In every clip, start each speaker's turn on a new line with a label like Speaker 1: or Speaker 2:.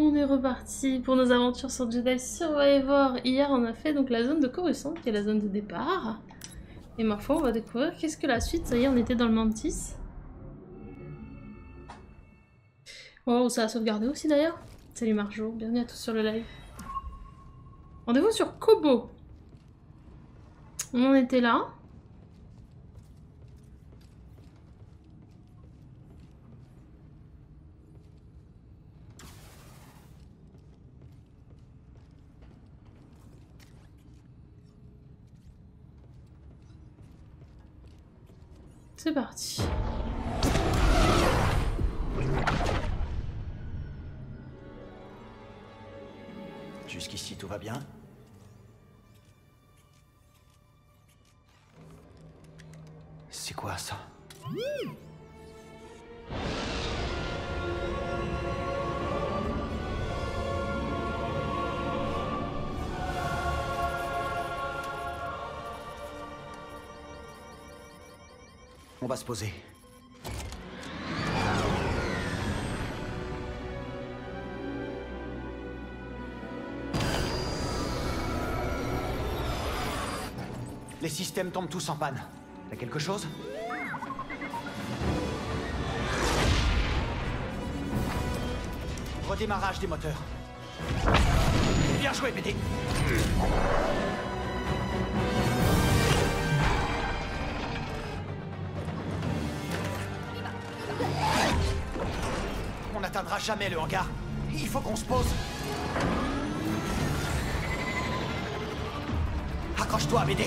Speaker 1: On est reparti pour nos aventures sur Jedi Survivor. Hier, on a fait donc la zone de Coruscant, qui est la zone de départ. Et ma foi, on va découvrir qu'est-ce que la suite. Ça y est, on était dans le Mantis. Oh, ça a sauvegardé aussi d'ailleurs. Salut Marjo, bienvenue à tous sur le live. Rendez-vous sur Kobo. On en était là. C'est parti.
Speaker 2: Jusqu'ici, tout va bien? C'est quoi ça? On va se poser. Les systèmes tombent tous en panne. T'as quelque chose? Redémarrage des moteurs. Bien joué, BD. On n'atteindra jamais le hangar. Il faut qu'on se pose. Accroche-toi, BD.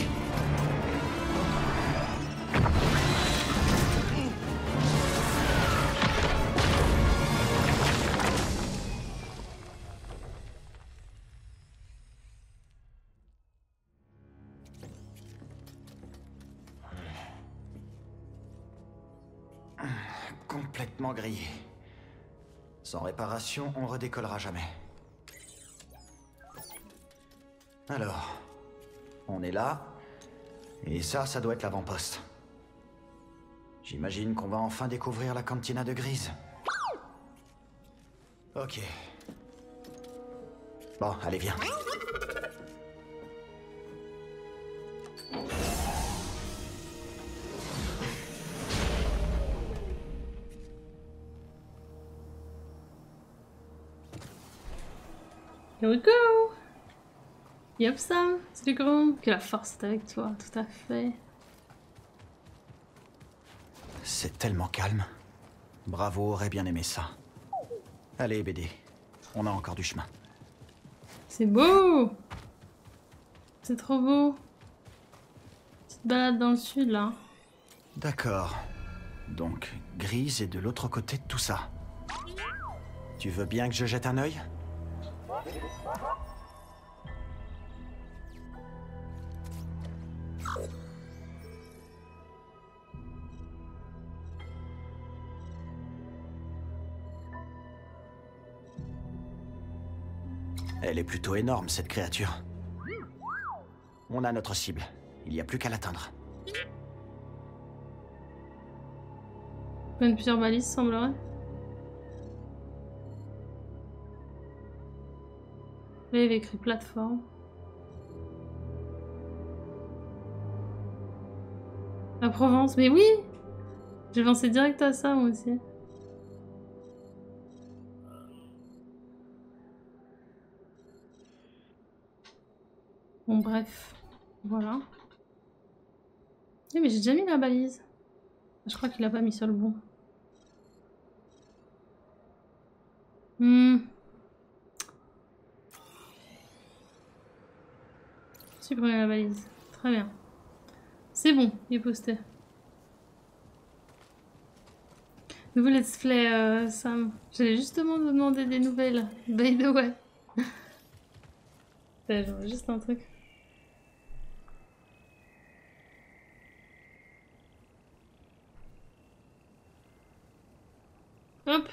Speaker 2: Complètement grillé. Sans réparation, on redécollera jamais. Alors, on est là, et ça doit être l'avant-poste. J'imagine qu'on va enfin découvrir la cantina de Greez. Ok. Bon, allez, viens.
Speaker 1: Here we go! Yep, Sam, salut grand! Que la force est avec toi, tout à fait.
Speaker 2: C'est tellement calme. Bravo, aurait bien aimé ça. Allez, BD, on a encore du chemin.
Speaker 1: C'est beau! C'est trop beau. Petite balade dans le sud, là.
Speaker 2: D'accord. Donc, Greez est de l'autre côté de tout ça. Tu veux bien que je jette un œil? Elle est plutôt énorme, cette créature. On a notre cible. Il n'y a plus qu'à l'atteindre.
Speaker 1: Une plusieurs balises, semblerait. Là, il y avait écrit plateforme. La Provence, mais oui! J'ai pensé direct à ça, moi aussi. Bon, bref. Voilà. Eh, mais j'ai déjà mis la balise. Je crois qu'il l'a pas mis sur le bon. Supprimer la balise. Très bien. C'est bon, il est posté. Nouveau let's play, Sam. J'allais justement te demander des nouvelles. By the way. J'aurais juste un truc. Hop.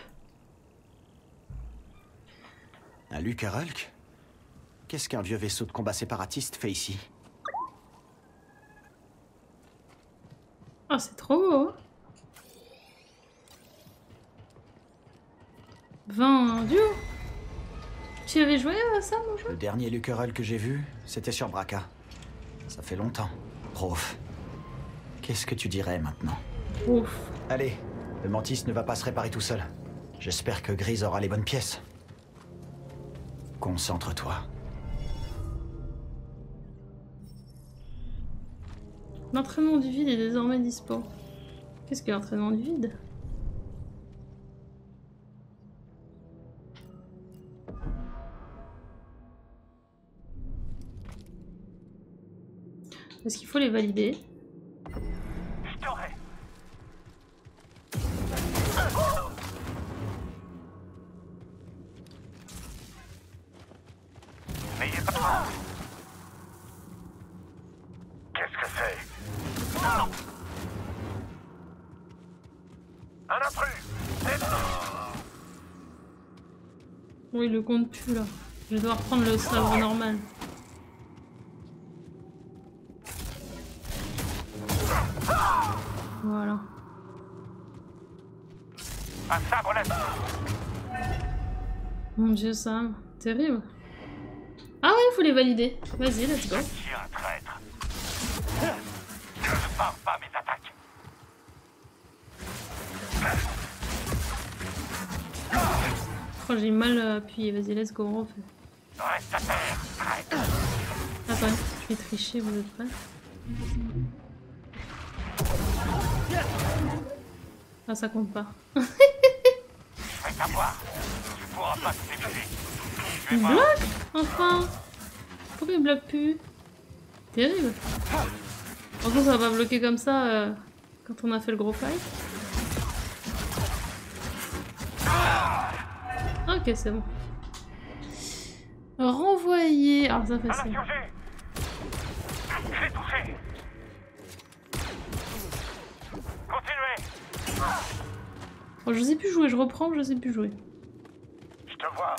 Speaker 2: Un Lucas-Hulk? Qu'est-ce qu'un vieux vaisseau de combat séparatiste fait ici?
Speaker 1: Oh, c'est trop beau. Vendu. Tu avais joué à ça, mon jeu?
Speaker 2: Le dernier Luckerel que j'ai vu, c'était sur Braca. Ça fait longtemps. Prof, qu'est-ce que tu dirais maintenant?
Speaker 1: Ouf.
Speaker 2: Allez, le Mantis ne va pas se réparer tout seul. J'espère que Grise aura les bonnes pièces. Concentre-toi.
Speaker 1: L'entraînement du vide est désormais dispo. Qu'est-ce que l'entraînement du vide? Est-ce qu'il faut les valider?
Speaker 3: N'ayez pas peur. Qu'est-ce que c'est? Un intrus!
Speaker 1: Oui, le compte plus là. Je vais devoir prendre le sabre normal. Voilà.
Speaker 3: Un sabre laser.
Speaker 1: Mon dieu, Sam. Terrible. Ah ouais, il faut les valider. Vas-y, let's go.
Speaker 3: Qui est un traître? Je ne pars pas mes attaques.
Speaker 1: Oh, j'ai mal appuyé. Vas-y, let's go, on refait.
Speaker 3: Reste à terre, traître.
Speaker 1: Attends, je vais tricher, vous êtes prêts? Ah, ça compte pas.
Speaker 3: Fais savoir. Tu pourras pas te défiler.
Speaker 1: Il bloque? Enfin! Pourquoi il bloque plus? Terrible. Heureusement, ça va pas bloquer comme ça quand on a fait le gros fight. Ok, c'est bon. Renvoyer. Alors ça fait ça.
Speaker 3: Un insurgé. Je l'ai touché. Continuez.
Speaker 1: Oh, je sais plus jouer, je reprends, je sais plus jouer.
Speaker 3: Je te vois.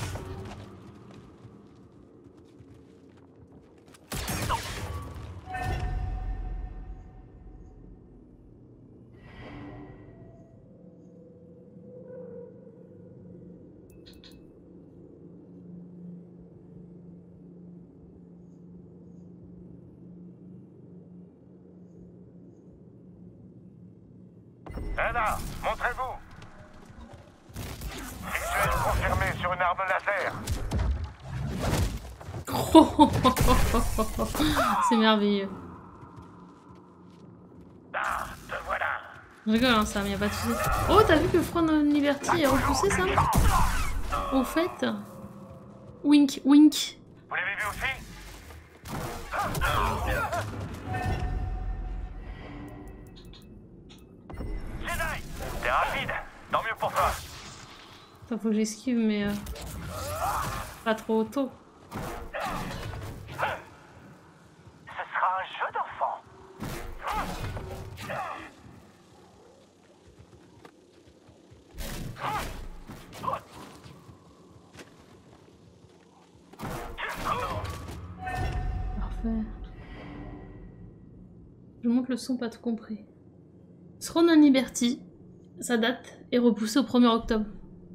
Speaker 3: Anna, montrez-vous. Visuel confirmé sur une arme laser.
Speaker 1: C'est merveilleux.
Speaker 3: Ah, te voilà.
Speaker 1: Je rigole, hein, Sam, y'a pas de soucis. Oh, t'as vu que Front Liberty est repoussé, Sam? Au fait... Wink, wink.
Speaker 3: Vous l'avez vu aussi? Jedi, t'es rapide. Tant mieux pour toi.
Speaker 1: Attends, faut que j'esquive, mais... pas trop tôt.
Speaker 3: Ce sera un jeu d'enfant.
Speaker 1: Parfait. Je monte le son, pas tout compris. Throne and Liberty, sa date est repoussée au 1er octobre.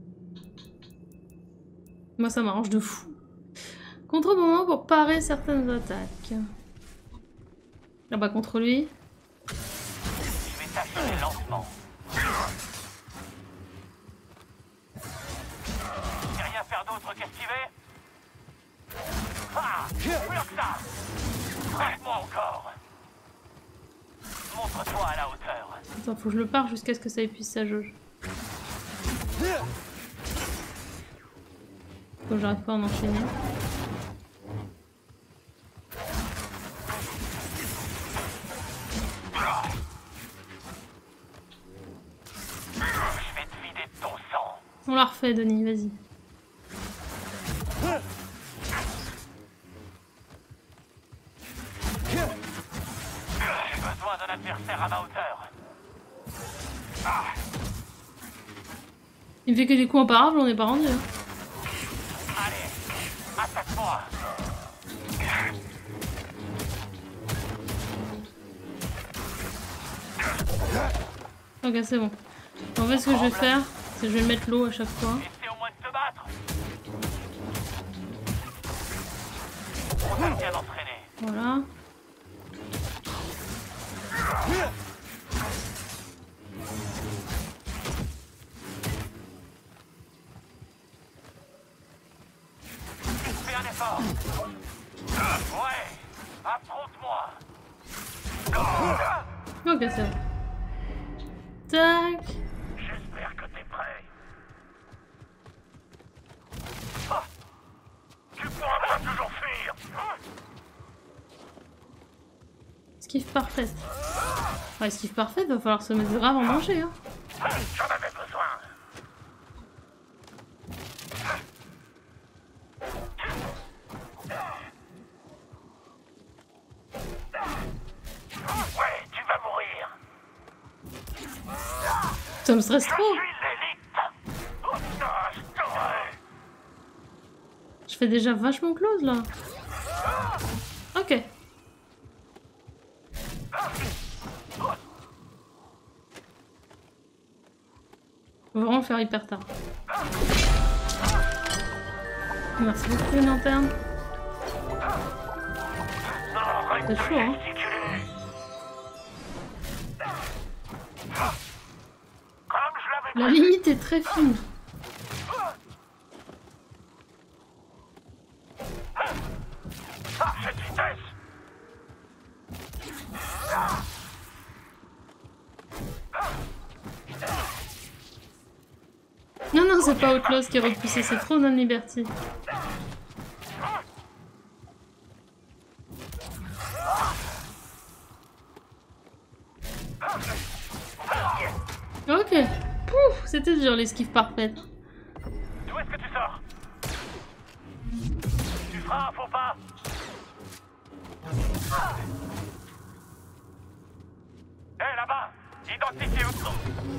Speaker 1: Moi, ça m'arrange de fou. Contre-moment pour parer certaines attaques. Ah bah contre lui.
Speaker 3: Je vais t'acheter lentement. J'ai rien faire d'autre qu'esquiver. Ah, bloque ça. Frappe-moi encore. Montre-toi à la hauteur.
Speaker 1: Attends, faut que je le pare jusqu'à ce que ça épuise sa jauge. Faut que j'arrive pas à en enchaîner.
Speaker 3: Je vais te vider de ton sang.
Speaker 1: On la refait, Denis, vas-y.
Speaker 3: J'ai besoin d'un adversaire à ma hauteur.
Speaker 1: Il me fait que des coups imparables, on n'est pas rendu. Hein.
Speaker 3: Allez, attaque-moi.
Speaker 1: Ok, c'est bon. En fait, ce que je vais faire, c'est que je vais mettre l'eau à chaque fois.
Speaker 3: Essaie au moins de te battre. l'air bien entraîné.
Speaker 1: Voilà.
Speaker 3: Fais un effort. Ouais, affronte-moi.
Speaker 1: Ok, c'est bon. Tac.
Speaker 3: J'espère que t'es prêt. Ah, tu pourras pas toujours fuir.
Speaker 1: Esquive parfaite. Ouais, esquive parfaite, va falloir se mettre grave en danger. Hein.
Speaker 3: J'en avais besoin. Ouais, tu vas mourir.
Speaker 1: Ça me stresse
Speaker 3: Je
Speaker 1: trop.
Speaker 3: suis l'élite. Oh, ça, je t'aurais.
Speaker 1: Je fais déjà vachement close là. Ok. On va vraiment faire hyper tard. Merci beaucoup une lanterne. C'est chaud hein.
Speaker 3: Comme je l'avais
Speaker 1: La limite est très fine.
Speaker 3: Ah, cette vitesse.
Speaker 1: Non, non, c'est pas Outlaws qui est repoussé, c'est trop non-liberty. Ok. Pouf, c'était dur l'esquive parfaite.
Speaker 3: D'où est-ce que tu sors? Tu feras un faux pas? Hé, là-bas! Identifiez Outlaw!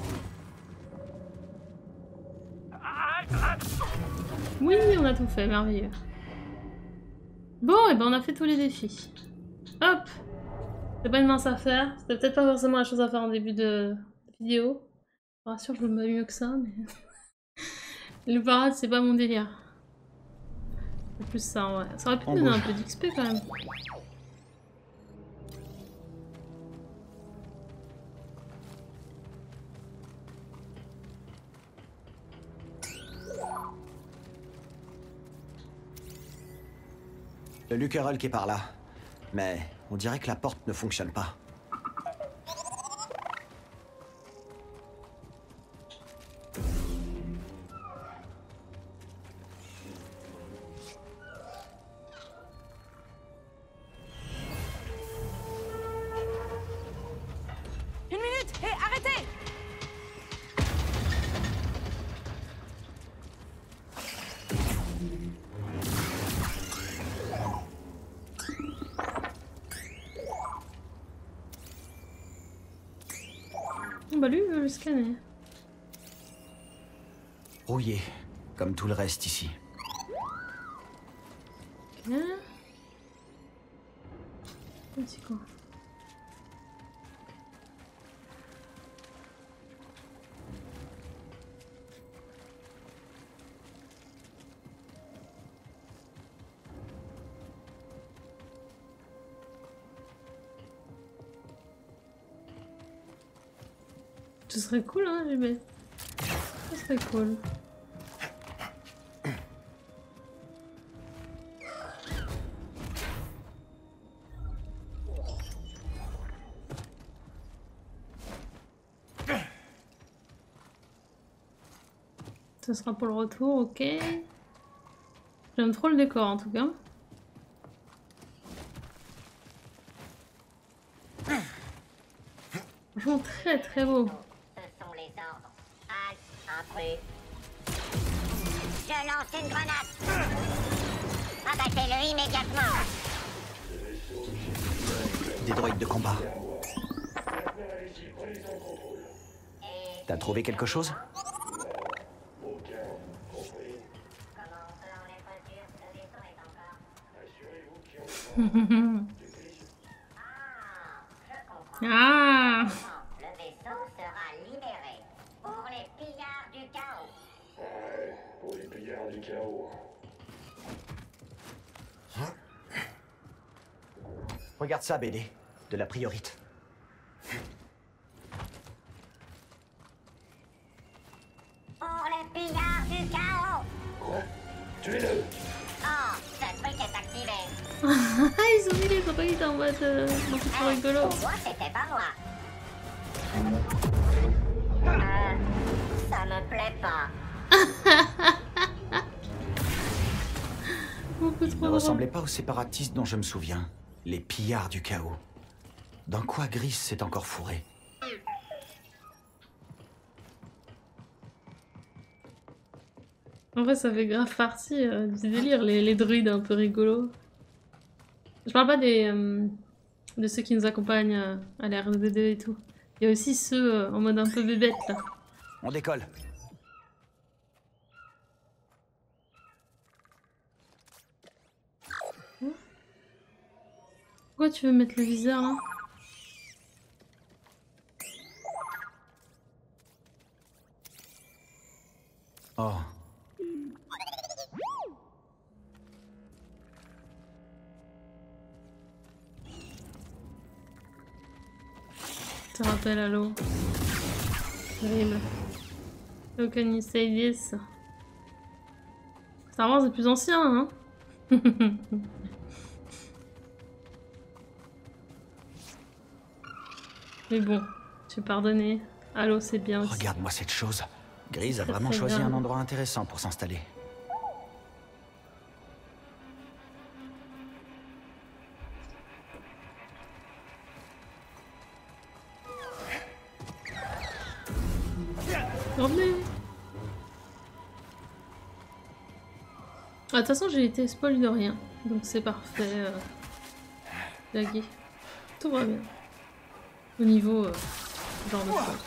Speaker 1: Oui, on a tout fait, merveilleux. Bon, et ben on a fait tous les défis. Hop. C'est pas une mince affaire. C'était peut-être pas forcément la chose à faire en début de vidéo. Je vous rassure, je le mets mieux que ça, mais... Le parade, c'est pas mon délire. C'est plus ça, ouais. Ça aurait pu me donner un peu d'XP quand même.
Speaker 2: Le Lucarol qui est par là. Mais on dirait que la porte ne fonctionne pas.
Speaker 4: Une minute! Hé, arrêtez!
Speaker 1: Bah lui, il veut le scanner.
Speaker 2: Rouillé, comme tout le reste ici.
Speaker 1: Ok. Petit quoi. Ce serait cool, hein, JB. Ce serait cool. Ce sera pour le retour, ok. J'aime trop le décor en tout cas. Franchement très très beau.
Speaker 5: Ce sont les ordres. Halte, intrus. Je lance une grenade. Abattez-le immédiatement.
Speaker 2: Des droïdes de combat. T'as trouvé quelque chose?
Speaker 1: Ah!
Speaker 5: Le vaisseau sera libéré pour les pillards du chaos.
Speaker 6: Ouais, pour les pillards du chaos.
Speaker 2: Regarde ça, BD. De la priorite.
Speaker 5: Pour les pillards du chaos.
Speaker 3: Quoi? Tuez-le!
Speaker 5: Oh, ce truc est activé.
Speaker 1: Ils ont mis les droïdes en mode... non, c'est trop rigolo.
Speaker 5: Pour moi, c'était pas moi. Ça me plaît pas.
Speaker 1: Beaucoup
Speaker 2: Ils
Speaker 1: trop
Speaker 2: ne
Speaker 1: drôle.
Speaker 2: ressemblaient pas aux séparatistes dont je me souviens. Les pillards du chaos. Dans quoi Gris s'est encore fourré?
Speaker 1: En vrai, ça fait grave partie du délire, les druides un peu rigolos. Je parle pas de ceux qui nous accompagnent à la R2D2 et tout. Il y a aussi ceux en mode un peu bébête, là.
Speaker 2: On décolle.
Speaker 1: Pourquoi tu veux mettre le viseur, là?
Speaker 2: Oh.
Speaker 1: Ça rappelle Halo. Terrible. How can you say this? Star Wars est plus ancien, hein? Mais bon, je vais pardonner. Halo, c'est bien aussi.
Speaker 2: Regarde-moi cette chose. Gris a vraiment
Speaker 1: très
Speaker 2: choisi
Speaker 1: bien.
Speaker 2: un endroit intéressant pour s'installer.
Speaker 1: Revenez. Ah, de toute façon, j'ai été spoil de rien. Donc c'est parfait. Lagué. Tout va bien. Au niveau genre de choses.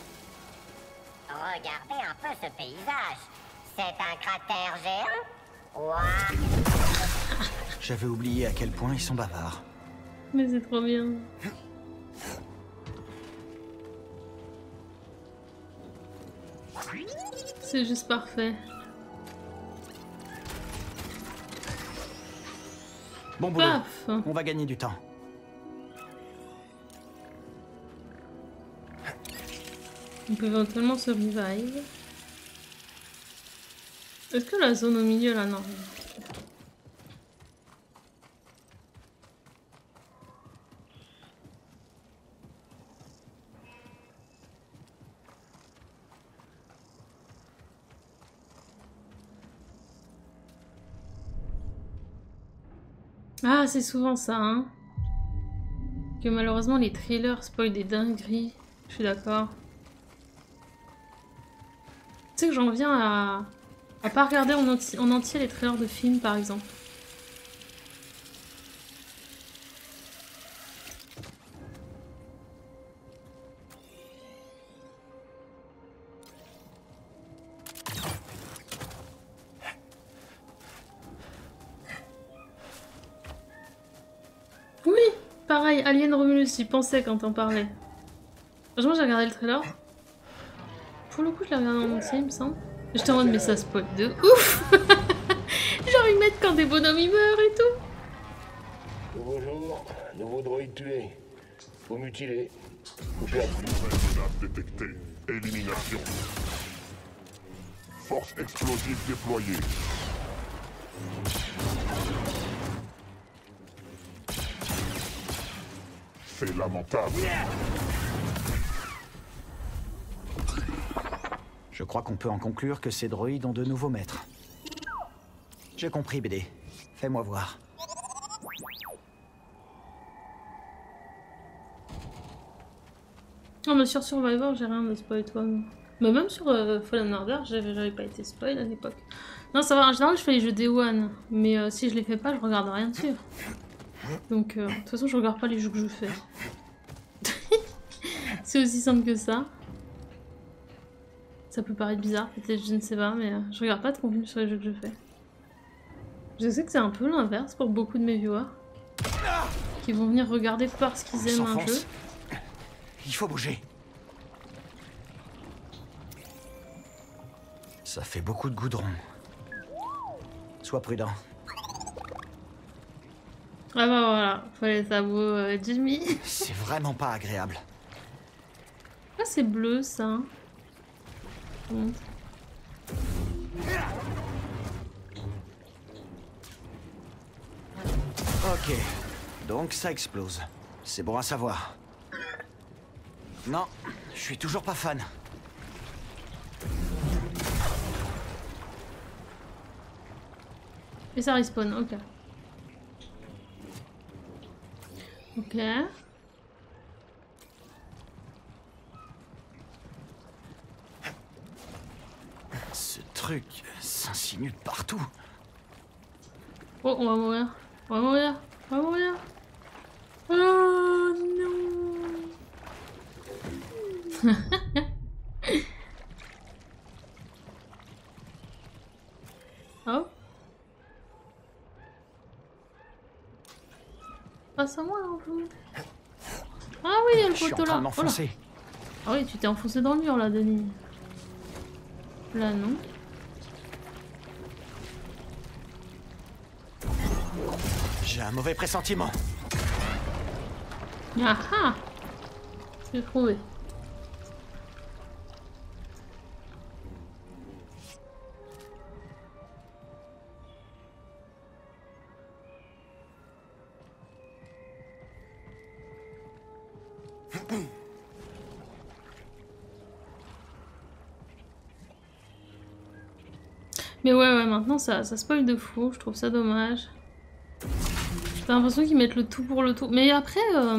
Speaker 5: Regardez un peu ce paysage. C'est un cratère géant? Ouah.
Speaker 2: J'avais oublié à quel point ils sont bavards.
Speaker 1: Mais c'est trop bien. C'est juste parfait.
Speaker 2: Bon boulot.
Speaker 1: Paf!
Speaker 2: On va gagner du temps.
Speaker 1: On peut éventuellement se revive. Est-ce que la zone au milieu là, non? Ah, c'est souvent ça, hein. Que malheureusement les trailers spoilent des dingueries. Je suis d'accord. Tu sais que j'en viens à pas regarder en entier les trailers de films, par exemple. Oui, pareil, Alien Romulus, j'y pensais quand t'en parlais. Franchement, j'ai regardé le trailer. Pour le coup, je l'ai regardé en entier, il me semble. J'étais en mode, mais ça spoil de ouf. Genre, ils mettent quand des bonhommes ils meurent et tout.
Speaker 3: Nouveau jour, nouveau droïde tué. Faut mutiler. Faut perdre.
Speaker 6: Menace détectée. Élimination. Force explosive déployée. C'est lamentable.
Speaker 2: Je crois qu'on peut en conclure que ces droïdes ont de nouveaux maîtres. J'ai compris, BD. Fais-moi voir.
Speaker 1: Non, mais sur Survivor, j'ai rien de spoil, toi. Non. Mais même sur Fallen Order, j'avais pas été spoil à l'époque. Non, ça va, en général, je fais les jeux Day One. Mais si je les fais pas, je regarde rien dessus. Donc, de toute façon, je regarde pas les jeux que je fais. C'est aussi simple que ça. Ça peut paraître bizarre, peut-être, je ne sais pas, mais je regarde pas de contenu sur les jeux que je fais. Je sais que c'est un peu l'inverse pour beaucoup de mes viewers. Qui vont venir regarder parce qu'ils aiment un jeu.
Speaker 2: Il faut bouger. Ça fait beaucoup de goudron. Sois prudent.
Speaker 1: Ah bah voilà, faut les sabots Jimmy.
Speaker 2: C'est vraiment pas agréable.
Speaker 1: Ah c'est bleu ça. Bon.
Speaker 2: Ok, donc ça explose. C'est bon à savoir. Non, je suis toujours pas fan.
Speaker 1: Et ça respawn, ok. Ok.
Speaker 2: Ce truc s'insinue partout.
Speaker 1: Oh, on va mourir. On va mourir. On va mourir. Oh non. Oh. Passe à moi là, en fait. Ah oui, il y a le
Speaker 2: Je suis en
Speaker 1: poteau
Speaker 2: train
Speaker 1: là.
Speaker 2: de m'enfoncer.
Speaker 1: Ah oui, tu t'es enfoncé dans le mur là, Denis. Là, non.
Speaker 2: J'ai un mauvais pressentiment.
Speaker 1: Ah ah. J'ai trouvé. Mais ouais, maintenant ça spoil de fou, je trouve ça dommage. J'ai l'impression qu'ils mettent le tout pour le tout. Mais après,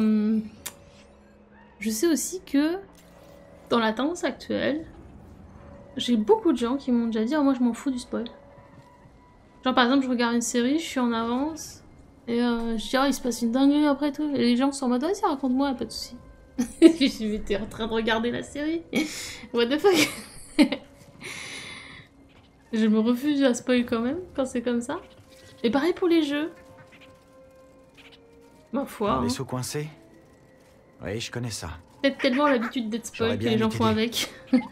Speaker 1: je sais aussi que dans la tendance actuelle, j'ai beaucoup de gens qui m'ont déjà dit « Oh, moi je m'en fous du spoil ». Genre par exemple, je regarde une série, je suis en avance, et je dis « Oh, il se passe une dinguerie après tout ». Et les gens sont en mode « Vas-y, raconte-moi, pas de soucis ». Je dis « Mais t'es en train de regarder la série ?» What the fuck. Je me refuse à spoil quand même, quand c'est comme ça. Et pareil pour les jeux. Ma foi.
Speaker 2: Un
Speaker 1: Hein.
Speaker 2: vaisseau coincé? Oui, je connais ça.
Speaker 1: Peut-être tellement l'habitude d'être spoil
Speaker 2: J'aurais
Speaker 1: que
Speaker 2: bien
Speaker 1: les gens
Speaker 2: aimé
Speaker 1: font
Speaker 2: t'aider.
Speaker 1: avec.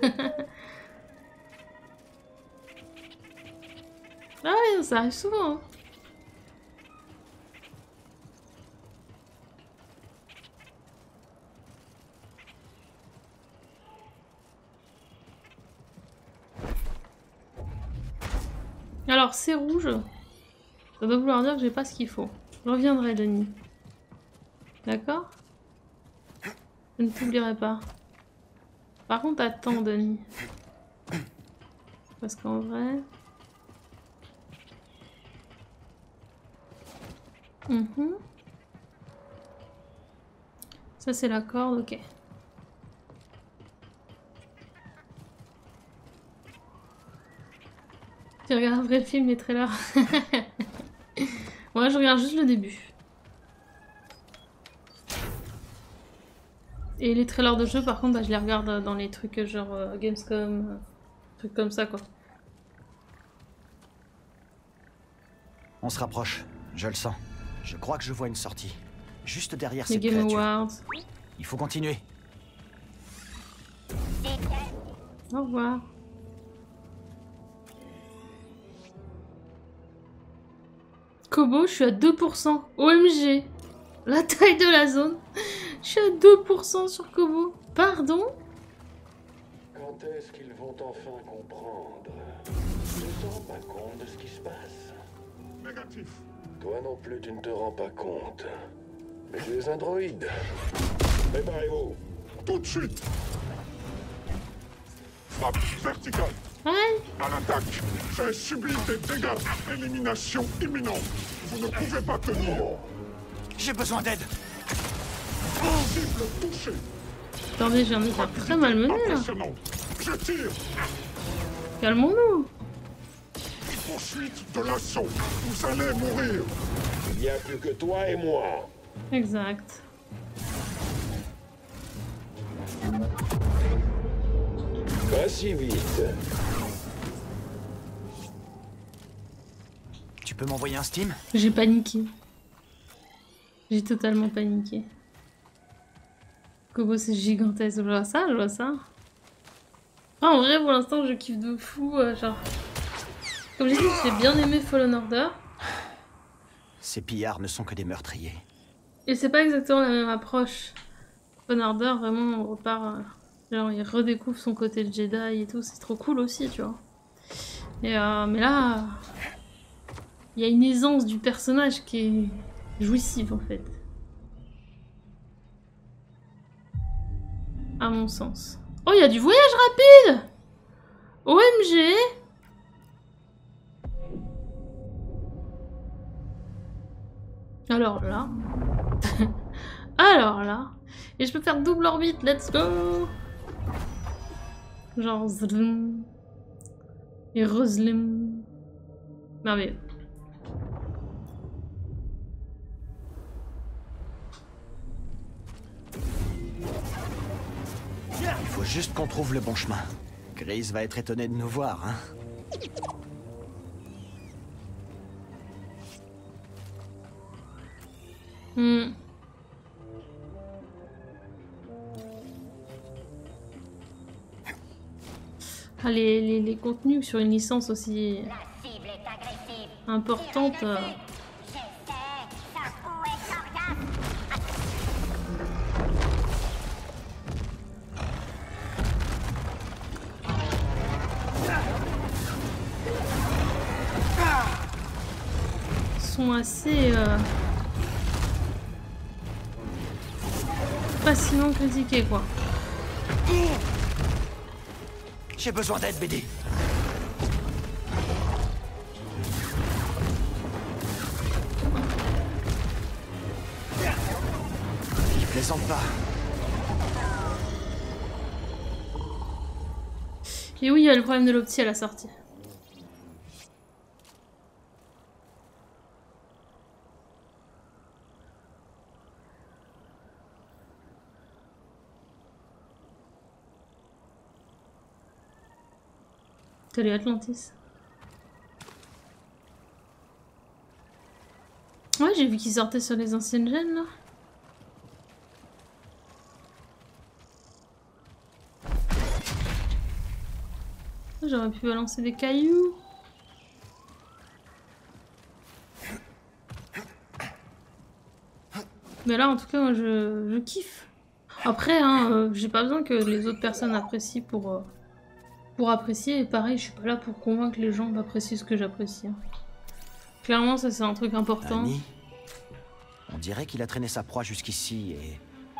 Speaker 1: Ah ouais, ça arrive souvent. Hein. Alors, c'est rouge. Ça doit vouloir dire que j'ai pas ce qu'il faut. Je reviendrai, Denis. D'accord? Je ne t'oublierai pas. Par contre, attends, Denis. Parce qu'en vrai... Ça, c'est la corde, ok. Tu regarderais le film, les trailers. Moi, je regarde juste le début. Et les trailers de jeux, par contre, bah, je les regarde dans les trucs genre Gamescom, trucs comme ça, quoi.
Speaker 2: On se rapproche, je le sens. Je crois que je vois une sortie. Juste derrière
Speaker 1: Les
Speaker 2: cette
Speaker 1: Game
Speaker 2: créature.
Speaker 1: Awards.
Speaker 2: Il faut continuer.
Speaker 1: Au revoir. Kobo, je suis à 2%. OMG. La taille de la zone. Je suis à 2% sur Kobo. Pardon?
Speaker 7: Quand est-ce qu'ils vont enfin comprendre? Tu ne te rends pas compte de ce qui se passe?
Speaker 6: Négatif.
Speaker 7: Toi non plus, tu ne te rends pas compte. Mais tu es un droïde. Préparez-vous.
Speaker 6: Tout de suite. Frappe verticale.
Speaker 1: Ouais.
Speaker 6: À l'attaque. J'ai subi des dégâts. Élimination imminente. Vous ne pouvez pas tenir.
Speaker 2: J'ai besoin d'aide.
Speaker 6: Cible touchée.
Speaker 1: Attendez, j'ai un état très malmené là.
Speaker 6: Impressionnant. Je tire.
Speaker 1: Calmons-nous.
Speaker 6: Poursuite de l'assaut. Vous allez mourir.
Speaker 7: Il n'y a plus que toi et moi.
Speaker 1: Exact.
Speaker 7: Pas si vite.
Speaker 2: Tu peux m'envoyer un Steam?
Speaker 1: J'ai paniqué. J'ai totalement paniqué. Kobo, c'est gigantesque. Je vois ça, je vois ça. Ah, en vrai, pour l'instant, je kiffe de fou. Genre... Comme j'ai dit, j'ai bien aimé Fallen Order.
Speaker 2: Ces pillards ne sont que des meurtriers.
Speaker 1: Et c'est pas exactement la même approche. Bonarder, vraiment, on repart... genre, il redécouvre son côté de Jedi et tout, c'est trop cool aussi, tu vois. Et mais là... il y a une aisance du personnage qui est jouissive, en fait. À mon sens. Oh, il y a du voyage rapide! OMG! Alors là... alors là... Et je peux faire double orbite, let's go! Genre... zlum. Et rezlum. Merveilleux.
Speaker 2: Il faut juste qu'on trouve le bon chemin. Grise va être étonnée de nous voir, hein.
Speaker 1: Ah, les contenus sur une licence aussi
Speaker 5: La cible est agressive.
Speaker 1: importante...
Speaker 5: J'essaie. Sa peau est coriace.
Speaker 1: sont assez facilement critiqués, quoi.
Speaker 2: J'ai besoin d'aide, BD. Il plaisante pas.
Speaker 1: Et oui, il y a le problème de l'opti à la sortie. Salut Atlantis. Ouais, j'ai vu qu'il sortait sur les anciennes gènes, là. J'aurais pu balancer des cailloux. Mais là, en tout cas, moi, je kiffe. Après, hein, j'ai pas besoin que les autres personnes apprécient pour apprécier. Et pareil, je suis pas là pour convaincre les gens d'apprécier ce que j'apprécie. Hein. Clairement, ça, c'est un truc important.
Speaker 2: Annie, on dirait qu'il a traîné sa proie jusqu'ici et...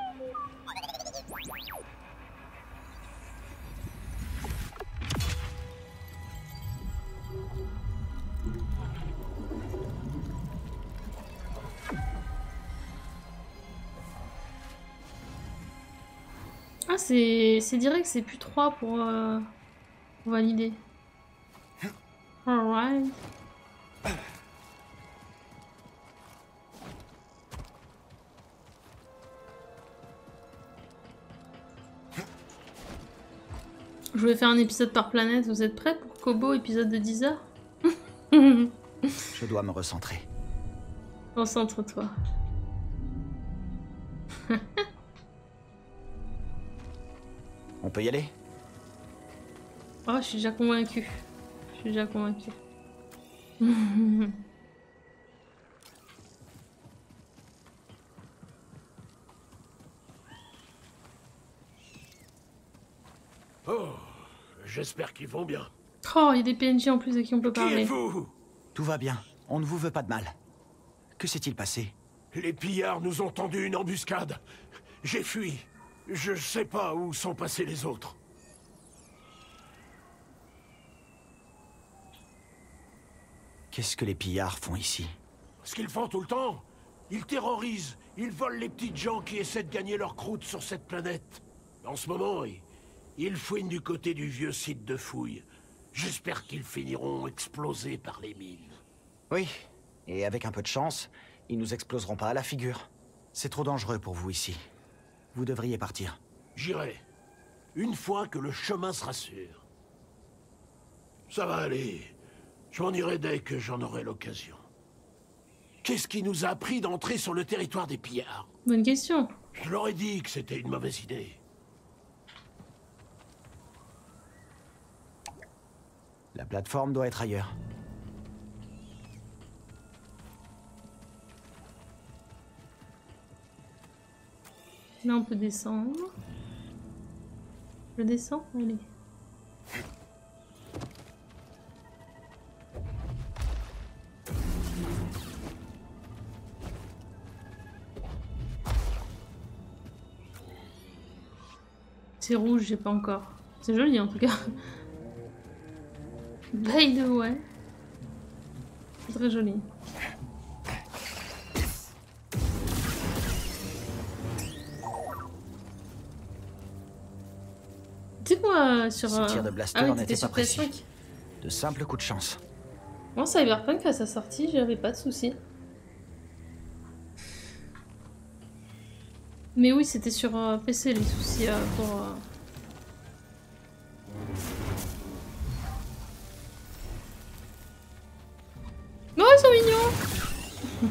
Speaker 1: Ah, c'est direct, c'est plus 3 pour valider. Alright. Je voulais faire un épisode par planète, vous êtes prêts pour Kobo, épisode de 10 heures?
Speaker 2: Je dois me recentrer.
Speaker 1: Concentre-toi.
Speaker 2: On peut y aller?
Speaker 1: Oh, je suis déjà convaincue. Je suis déjà convaincue.
Speaker 3: Oh, j'espère qu'ils vont bien.
Speaker 1: Oh, il y a des PNJ en plus à qui on peut
Speaker 3: Qui
Speaker 1: parler.
Speaker 3: êtes-vous?
Speaker 2: Tout va bien. On ne vous veut pas de mal. Que s'est-il passé?
Speaker 3: Les pillards nous ont tendu une embuscade. J'ai fui. Je sais pas où sont passés les autres.
Speaker 2: Qu'est-ce que les pillards font ici?
Speaker 3: Ce qu'ils font tout le temps, ils terrorisent, ils volent les petites gens qui essaient de gagner leur croûte sur cette planète. En ce moment, ils fouinent du côté du vieux site de fouille. J'espère qu'ils finiront explosés par les mines.
Speaker 2: Oui, et avec un peu de chance, ils nous exploseront pas à la figure. C'est trop dangereux pour vous ici. Vous devriez partir.
Speaker 3: J'irai, une fois que le chemin sera sûr. Ça va aller. Je m'en irai dès que j'en aurai l'occasion. Qu'est-ce qui nous a appris d'entrer sur le territoire des pillards?
Speaker 1: Bonne question.
Speaker 3: Je leur ai dit que c'était une mauvaise idée.
Speaker 2: La plateforme doit être ailleurs.
Speaker 1: Là, on peut descendre. Je descends? Allez. C'est rouge, j'ai pas encore. C'est joli en tout cas. By the way. C'est très joli. Dis-moi sur...
Speaker 2: Ce tir de blaster
Speaker 1: oui,
Speaker 2: n'était
Speaker 1: t'étais
Speaker 2: pas
Speaker 1: sur
Speaker 2: précis.
Speaker 1: PS5.
Speaker 2: De simples coups de chance.
Speaker 1: Moi, Cyberpunk, à sa sortie, j'avais pas de soucis. Mais oui, c'était sur PC les soucis pour... Oh, ils sont mignons!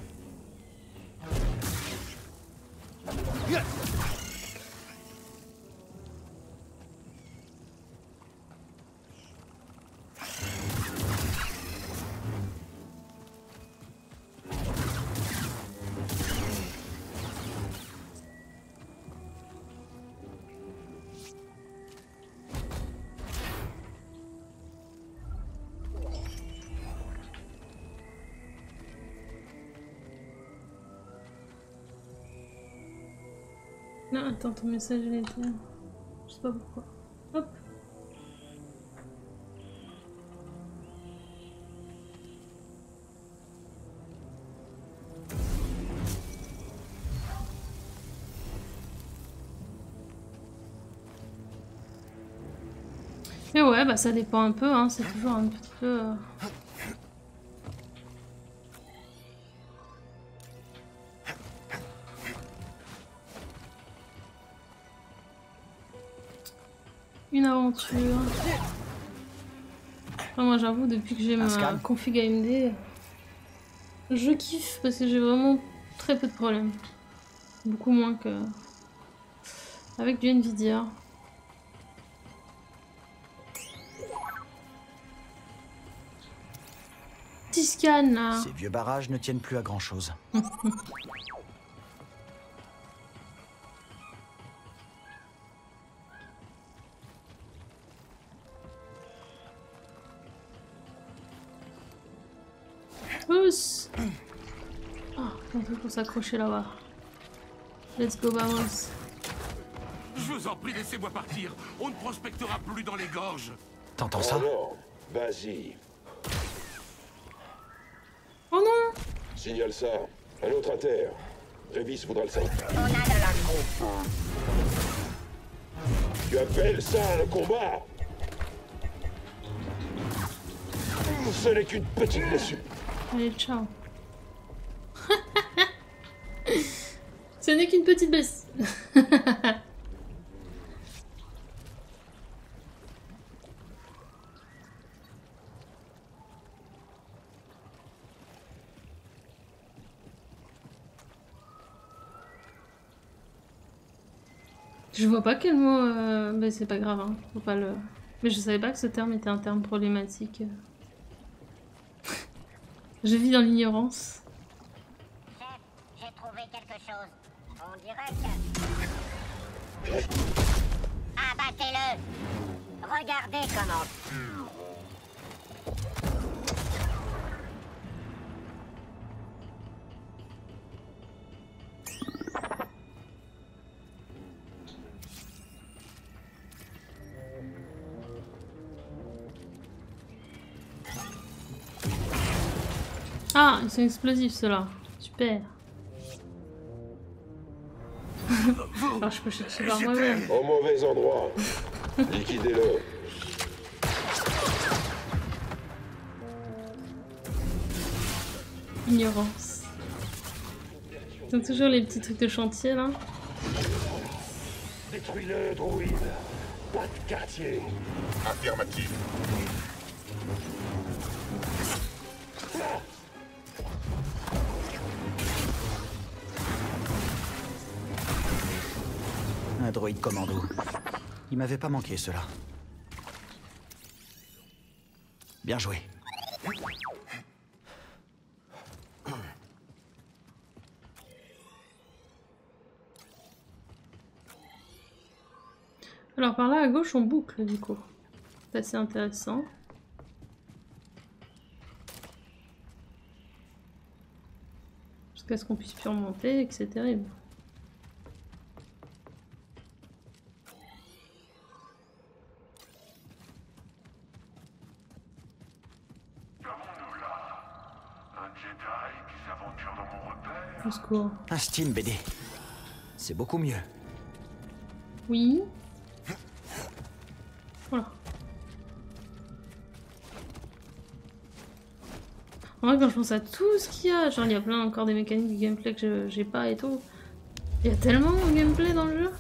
Speaker 1: Non, attends, ton message il était... Je sais pas pourquoi. Hop. Mais ouais, bah ça dépend un peu, hein, c'est toujours un petit peu... Une aventure. Enfin, moi j'avoue, depuis que j'ai ma config AMD, je kiffe parce que j'ai vraiment très peu de problèmes. Beaucoup moins que avec du Nvidia. Petit scan là.
Speaker 2: Ces vieux barrages ne tiennent plus à grand chose.
Speaker 1: Pousse. Ah, un truc pour s'accrocher là-bas. Let's go, vamos.
Speaker 3: Je vous en prie, laissez-moi partir. On ne prospectera plus dans les gorges.
Speaker 2: T'entends ça?
Speaker 7: Oh non, vas-y.
Speaker 1: Oh non!
Speaker 7: Signale ça. Un autre à terre. Révis voudra le savoir.
Speaker 5: On a de la
Speaker 7: Tu appelles ça un combat? Ce n'est qu'une petite blessure.
Speaker 1: Allez, ciao. Ce n'est qu'une petite baisse. Je vois pas quel mot... Mais c'est pas grave, hein. Faut pas le... Mais je savais pas que ce terme était un terme problématique. Je vis dans l'ignorance.
Speaker 5: Chef, j'ai trouvé quelque chose. On dirait que... Abattez-le! Regardez comment...
Speaker 1: Ah, ils sont explosifs ceux-là. Super. Alors je peux chercher par moi-même.
Speaker 7: Au mauvais endroit. Liquidez-le.
Speaker 1: Ignorance. Ils ont toujours les petits trucs de chantier là.
Speaker 7: Détruis-le, droïde. Pas de quartier.
Speaker 6: Affirmatif.
Speaker 2: Un droïde commando. Il m'avait pas manqué cela. Bien joué.
Speaker 1: Alors par là à gauche on boucle du coup. C'est assez intéressant. Jusqu'à ce qu'on puisse plus remonter et que c'est terrible. Au secours.
Speaker 2: Un Steam BD. C'est beaucoup mieux.
Speaker 1: Oui. Voilà. En vrai, quand je pense à tout ce qu'il y a, genre il y a plein encore des mécaniques du gameplay que j'ai pas et tout. Il y a tellement de gameplay dans le jeu.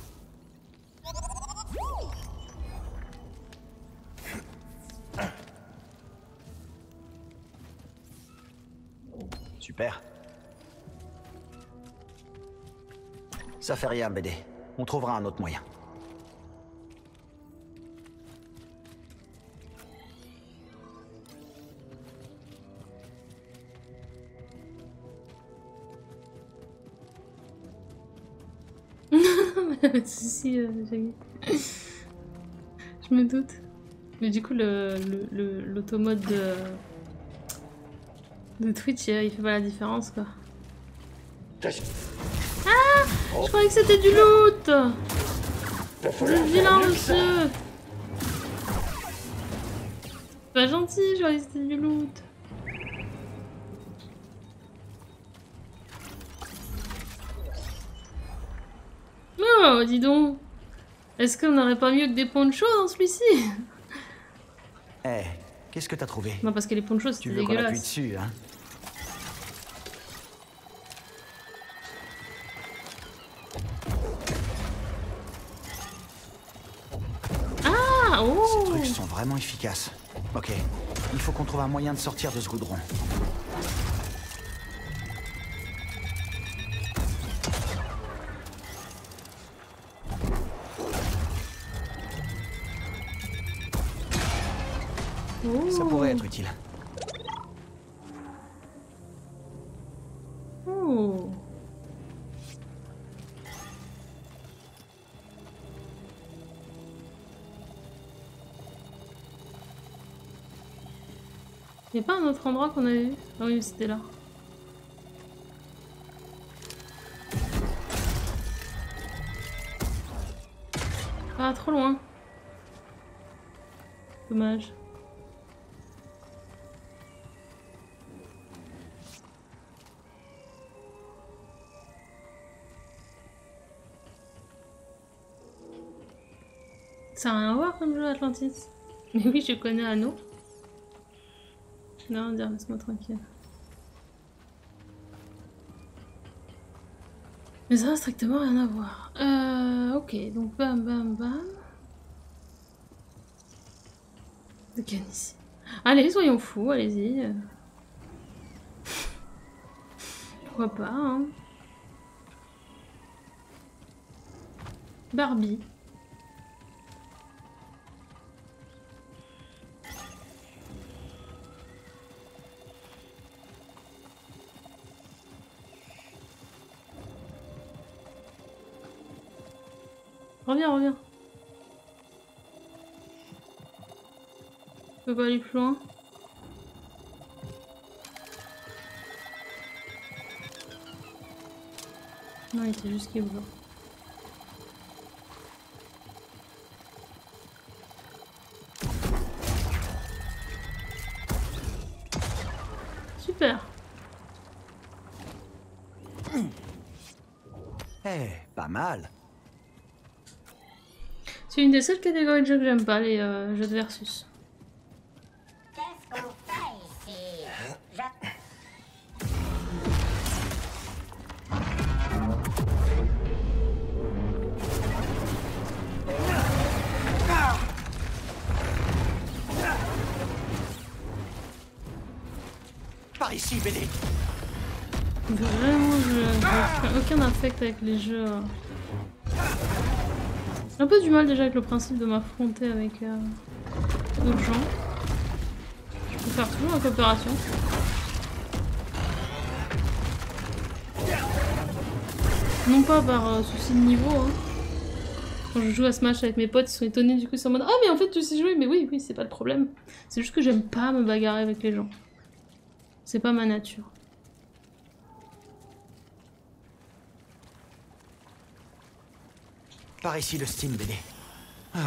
Speaker 2: Super. Ça fait rien, BD. On trouvera un autre moyen.
Speaker 1: Si, je me doute. Mais du coup, l'automode de Twitch, il fait pas la différence, quoi. Ah! Je croyais que c'était du loot! Le vilain monsieur! Pas gentil, je croyais que c'était du loot. Oh, dis donc! Est-ce qu'on n'aurait pas mieux que des ponchos dans celui-ci?
Speaker 2: Eh, qu'est-ce que t'as trouvé?
Speaker 1: Non, parce que les ponchos,
Speaker 2: Tu
Speaker 1: c'était
Speaker 2: veux qu'on appuie
Speaker 1: dégueulasse.
Speaker 2: dessus, hein?
Speaker 1: Ah! Oh!
Speaker 2: Ces trucs sont vraiment efficaces. Ok, il faut qu'on trouve un moyen de sortir de ce goudron.
Speaker 1: Oh.
Speaker 2: Ça pourrait être utile.
Speaker 1: Oh. Y'a pas un autre endroit qu'on avait vu? Ah oui, c'était là. Ah, trop loin. Dommage. Ça n'a rien à voir comme jeu Atlantis. Mais oui, je connais Anno. Non, dire, laisse-moi tranquille. Mais ça n'a strictement rien à voir. Ok, donc bam bam bam. De canne ici. Allez, soyons fous, allez-y. Pourquoi pas, hein. Barbie. Reviens, reviens. Je peux pas aller plus loin. Non, il était juste qui ouvre. Super.
Speaker 2: Eh, pas mal.
Speaker 1: C'est une des seules catégories de jeux que j'aime pas, les jeux de versus.
Speaker 5: Qu'est-ce qu'on fait ici?
Speaker 2: Par ici, BD.
Speaker 1: Vraiment, j'ai aucun affect avec les jeux. J'ai un peu du mal déjà avec le principe de m'affronter avec d'autres gens. Je préfère toujours la coopération. Non pas par souci de niveau, hein. Quand je joue à Smash avec mes potes, ils sont étonnés, du coup ils sont en mode « Ah mais en fait tu sais jouer !» Mais oui, oui, c'est pas le problème. C'est juste que j'aime pas me bagarrer avec les gens. C'est pas ma nature.
Speaker 2: Par ici le Steam BD. Ah.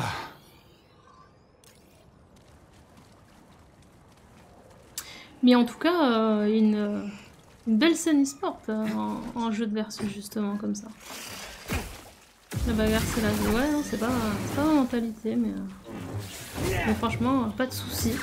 Speaker 1: Mais en tout cas, une belle scène e-sport en jeu de versus justement comme ça. La bagarre c'est la vie. Ouais, non, c'est pas ma mentalité, mais franchement, pas de soucis.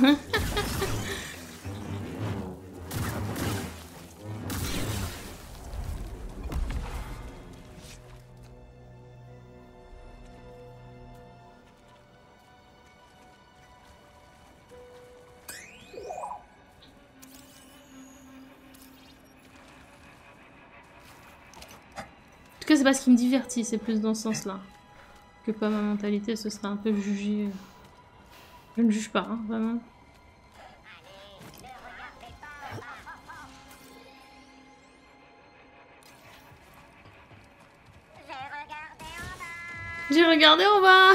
Speaker 1: En tout cas, c'est pas ce qui me divertit, c'est plus dans ce sens-là. Que pas ma mentalité, ce serait un peu jugé. Je ne juge pas, hein, vraiment. J'ai regardé en bas.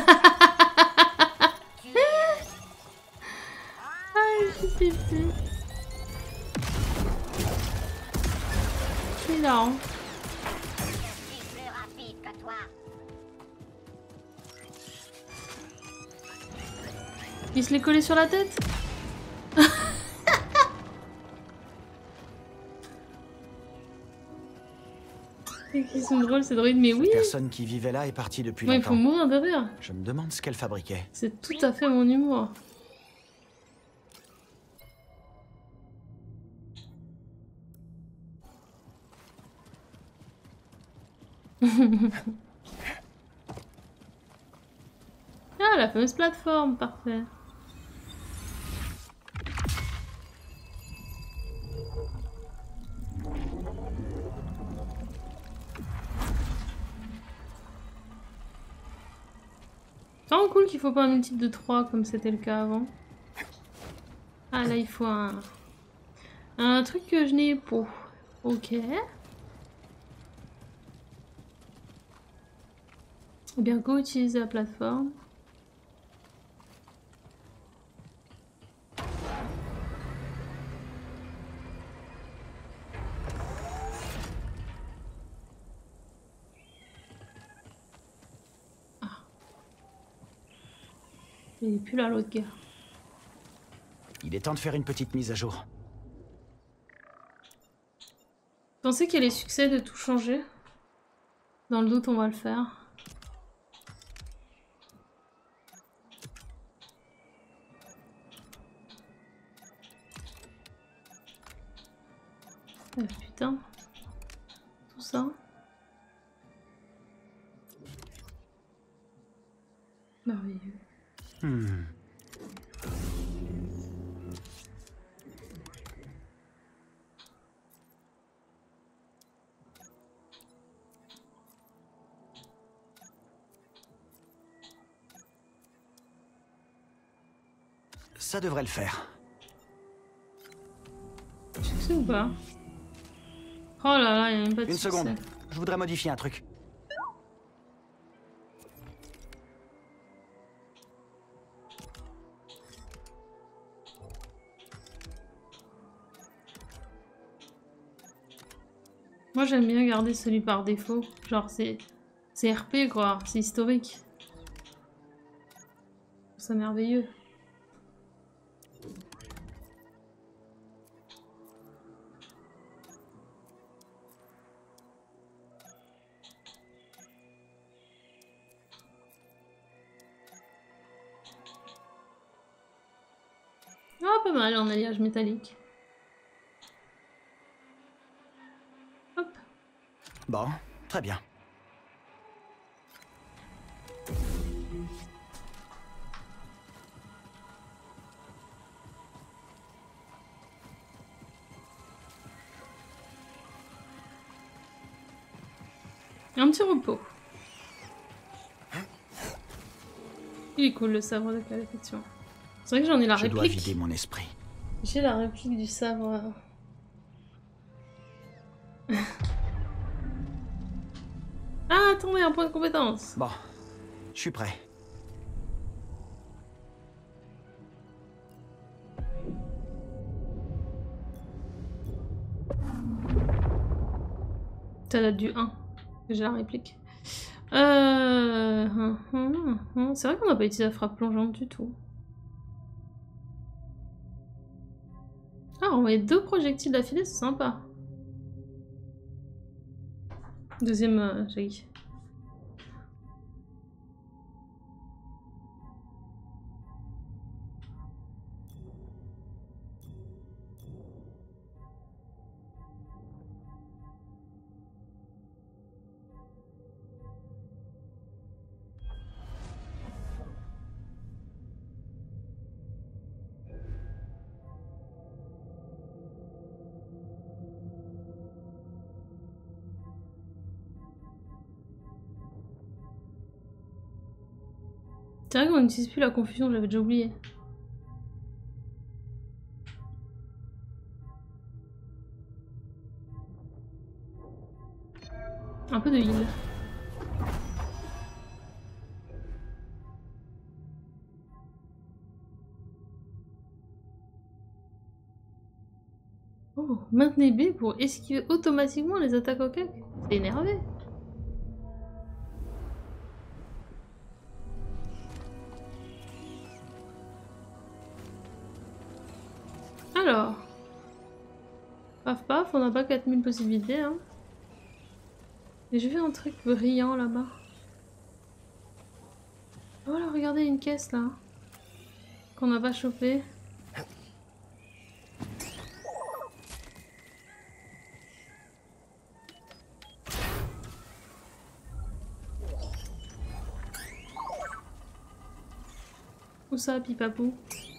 Speaker 1: Ah, je suis pipi. C'est là. Il se l'est collé sur la tête. Ils sont drôles ces droïdes, mais oui.
Speaker 2: La personne qui vivait là est partie depuis
Speaker 1: Ouais, il
Speaker 2: longtemps.
Speaker 1: faut mourir de rire.
Speaker 2: Je me demande ce qu'elle fabriquait.
Speaker 1: C'est tout à fait mon humour. Ah, la fameuse plateforme, parfait. C'est vraiment cool qu'il faut pas un multiple de 3 comme c'était le cas avant. Ah là il faut un truc que je n'ai pas. Ok. Eh bien go utiliser la plateforme. Il est plus là l'autre gars.
Speaker 2: Il est temps de faire une petite mise à jour.
Speaker 1: Vous pensez qu'il y a les succès de tout changer? Dans le doute, on va le faire. Putain. Tout ça. Merveilleux.
Speaker 2: Ça devrait le faire.
Speaker 1: Succès ou pas? Oh là là, il n'y a même pas de
Speaker 2: Une
Speaker 1: succès.
Speaker 2: seconde, je voudrais modifier un truc.
Speaker 1: Moi j'aime bien garder celui par défaut. Genre c'est RP quoi, c'est historique. C'est merveilleux. Ah, pas mal en alliage métallique. Hop.
Speaker 2: Bon, très bien.
Speaker 1: Un petit repos. Il est cool le sabre de Cal, effectivement. C'est vrai que j'en ai la
Speaker 2: Je dois
Speaker 1: réplique.
Speaker 2: vider mon esprit.
Speaker 1: J'ai la réplique du sabre. Ah, attendez, un point de compétence.
Speaker 2: Bon, je suis prêt.
Speaker 1: Ça date du 1. J'ai la réplique. C'est vrai qu'on n'a pas utilisé la frappe plongeante du tout. Ah, envoyer 2 projectiles d'affilée, c'est sympa. Deuxième Jackie. C'est vrai qu'on n'utilise plus la confusion, j'avais déjà oublié. Un peu de heal. Oh, maintenez B pour esquiver automatiquement les attaques au cac. C'est énervé. Alors. Paf paf, on n'a pas 4000 possibilités, hein. Mais j'ai vu un truc brillant là-bas. Voilà, regardez une caisse là. Qu'on n'a pas chopé. Où ça, Pipapou?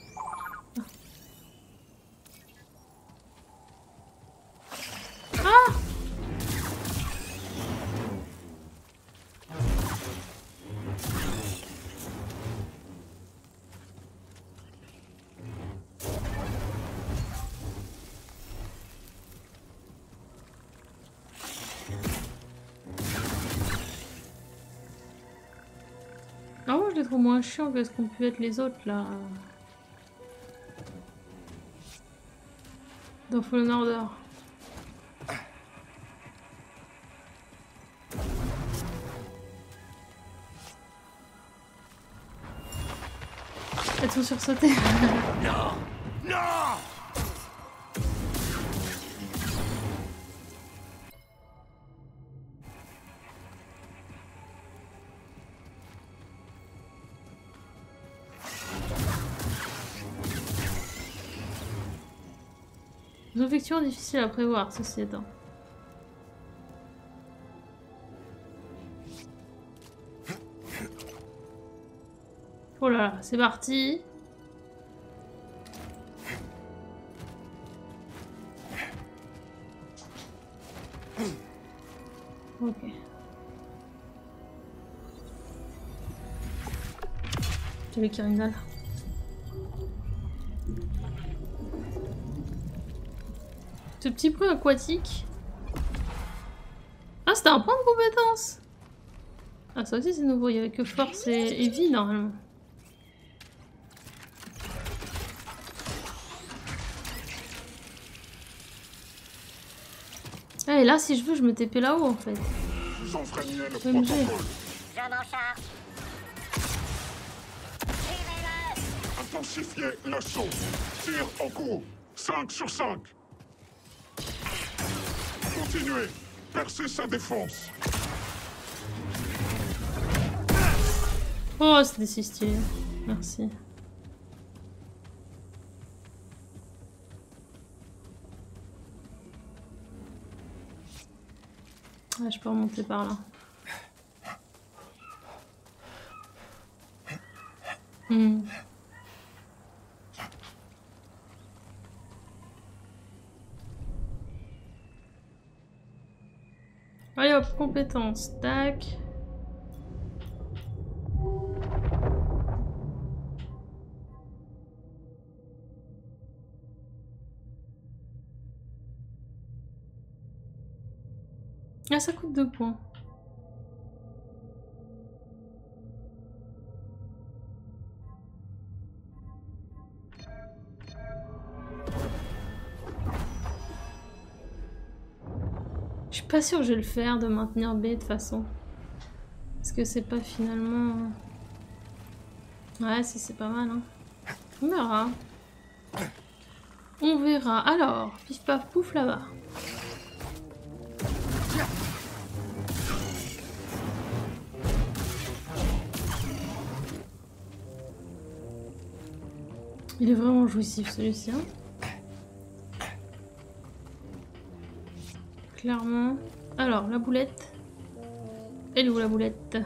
Speaker 1: Ah! Ah moi je les trouve moins chiants que ce qu'ont pu être les autres là. Dans Fallen Order. Elles sont sursautées.
Speaker 3: Non! Non!
Speaker 1: Les infections difficiles à prévoir, ceci étant. Oh là là, c'est parti. Ok. J'avais Kiringal. Ce petit bruit aquatique. Ah, c'était un point de compétence. Ah, ça aussi c'est nouveau, il y avait que force et vie normalement. Ah, et là, si je veux, je me TP là-haut en fait.
Speaker 6: Vous enfreignez le
Speaker 1: OMG.
Speaker 6: protocole.
Speaker 5: Je m'en charge. Suivez-le.
Speaker 6: Intensifiez l'assaut. Tir en cours. 5 sur 5. Continuez. Percez sa défense.
Speaker 1: Oh, c'était si stylé. Merci. Ah, je peux remonter par là. Allez hop, compétence, tac. Ah, ça coûte 2 points. suis pas sûre que je vais le faire de maintenir B de toute façon. Est-ce que c'est pas finalement... Ouais, si c'est pas mal, hein. On verra. On verra. Alors, pif paf pouf là-bas. Il est vraiment jouissif celui-ci, hein. Clairement. Alors, la boulette. Elle est où la boulette?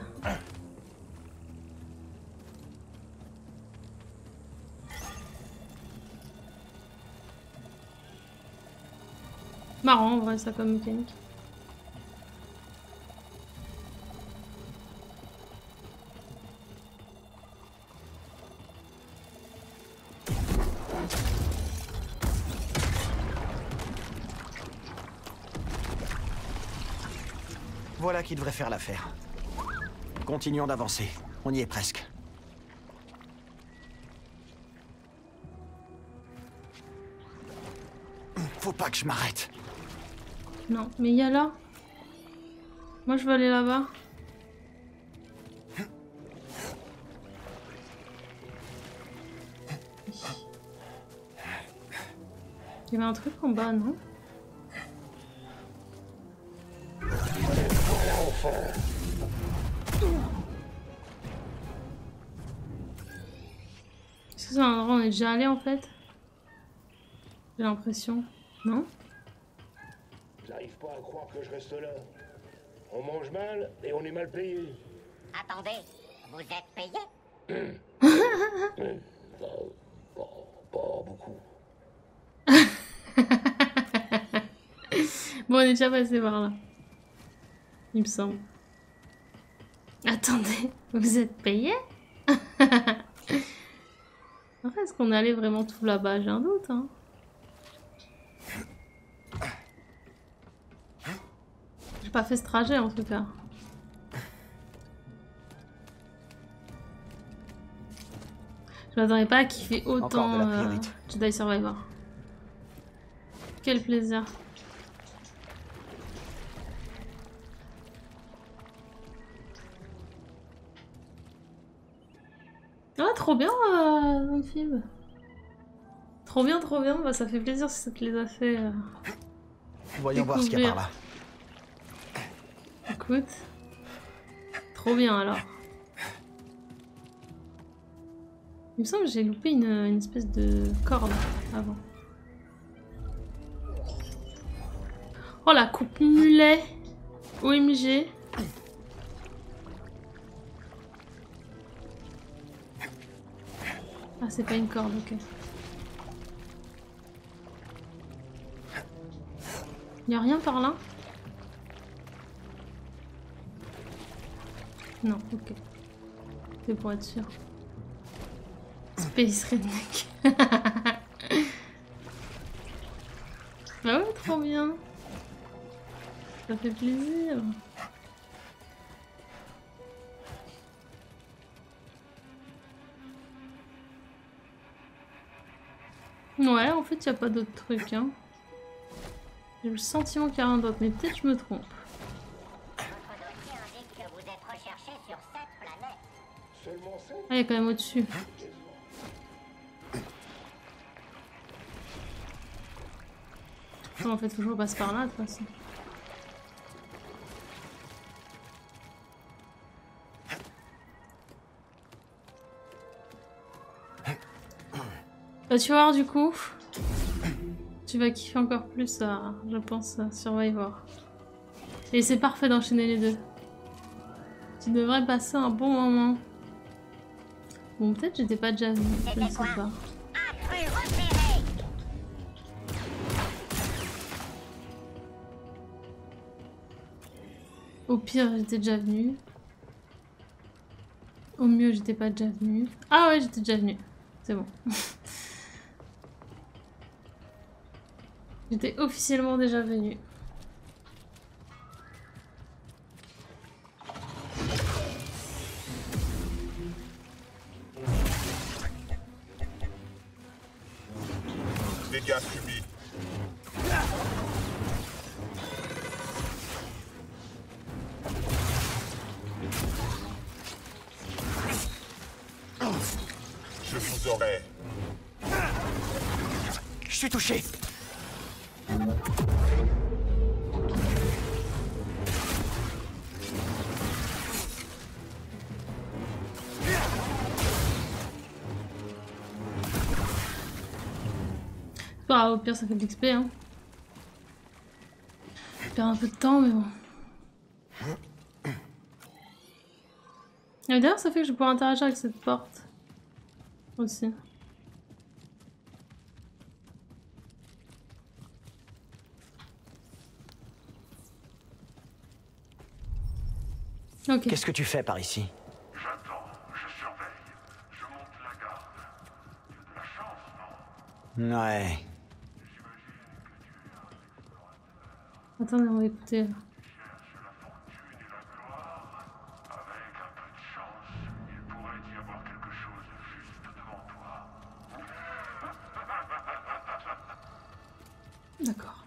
Speaker 1: Marrant en vrai ça comme mécanique.
Speaker 2: Voilà qui devrait faire l'affaire. Continuons d'avancer. On y est presque. Faut pas que je m'arrête.
Speaker 1: Non, mais il y a là. Moi je veux aller là-bas. Il y avait un truc en bas, non? Est-ce que c'est un endroit où on est déjà allé en fait? J'ai l'impression. Non?
Speaker 7: J'arrive pas à croire que je reste là. On mange mal et on est mal payé.
Speaker 5: Attendez, vous êtes payé?
Speaker 7: Pas beaucoup.
Speaker 1: Bon, on est déjà passé par là. Il me semble. Attendez, vous êtes payé? Après, est-ce qu'on est allé vraiment tout là-bas? J'ai un doute, hein. J'ai pas fait ce trajet en tout cas. Je m'attendais pas à kiffer autant Jedi Survivor. Quel plaisir. Ah, trop bien, le film. Trop bien, trop bien. Bah, ça fait plaisir si ça te les a fait.
Speaker 2: Voyons voir ce qu'il y a par là.
Speaker 1: Écoute. Trop bien alors. Il me semble que j'ai loupé une espèce de corde avant. Oh la coupe mulet. OMG. Ah, c'est pas une corde, ok. Y'a rien par là? Non, ok. C'est pour être sûr. Space Redneck. Ah ouais, trop bien. Ça fait plaisir. Ouais, en fait, il n'y a pas d'autres trucs, hein. J'ai le sentiment qu'il n'y a rien d'autre, mais peut-être je me trompe.
Speaker 5: Votre dossier indique que vous êtes recherché sur cette planète.
Speaker 7: Seulement ça?
Speaker 1: Ah, il y a quand même au-dessus. En fait, toujours passe par là, de toute façon. Bah, tu vas voir, du coup, tu vas kiffer encore plus, je pense, Survivor. Et c'est parfait d'enchaîner les deux. Tu devrais passer un bon moment. Bon, peut-être j'étais pas déjà venue, je ne sais pas. Au pire, j'étais déjà venue. Au mieux, j'étais pas déjà venue. Ah ouais, j'étais déjà venue. C'est bon. J'étais officiellement déjà venue.
Speaker 6: Dégâts subis. saurais.
Speaker 2: Je suis touché.
Speaker 1: Ah, au pire, ça fait de l'XP, hein. Je perds un peu de temps, mais bon. Et d'ailleurs, ça fait que je vais pouvoir interagir avec cette porte. Aussi. Ok.
Speaker 2: Qu'est-ce que tu fais par ici?
Speaker 6: J'attends, je surveille, je monte la garde. De la chance, non?
Speaker 2: Ouais.
Speaker 1: Attendez, on va écouter.
Speaker 6: Cherche la fortune et la gloire. Avec un peu de chance, il pourrait y avoir quelque chose juste devant toi.
Speaker 1: D'accord.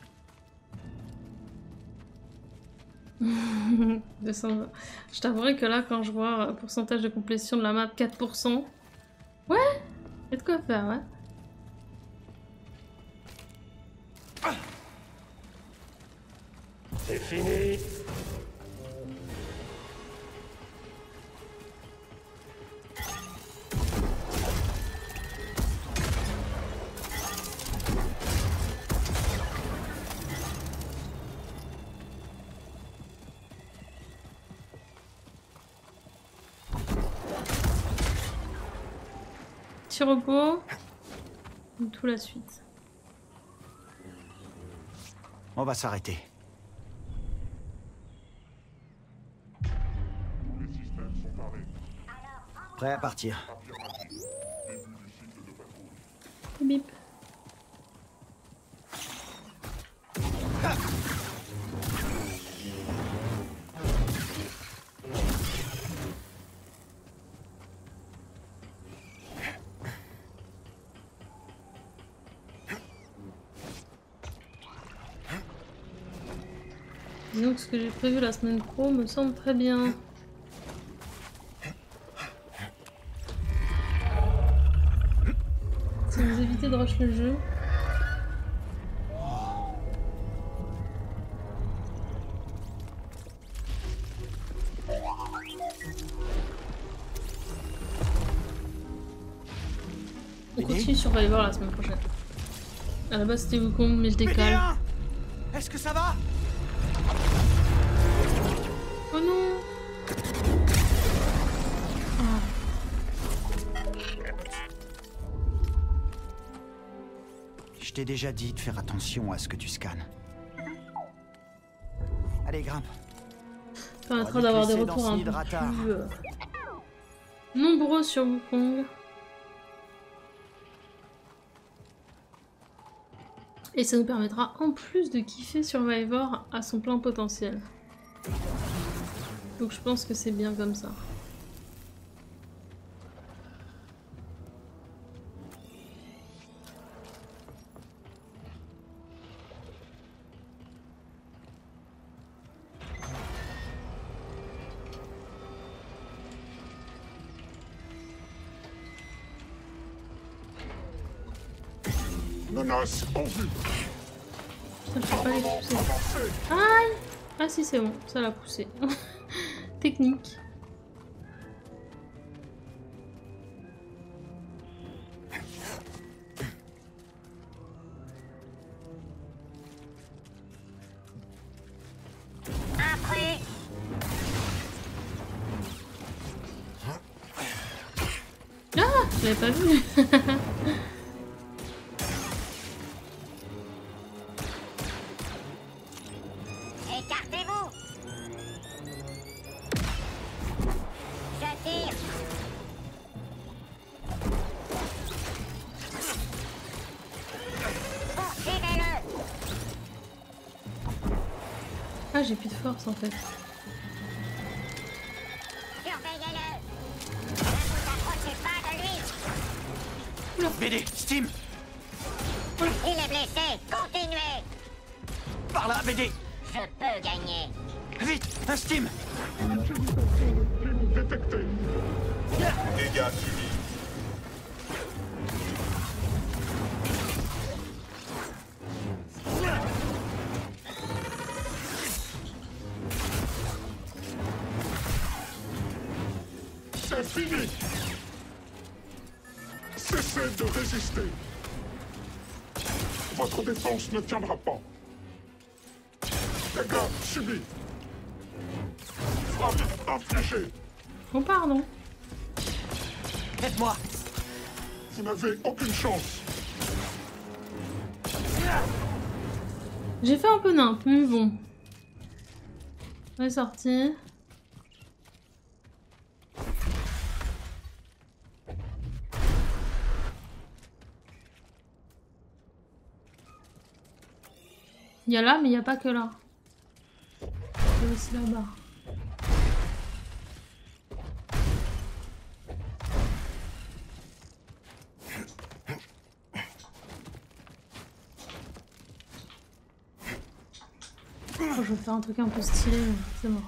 Speaker 1: 220. Je t'avouerai que là, quand je vois pourcentage de complétion de la map 4%, ouais, il y a de quoi faire, ouais.
Speaker 7: C'est fini.
Speaker 1: Petit repos. Et tout la suite.
Speaker 2: On va s'arrêter.
Speaker 6: Les systèmes sont parés.
Speaker 2: Prêt à partir.
Speaker 6: Affirmatif. Début du cycle de patrouille.
Speaker 1: Bip. Disons que ce que j'ai prévu la semaine pro me semble très bien. Si vous évitez de rush le jeu. On continue Survivor la semaine prochaine. À la base c'était Wukong mais je décale.
Speaker 2: Est-ce que ça va?
Speaker 1: Oh non! Ah.
Speaker 2: Je t'ai déjà dit de faire attention à ce que tu scannes. Allez, grimpe.
Speaker 1: Ça permettra d'avoir des retours un peu plus nombreux sur Wukong. Et ça nous permettra en plus de kiffer Survivor à son plein potentiel. Donc je pense que c'est bien comme ça.
Speaker 6: Menace en vue.
Speaker 1: Putain, je peux pas les pousser. Aïe! Ah si, c'est bon, ça l'a poussé. Technique.
Speaker 5: Intrus.
Speaker 1: Ah! Je l'avais pas vu.
Speaker 5: Écartez-vous. Je tire. Poursuivez-le.
Speaker 1: Ah, j'ai plus de force en fait.
Speaker 5: Surveillez-le. Ne vous approchez pas de lui.
Speaker 2: BD, Steam!
Speaker 5: Il est blessé. Continuez.
Speaker 2: Par là, BD!
Speaker 5: Je peux gagner.
Speaker 2: Vite, un Steam!
Speaker 6: Utilisation de crime détectée.
Speaker 7: Dégâts subis.
Speaker 6: C'est fini. Cessez de résister. Votre défense ne tiendra pas. Dégâts subis. Frappe infligée.
Speaker 1: Oh, pardon.
Speaker 2: Aide-moi.
Speaker 6: Vous n'avez aucune chance.
Speaker 1: J'ai fait un peu nimp, mais bon. On est sorti. Il y a là, mais il n'y a pas que là. Il y a aussi là-bas. Oh, je vais faire un truc un peu stylé, mais c'est mort.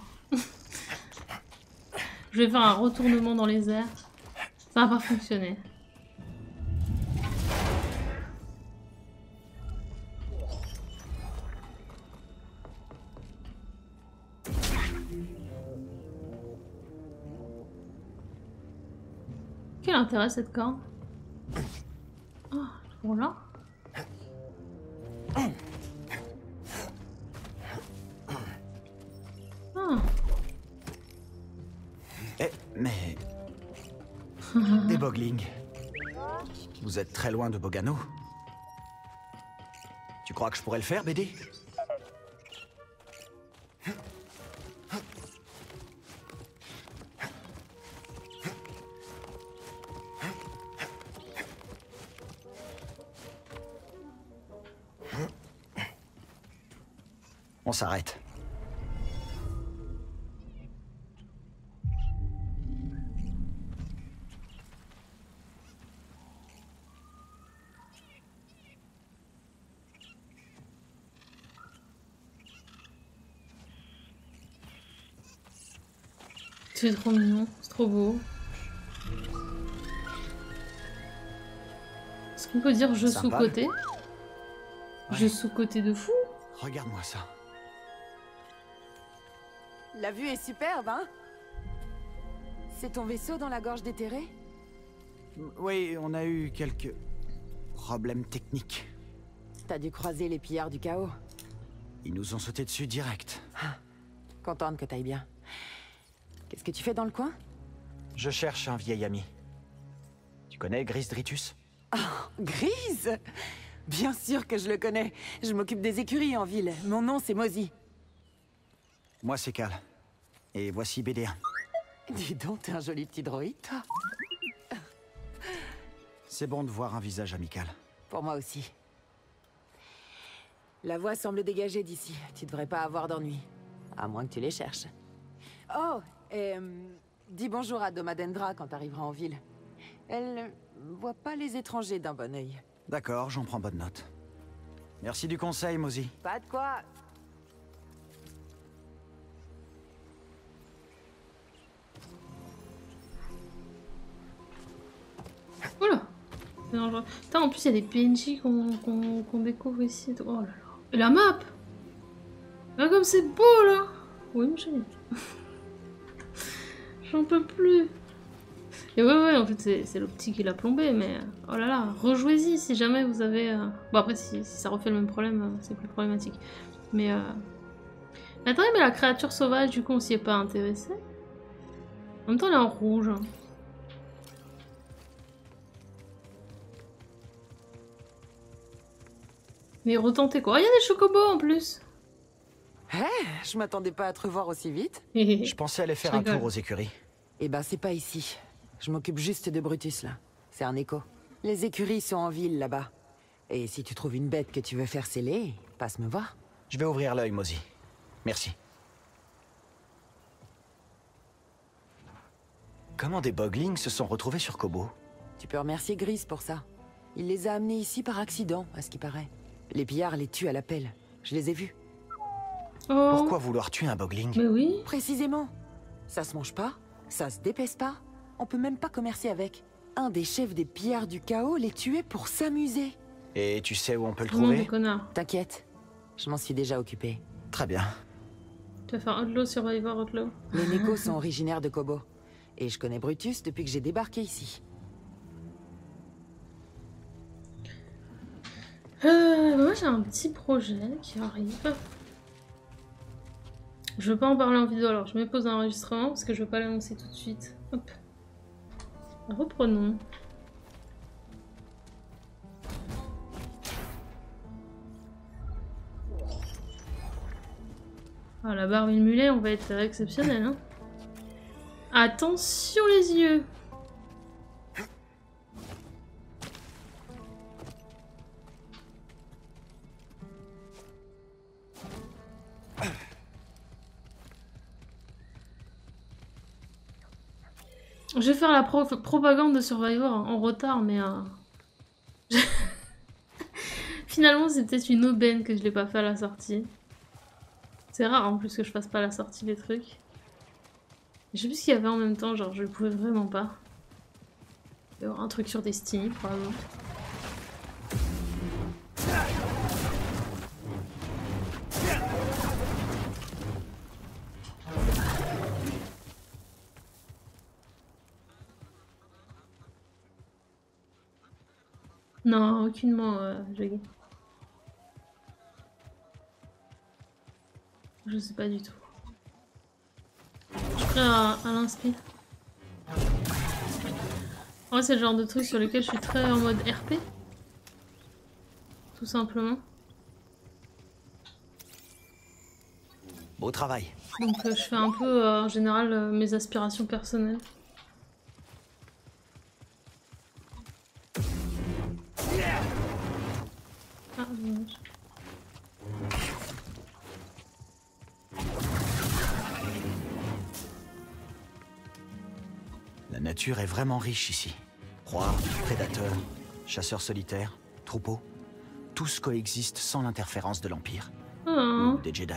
Speaker 1: Je vais faire un retournement dans les airs. Ça va pas fonctionner. Quel intérêt cette corne? Ah, bon là. Ah.
Speaker 2: Eh, mais... Des boglings. Vous êtes très loin de Bogano. Tu crois que je pourrais le faire, BD? On s'arrête.
Speaker 1: C'est trop mignon, c'est trop beau. Est-ce qu'on peut dire je
Speaker 2: Sympa.
Speaker 1: sous-côté?
Speaker 2: Ouais.
Speaker 1: Je sous-côté de fou?
Speaker 2: Regarde-moi ça.
Speaker 4: La vue est superbe, hein? C'est ton vaisseau dans la gorge déterrée?
Speaker 2: Oui, on a eu quelques problèmes techniques.
Speaker 4: T'as dû croiser les pillards du chaos.
Speaker 2: Ils nous ont sauté dessus direct.
Speaker 4: Contente que t'ailles bien. Qu'est-ce que tu fais dans le coin?
Speaker 2: Je cherche un vieil ami. Tu connais Gris Dritus?
Speaker 4: Grise? Bien sûr que je le connais. Je m'occupe des écuries en ville. Mon nom, c'est Mozy.
Speaker 2: Moi, c'est Cal. Et voici BD1.
Speaker 4: Dis donc, t'es un joli petit droïde, toi.
Speaker 2: C'est bon de voir un visage amical.
Speaker 4: Pour moi aussi. La voie semble dégagée d'ici. Tu devrais pas avoir d'ennui. À moins que tu les cherches. Oh, et dis bonjour à Domadendra quand t'arriveras en ville. Elle voit pas les étrangers d'un bon œil.
Speaker 2: D'accord, j'en prends bonne note. Merci du conseil, Mozy.
Speaker 4: Pas de quoi.
Speaker 1: Oula! C'est dangereux. Putain, en plus, il y a des PNJ qu'on découvre ici. Et tout. Oh là là. Et la map! Ah, comme c'est beau là! Oui, mon chéri. J'en peux plus. Et ouais, en fait, c'est l'optique qui l'a plombé, mais oh là là, rejouez-y si jamais vous avez. Bon, après, si ça refait le même problème, c'est plus problématique. Mais attendez, mais la créature sauvage, du coup, on s'y est pas intéressé. En même temps, elle est en rouge. Mais retentez quoi. Il y a des chocobos en plus.
Speaker 4: Je m'attendais pas à te revoir aussi vite.
Speaker 2: Je pensais aller faire
Speaker 1: Je
Speaker 2: un
Speaker 1: rigole.
Speaker 2: tour aux écuries.
Speaker 4: Eh ben, c'est pas ici. Je m'occupe juste de Brutus, là. C'est un écho. Les écuries sont en ville, là-bas. Et si tu trouves une bête que tu veux faire sceller, passe me voir.
Speaker 2: Je vais ouvrir l'œil, Mozy. Merci. Comment des boglings se sont retrouvés sur Kobo?
Speaker 4: Tu peux remercier Gris pour ça. Il les a amenés ici par accident, à ce qui paraît. Les pillards les tuent à la pelle. Je les ai vus.
Speaker 1: Oh.
Speaker 2: Pourquoi vouloir tuer un bogling?
Speaker 1: Mais oui.
Speaker 4: Précisément. Ça se mange pas, ça se dépèce pas, on peut même pas commercer avec. Un des chefs des pillards du chaos les tuait pour s'amuser.
Speaker 2: Et tu sais où on peut le
Speaker 1: Vraiment des
Speaker 2: trouver?
Speaker 1: connards.
Speaker 4: T'inquiète, je m'en suis déjà occupé.
Speaker 2: Très bien.
Speaker 1: Tu vas faire Outlaw Survivor Outlaw.
Speaker 4: Les Nekos sont originaires de Kobo. Et je connais Brutus depuis que j'ai débarqué ici.
Speaker 1: Moi j'ai un petit projet qui arrive. Je veux pas en parler en vidéo, alors je mets pause d'enregistrement parce que je veux pas l'annoncer tout de suite. Hop. Reprenons. Ah, la barbe et le mulet, on va être exceptionnel, hein. Attention les yeux! Je vais faire la propagande de Survivor en retard, mais... Finalement, c'est peut-être une aubaine que je l'ai pas fait à la sortie. C'est rare en plus que je fasse pas la sortie des trucs. Je sais plus ce qu'il y avait en même temps, genre je le pouvais vraiment pas. Il y aura un truc sur Destiny, probablement. Non, aucunement, Jaggy. Je sais pas du tout. Je ferai à l'inspi. En vrai, c'est le genre de truc sur lequel je suis très en mode RP. Tout simplement.
Speaker 2: Beau travail.
Speaker 1: Donc je fais un peu, en général, mes aspirations personnelles. Ah, dommage.
Speaker 2: La nature est vraiment riche ici. Proies, prédateurs, chasseurs solitaires, troupeaux. Tous coexistent sans l'interférence de l'Empire.
Speaker 1: Oh.
Speaker 2: Ou des Jedi.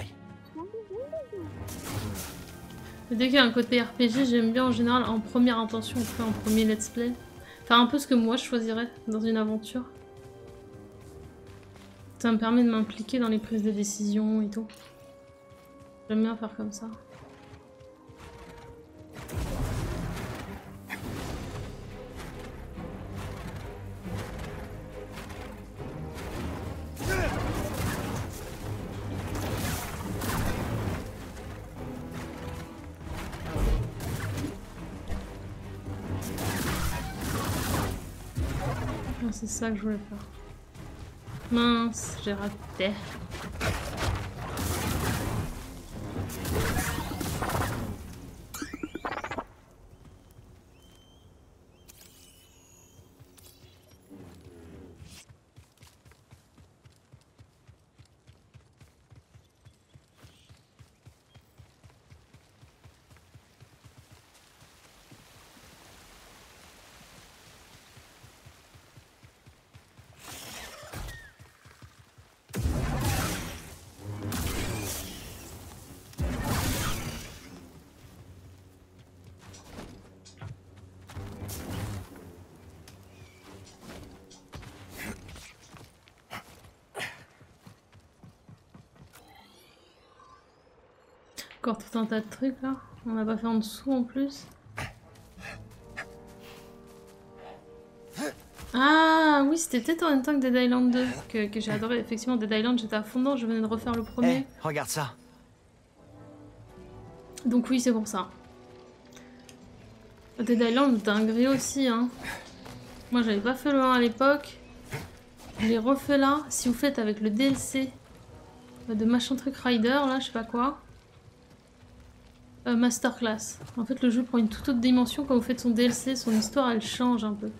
Speaker 1: Dès qu'il y a un côté RPG, j'aime bien en général en première intention, en premier let's play. Faire un peu ce que moi je choisirais dans une aventure. Ça me permet de m'impliquer dans les prises de décision et tout. J'aime bien faire comme ça. C'est ça que je voulais faire. Mince, j'ai raté. Encore tout un tas de trucs là. On n'a pas fait en dessous en plus. Ah oui, c'était peut-être en même temps que Dead Island 2 que j'ai adoré. Effectivement, Dead Island, j'étais à fond dedans, je venais de refaire le premier.
Speaker 2: Hey, regarde ça.
Speaker 1: Donc oui, c'est pour ça. Dead Island, dinguerie aussi, hein. Moi, j'avais pas fait le 1 à l'époque. Je l'ai refait là. Si vous faites avec le DLC de machin truc Rider, là, je sais pas quoi. Masterclass. En fait, le jeu prend une toute autre dimension quand vous faites son DLC. Son histoire, elle change un peu.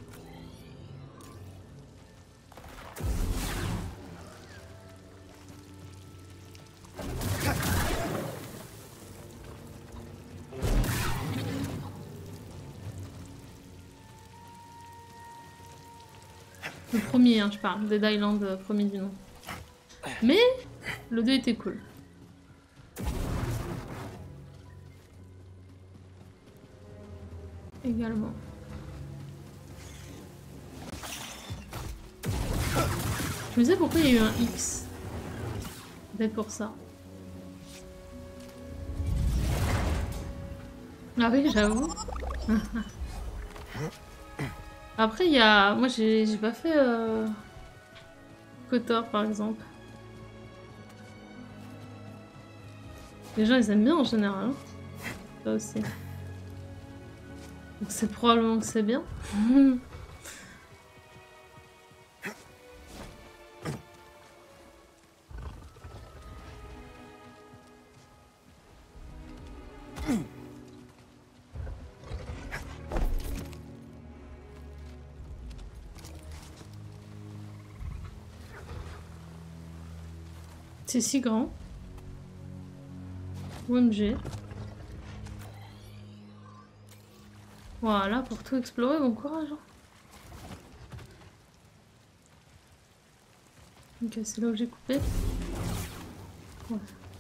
Speaker 1: Le premier, hein, je parle. Dead Island, premier du nom. Mais le 2 était cool. Également. Je me disais pourquoi il y a eu un X. Peut-être pour ça. Ah oui, j'avoue. Après, il y a... Moi, j'ai pas fait... Kotor, par exemple. Les gens, ils aiment bien en général. Hein. Ça aussi. Donc c'est probablement que c'est bien. C'est si grand. OMG. Voilà, pour tout explorer, bon courage. Hein. Ok, c'est là où j'ai coupé. Ouais.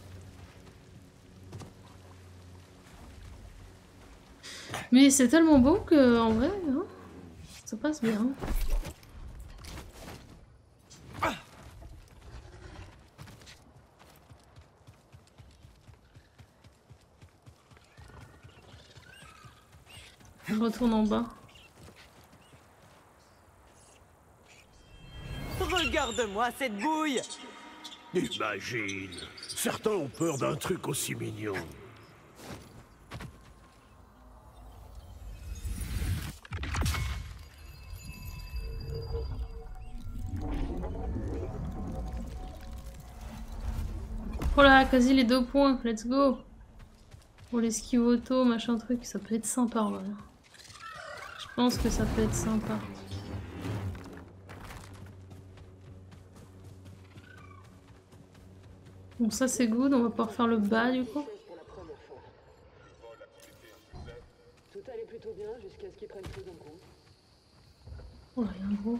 Speaker 1: Mais c'est tellement beau que, en vrai, hein, ça passe bien. Je retourne en bas.
Speaker 8: Regarde-moi cette bouille!
Speaker 3: Imagine, certains ont peur d'un truc aussi mignon.
Speaker 1: Oh là, quasi les 2 points, let's go! Pour l'esquive auto, machin truc, ça peut être sympa en vrai. Je pense que ça peut être sympa. Bon, ça c'est good, on va pouvoir faire le bas du coup.
Speaker 4: Tout allait plutôt bien jusqu'à ce qu'ils prennent tout d'un coup.
Speaker 1: Oh là, il y a un gros.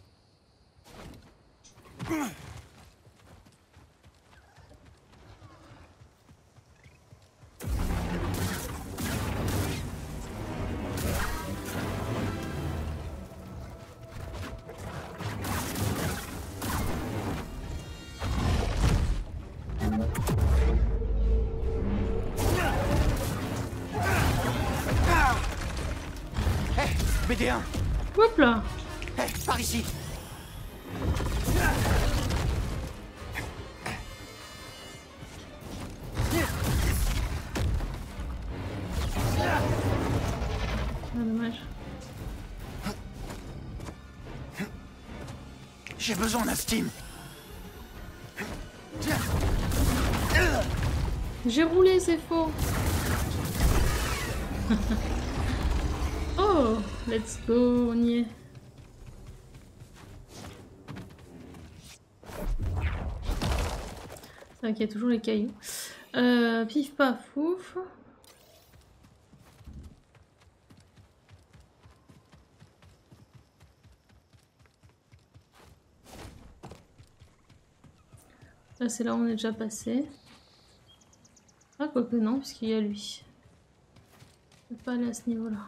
Speaker 2: BD1.
Speaker 1: Hop là!
Speaker 2: Hé, par ici.
Speaker 1: Ah, dommage.
Speaker 2: J'ai besoin d'un steam.
Speaker 1: J'ai roulé, c'est faux! Oh! Let's go, on y est. C'est vrai qu'il y a toujours les cailloux. Pif paf fouf. Là, c'est là où on est déjà passé. Ah, quoique non, puisqu'il y a lui. Je peux pas aller à ce niveau-là.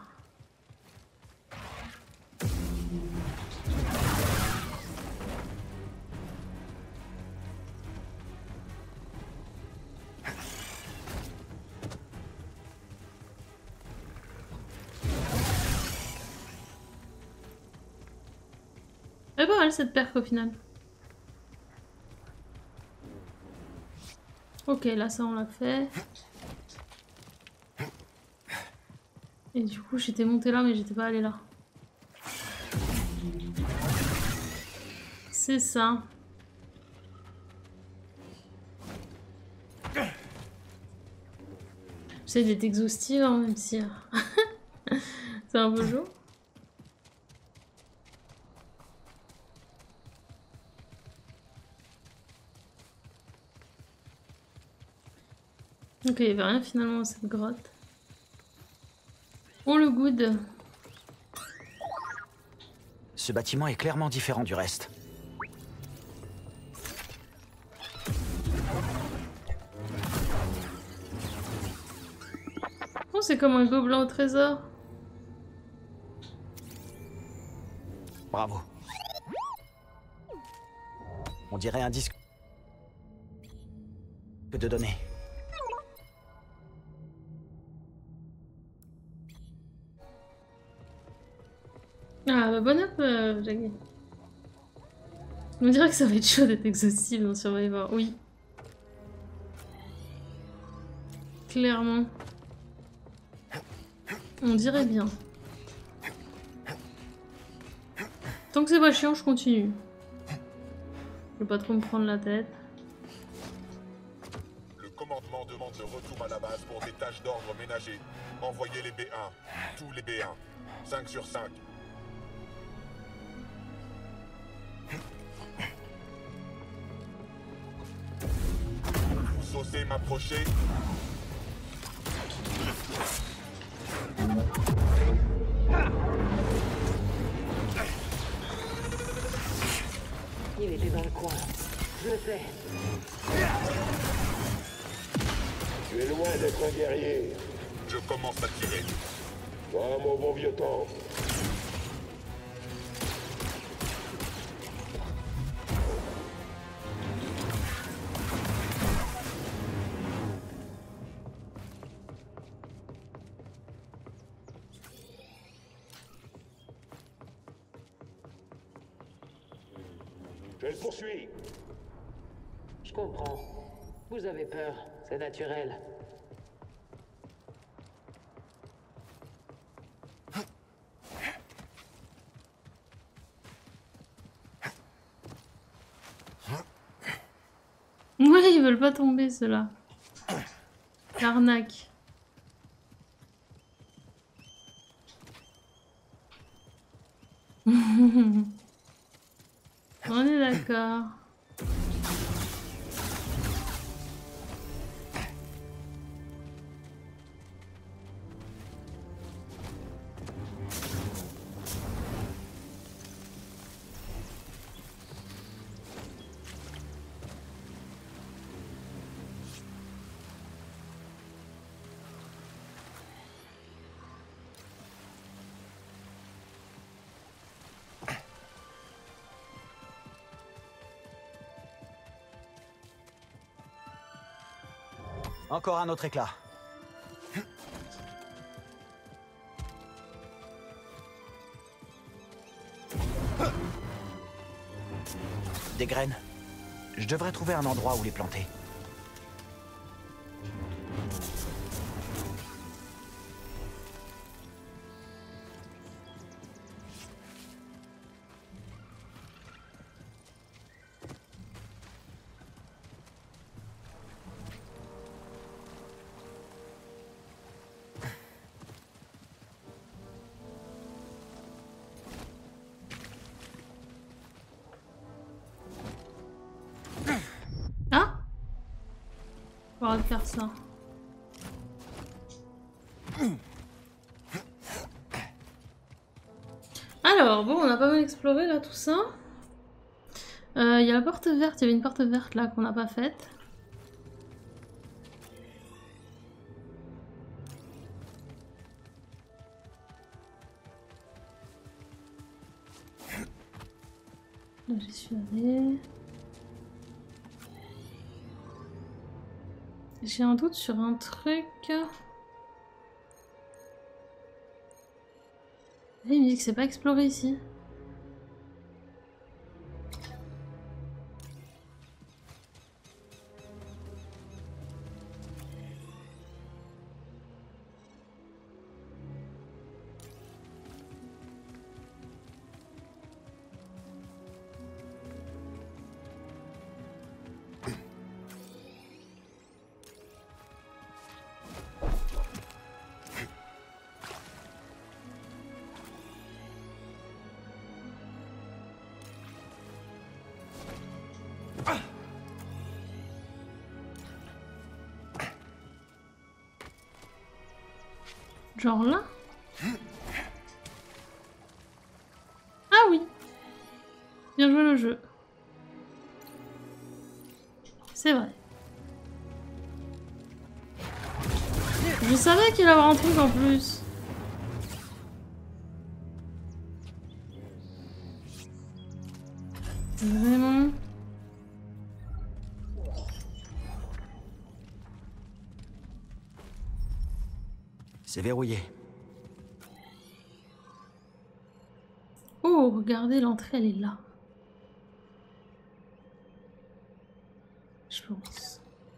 Speaker 1: Elle est pas mal cette perque au final. Ok, là ça on l'a fait. Et du coup j'étais montée là mais j'étais pas allée là. C'est ça. J'essaie d'être exhaustive hein, même si... c'est un peu chaud. Ok, il n'y avait rien finalement dans cette grotte. Oh le good.
Speaker 2: Ce bâtiment est clairement différent du reste.
Speaker 1: Oh, c'est comme un gobelin au trésor.
Speaker 2: Bravo. On dirait un disque de données.
Speaker 1: Ah bah bonne up, Jaggy. On dirait que ça va être chaud d'être exhaustif dans Survivor, oui. Clairement. On dirait bien. Tant que c'est pas chiant, je continue. Je vais pas trop me prendre la tête.
Speaker 6: Le commandement demande le retour à la base pour des tâches d'ordre ménagées. Envoyez les B1. Tous les B1. 5 sur 5. Vous osez m'approcher?
Speaker 4: Il était dans le coin. Je le sais.
Speaker 7: Tu es loin d'être un guerrier.
Speaker 6: Je commence à tirer.
Speaker 7: Ah, mon bon vieux temps. Je le poursuis.
Speaker 4: Je comprends. Vous avez peur. C'est naturel.
Speaker 1: Ouais, ils veulent pas tomber, ceux-là. L'arnaque. On est d'accord.
Speaker 2: Encore un autre éclat. Des graines. Je devrais trouver un endroit où les planter.
Speaker 1: Ah! On va faire ça. Alors, bon, on a pas mal exploré là tout ça. Il y a la porte verte, il y avait une porte verte là qu'on n'a pas faite. Là, j'y suis allée. J'ai un doute sur un truc. Il me dit que c'est pas exploré ici. Genre là? Ah oui! Bien joué le jeu. C'est vrai. Je savais qu'il allait avoir un truc en plus. Vraiment?
Speaker 2: C'est verrouillé.
Speaker 1: regardez, l'entrée, elle est là. Je pense.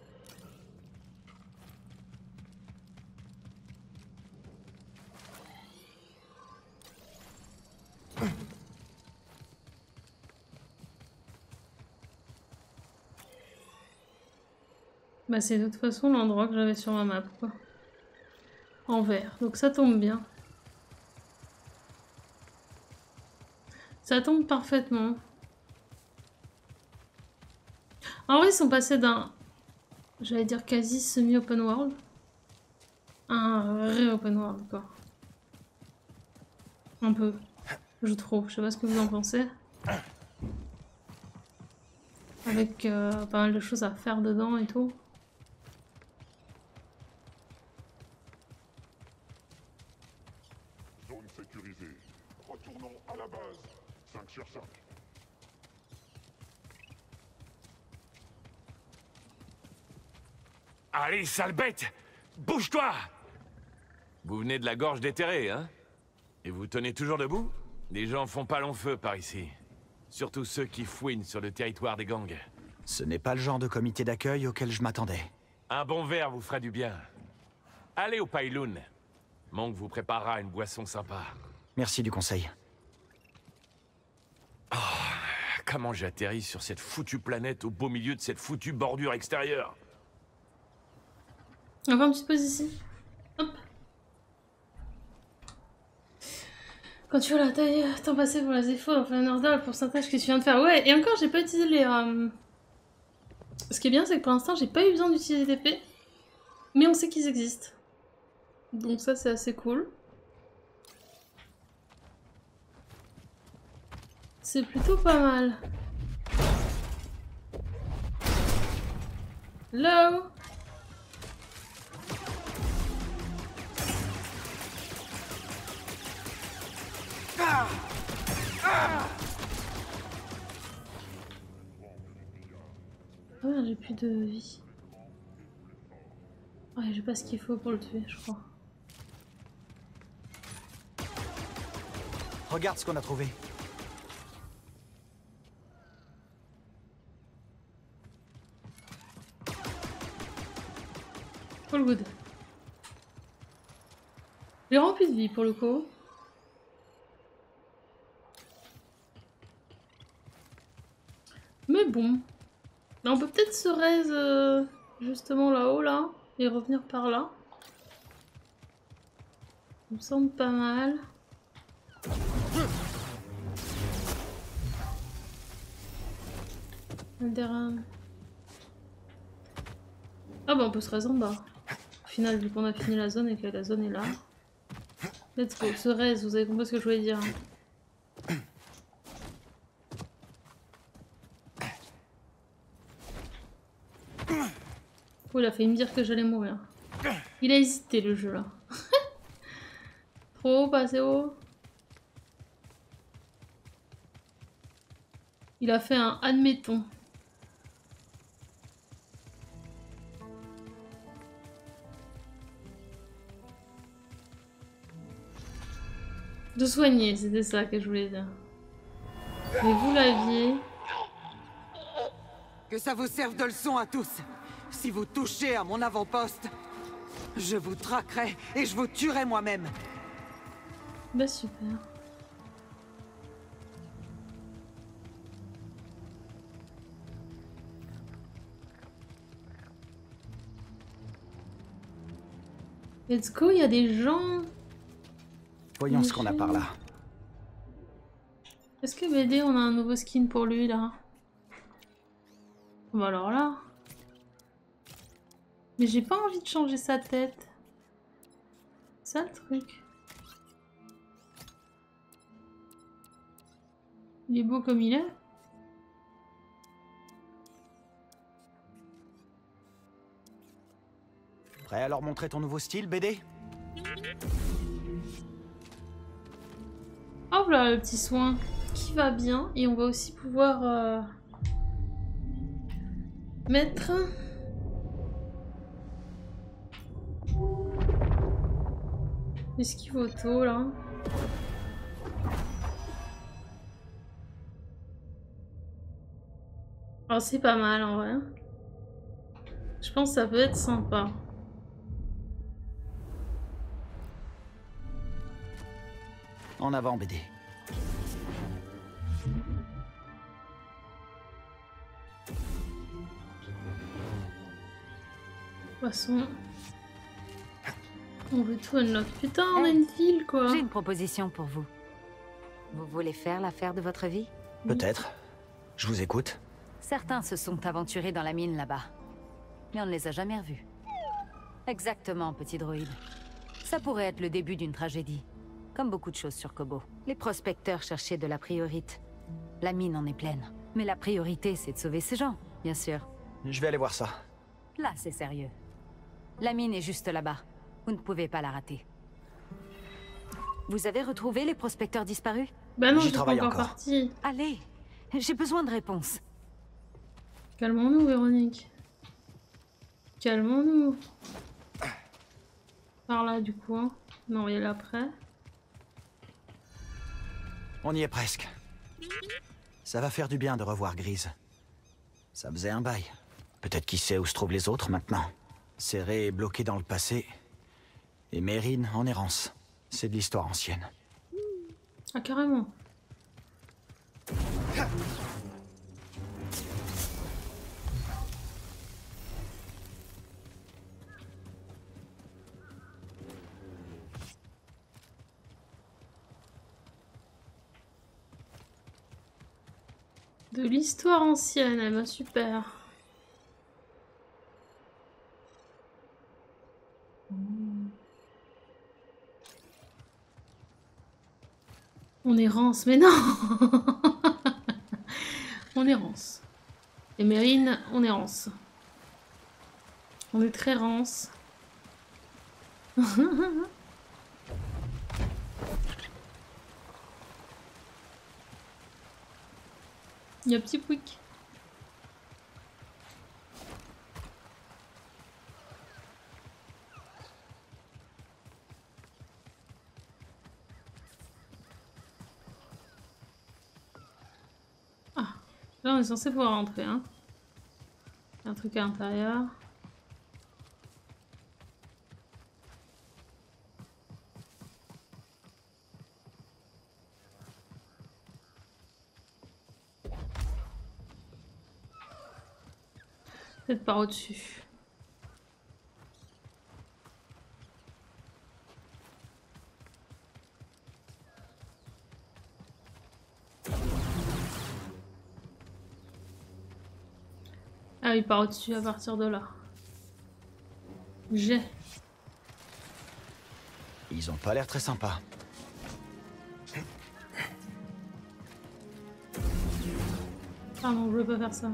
Speaker 1: Bah c'est de toute façon l'endroit que j'avais sur ma map, quoi. En vert, donc ça tombe bien. Ça tombe parfaitement. En vrai, ils sont passés d'un, j'allais dire quasi semi-open world, à un vrai open world, quoi. Un peu, je trouve. Je sais pas ce que vous en pensez. Avec pas mal de choses à faire dedans et tout.
Speaker 6: Zone sécurisée. Retournons à la base. 5 sur 5.
Speaker 9: Allez, sale bête! Bouge-toi! Vous venez de la gorge déterrée, hein? Et vous tenez toujours debout? Les gens font pas long feu par ici. Surtout ceux qui fouinent sur le territoire des gangs.
Speaker 2: Ce n'est pas le genre de comité d'accueil auquel je m'attendais.
Speaker 9: Un bon verre vous fera du bien. Allez au Pailoun. Monk vous préparera une boisson sympa.
Speaker 2: Merci du conseil.
Speaker 9: Oh, comment j'ai atterri sur cette foutue planète au beau milieu de cette foutue bordure extérieure?
Speaker 1: On va faire une petite pause ici. Hop. Quand tu vois la taille, temps passé pour les efforts, enfin un ordre, le pourcentage que tu viens de faire. Ouais, et encore, j'ai pas utilisé les... Ce qui est bien, c'est que pour l'instant, j'ai pas eu besoin d'utiliser d'épée. Mais on sait qu'ils existent. Donc ça, c'est assez cool. C'est plutôt pas mal. Hello. Ah ouais, j'ai plus de vie. Ouais, j'ai pas ce qu'il faut pour le tuer, je crois.
Speaker 2: Regarde ce qu'on a trouvé.
Speaker 1: All good. J'ai rempli de vie pour le coup. Mais bon. Mais on peut peut-être se raise justement là-haut là. Et revenir par là. Ça me semble pas mal. Ah bah on peut se raise en bas. Au final, vu qu'on a fini la zone et que la zone est là. Let's go, se raise, vous avez compris ce que je voulais dire. Oh, il a failli me dire que j'allais mourir. Il a hésité le jeu là. Trop haut, pas assez haut. Il a fait un admettons. De soigner, c'était ça que je voulais dire. Mais vous l'aviez.
Speaker 8: Que ça vous serve de leçon à tous. Si vous touchez à mon avant-poste, je vous traquerai et je vous tuerai moi-même.
Speaker 1: Bah super. Let's go, il y a des gens.
Speaker 2: Voyons ce qu'on a par là.
Speaker 1: Est-ce que BD, on a un nouveau skin pour lui là? Bah alors là. Mais j'ai pas envie de changer sa tête. C'est ça le truc. Il est beau comme il est.
Speaker 2: Prêt à leur montrer ton nouveau style, BD?
Speaker 1: Hop là, le petit soin qui va bien. Et on va aussi pouvoir mettre... Esquive auto là. Oh, c'est pas mal en vrai. Je pense que ça peut être sympa.
Speaker 2: En avant, BD.
Speaker 1: De toute façon, on veut tout unlock. Putain, on a une ville quoi.
Speaker 4: J'ai une proposition pour vous. Vous voulez faire l'affaire de votre vie?
Speaker 2: Peut-être. Je vous écoute.
Speaker 4: Certains se sont aventurés dans la mine là-bas, mais on ne les a jamais revus. Exactement, petit droïde. Ça pourrait être le début d'une tragédie, comme beaucoup de choses sur Kobo. Les prospecteurs cherchaient de la priorite. La mine en est pleine. Mais la priorité, c'est de sauver ces gens, bien sûr.
Speaker 2: Je vais aller voir ça.
Speaker 4: Là, c'est sérieux. La mine est juste là-bas. Vous ne pouvez pas la rater. Vous avez retrouvé les prospecteurs disparus?
Speaker 1: Bah non,
Speaker 2: J'y
Speaker 1: je suis pas
Speaker 2: travaille
Speaker 1: encore
Speaker 2: encore.
Speaker 1: partie.
Speaker 4: Allez, j'ai besoin de réponses.
Speaker 1: Calmons-nous, Véronique. Calmons-nous. Par là, du coup. Hein. Non, il y a l'après.
Speaker 2: On y est presque. Ça va faire du bien de revoir Grise. Ça faisait un bail. Peut-être qui sait où se trouvent les autres maintenant. Serré et bloqué dans le passé. Et Mérine en errance. C'est de l'histoire ancienne.
Speaker 1: Ah, carrément. De l'histoire ancienne, eh ben super. On est rance, mais non. On est rance. Et Mérine, on est rance. On est très rance. Il y a petit Pouic. Ah, là on est censé pouvoir rentrer, hein. Il y a un truc à l'intérieur. Peut-être par au-dessus. Ah oui, par au-dessus à partir de là. J'ai.
Speaker 2: Ils ont pas l'air très sympas.
Speaker 1: Ah non, je veux pas faire ça.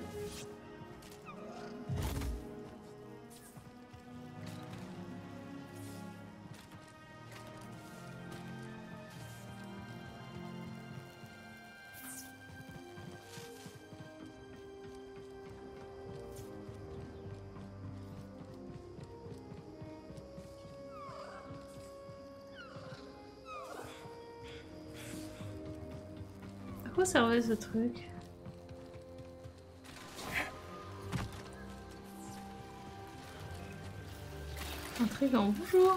Speaker 1: À quoi servait ce truc? Intriguant, bonjour.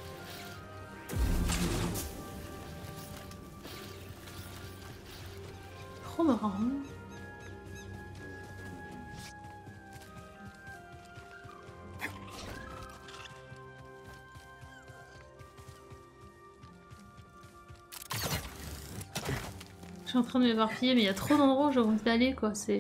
Speaker 1: Trop marrant. Je suis en train de m'éparpiller, mais il y a trop d'endroits où j'ai envie d'aller, quoi. C'est...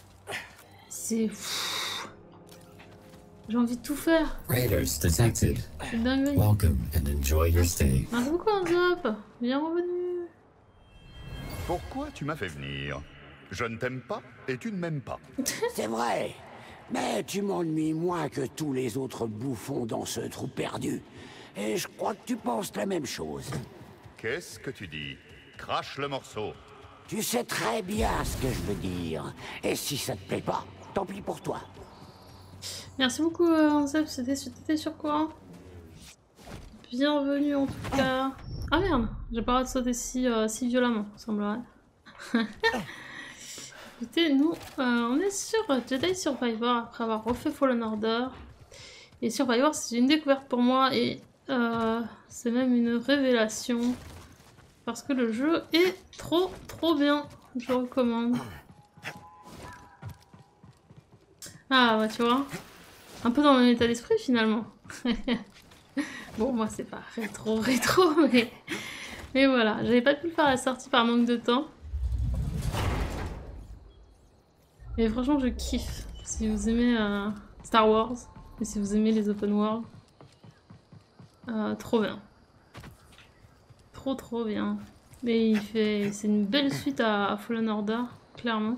Speaker 1: J'ai envie de tout faire.
Speaker 10: Raiders detected.
Speaker 1: C'est dingue.
Speaker 10: Welcome and enjoy your stay.
Speaker 1: Merci beaucoup, Hanzop. Bienvenue.
Speaker 11: Pourquoi tu m'as fait venir? Je ne t'aime pas et tu ne m'aimes pas.
Speaker 3: C'est vrai. Mais tu m'ennuies moins que tous les autres bouffons dans ce trou perdu. Et je crois que tu penses la même chose.
Speaker 11: Qu'est-ce que tu dis? Crache le morceau.
Speaker 3: Tu sais très bien ce que je veux dire. Et si ça te plaît pas, tant pis pour toi.
Speaker 1: Merci beaucoup, Hanzop. C'était sur quoi? Bienvenue en tout cas. Ah merde, j'ai pas le droit de sauter si violemment, semblerait. écoutez, nous, on est sur Jedi Survivor après avoir refait Fallen Order. Et Survivor, c'est une découverte pour moi et c'est même une révélation. Parce que le jeu est trop bien. Je le recommande. Ah, bah tu vois. Un peu dans le même état d'esprit finalement. Bon, moi c'est pas rétro, mais voilà. J'avais pas pu le faire à la sortie par manque de temps. Mais franchement, je kiffe. Si vous aimez Star Wars, et si vous aimez les open world, trop bien. Trop bien. Mais c'est une belle suite à Fallen Order, clairement.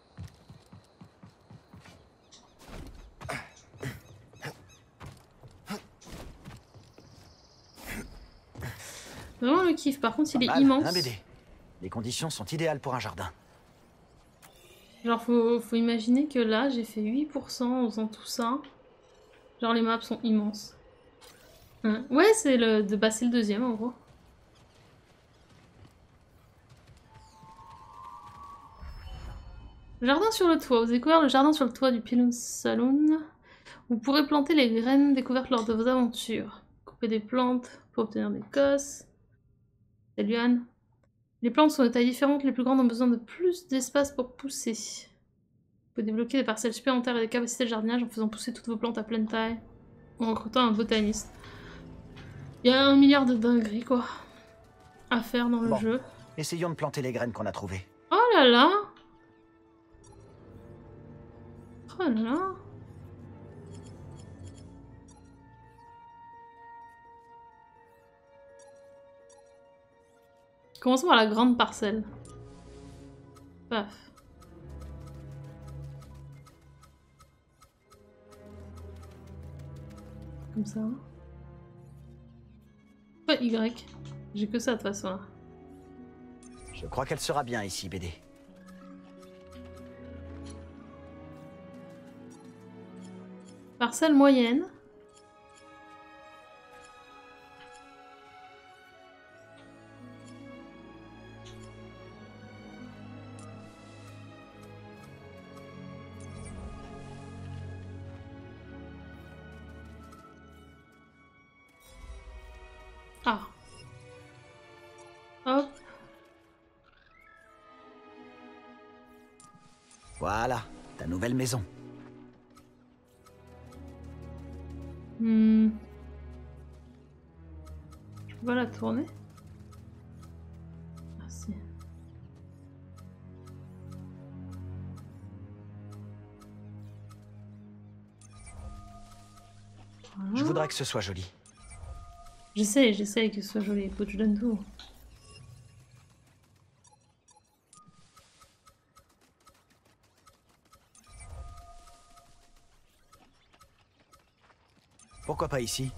Speaker 1: Vraiment le kiff. Par contre, il est immense.
Speaker 2: Un BD. Les conditions sont idéales pour un jardin.
Speaker 1: Genre, faut imaginer que là, j'ai fait 8% en faisant tout ça. Genre, les maps sont immenses. Hein. Ouais, c'est le deuxième, en gros. Jardin sur le toit. Vous avez découvert le jardin sur le toit du Pilum Saloon. Vous pourrez planter les graines découvertes lors de vos aventures. Couper des plantes pour obtenir des cosses. Salut Anne. Les plantes sont de tailles différentes, les plus grandes ont besoin de plus d'espace pour pousser. Vous pouvez débloquer des parcelles supplémentaires et des capacités de jardinage en faisant pousser toutes vos plantes à pleine taille. Ou en recrutant un botaniste. Il y a 1 milliard de dingueries, quoi, à faire dans le jeu.
Speaker 2: Essayons de planter les graines qu'on a trouvées.
Speaker 1: Oh là là! Oh là là! Commençons par la grande parcelle. Paf. Comme ça. Pas Y. J'ai que ça de toute façon.
Speaker 2: Je crois qu'elle sera bien ici, BD.
Speaker 1: Parcelle moyenne. Ah. Hop.
Speaker 2: Voilà, ta nouvelle maison.
Speaker 1: Je peux pas la tourner. Ah si. Voilà.
Speaker 2: Je voudrais que ce soit joli.
Speaker 1: J'essaie que ce soit joli. Écoute, je donne tout.
Speaker 2: Pourquoi pas ici?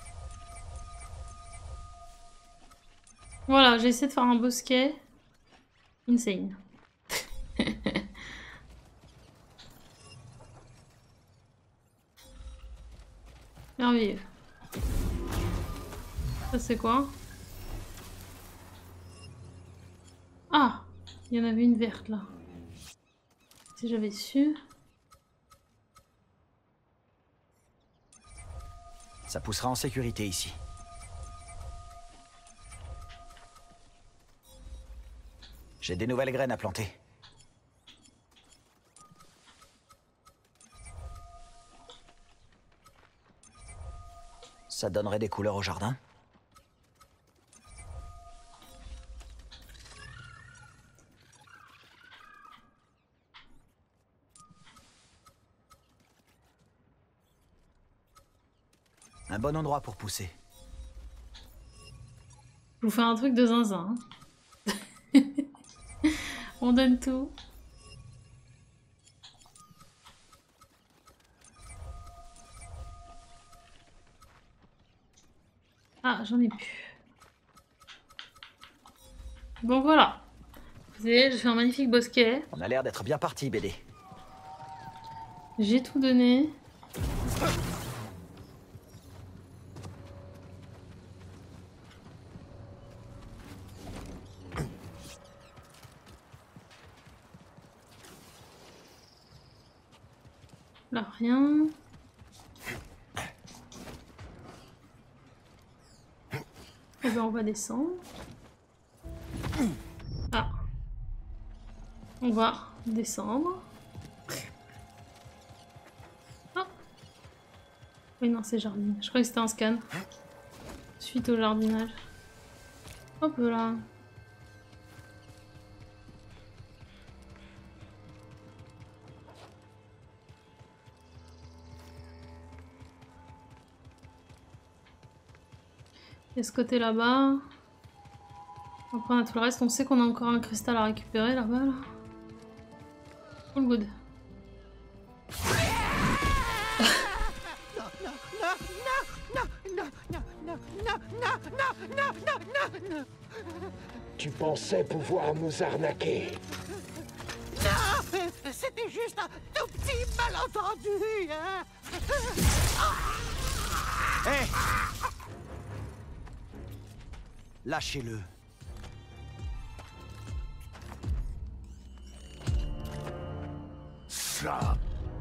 Speaker 1: Voilà, j'ai essayé de faire un bosquet. Insane. Merveilleux. Ça c'est quoi? Ah! Il y en avait une verte là. Si j'avais su...
Speaker 2: Ça poussera en sécurité ici. J'ai des nouvelles graines à planter. Ça donnerait des couleurs au jardin. Un bon endroit pour pousser.
Speaker 1: Je vous fais un truc de zinzin. Hein. On donne tout. Ah, j'en ai plus. Bon, voilà. Vous voyez, je fais un magnifique bosquet.
Speaker 2: On a l'air d'être bien parti, BD.
Speaker 1: J'ai tout donné. Là, rien. Et ben on va descendre. Ah. On va descendre. Ah. Oui, non, c'est jardin. Je croyais que c'était un scan. Suite au jardinage. Hop là. Il y a ce côté là-bas. Après on a tout le reste. On sait qu'on a encore un cristal à récupérer là-bas. Là. All good.
Speaker 3: Tu pensais pouvoir nous arnaquer?
Speaker 8: Non, c'était juste un tout petit malentendu, hein.
Speaker 2: Hé! Lâchez-le.
Speaker 3: Ça...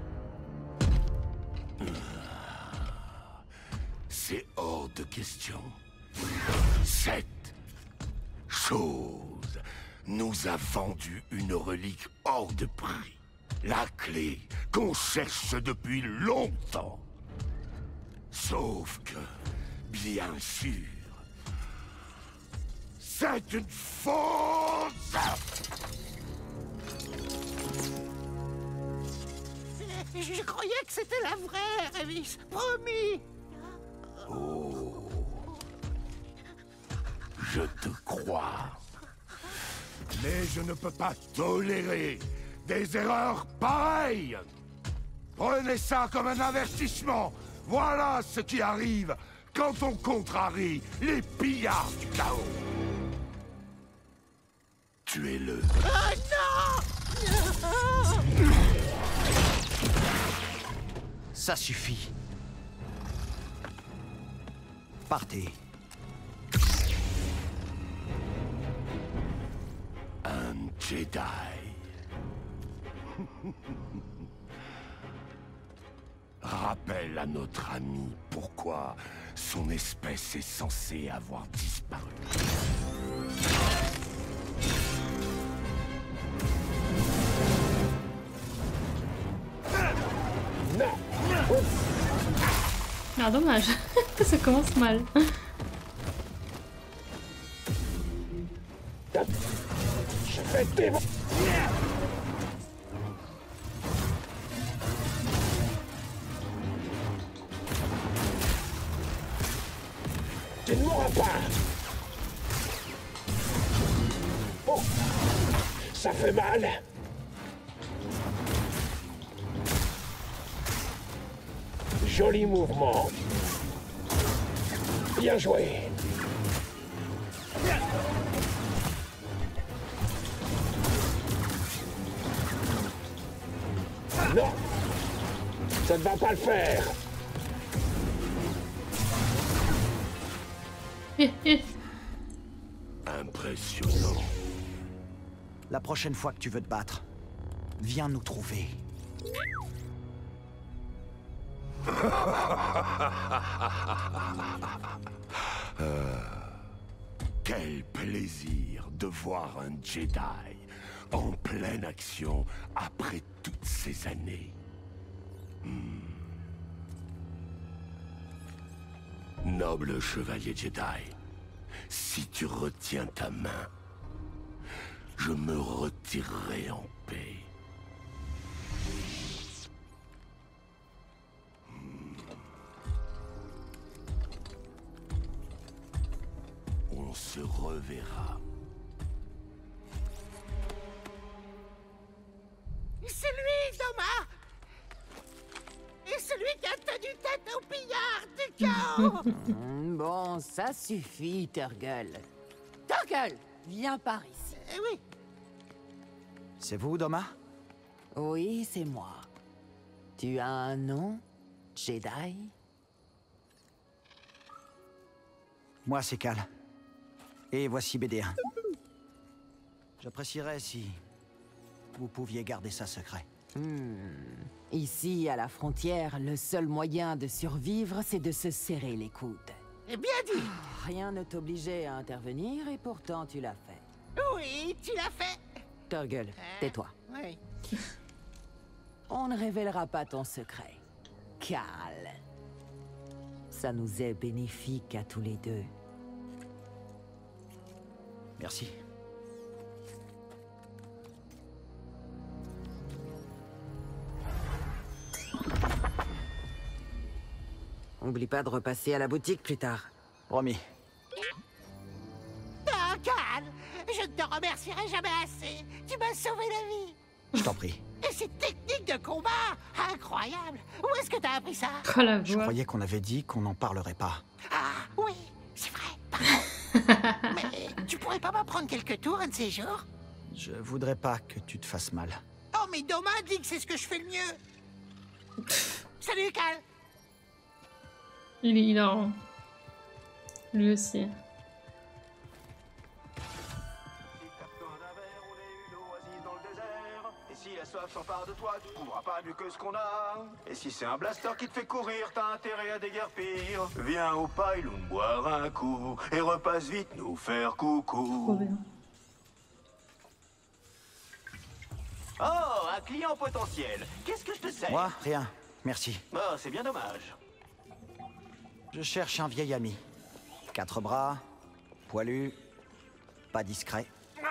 Speaker 3: C'est hors de question. Cette chose nous a vendu une relique hors de prix. La clé qu'on cherche depuis longtemps. Sauf que, bien sûr, c'est une fausse!
Speaker 8: Je croyais que c'était la vraie, Révis. Promis.
Speaker 3: Oh. Je te crois. Mais je ne peux pas tolérer des erreurs pareilles. Prenez ça comme un avertissement. Voilà ce qui arrive quand on contrarie les pillards du chaos. Tuez-le.
Speaker 8: Oh non!
Speaker 2: Ça suffit. Partez.
Speaker 3: Un Jedi. Rappelle à notre ami pourquoi son espèce est censée avoir disparu.
Speaker 1: Ah, dommage. Ça commence mal.
Speaker 3: Je vais dévorer. Tu ne mourras pas. Oh, ça fait mal. Joli mouvement. Bien joué. Non, ça ne va pas le faire. Impressionnant.
Speaker 2: La prochaine fois que tu veux te battre, viens nous trouver.
Speaker 3: Quel plaisir de voir un Jedi en pleine action après toutes ces années. Noble chevalier Jedi, si tu retiens ta main, je me retirerai en paix. On se reverra.
Speaker 8: C'est lui, Thomas! Et celui qui a tenu tête au pillard du chaos!
Speaker 4: Bon, ça suffit, Turgle. Turgle, viens par ici.
Speaker 8: Oui.
Speaker 2: C'est vous, Doma?
Speaker 4: Oui, c'est moi. Tu as un nom, Jedi?
Speaker 2: Moi, c'est Cal. Et voici BD1. J'apprécierais si vous pouviez garder ça secret.
Speaker 4: Ici, à la frontière, le seul moyen de survivre, c'est de se serrer les coudes.
Speaker 12: Bien dit.
Speaker 4: Rien ne t'obligeait à intervenir et pourtant tu l'as fait.
Speaker 12: Oui, tu l'as fait.
Speaker 4: Ta gueule, tais-toi.
Speaker 12: Oui.
Speaker 4: On ne révélera pas ton secret. Cal. Ça nous est bénéfique à tous les deux.
Speaker 2: Merci.
Speaker 4: Oublie pas de repasser à la boutique plus tard.
Speaker 2: Promis.
Speaker 12: Ah, Cal, je ne te remercierai jamais assez. Tu m'as sauvé la vie.
Speaker 2: Je t'en prie.
Speaker 12: Et cette technique de combat, incroyable. Où est-ce que t'as appris ça?
Speaker 1: Oh la
Speaker 2: Je
Speaker 1: voix.
Speaker 2: croyais qu'on avait dit qu'on n'en parlerait pas.
Speaker 12: Ah, oui, c'est vrai, pardon. Mais tu pourrais pas m'apprendre quelques tours un de ces jours?
Speaker 2: Je voudrais pas que tu te fasses mal.
Speaker 12: Oh, mais Doma dit que c'est ce que je fais le mieux. Salut, Cal.
Speaker 1: Il est hilarant. Lui aussi.
Speaker 13: Et si la soif s'empare de toi, tu trouveras pas mieux que ce qu'on a. Et si c'est un blaster qui te fait courir, t'as intérêt à déguerpir. Viens au Pylon boire un coup et repasse vite nous faire coucou.
Speaker 1: Trop bien.
Speaker 13: Oh, un client potentiel. Qu'est-ce que je te sers?
Speaker 2: Moi, rien. Merci.
Speaker 13: Oh, c'est bien dommage.
Speaker 2: Je cherche un vieil ami. 4 bras, poilu, pas discret.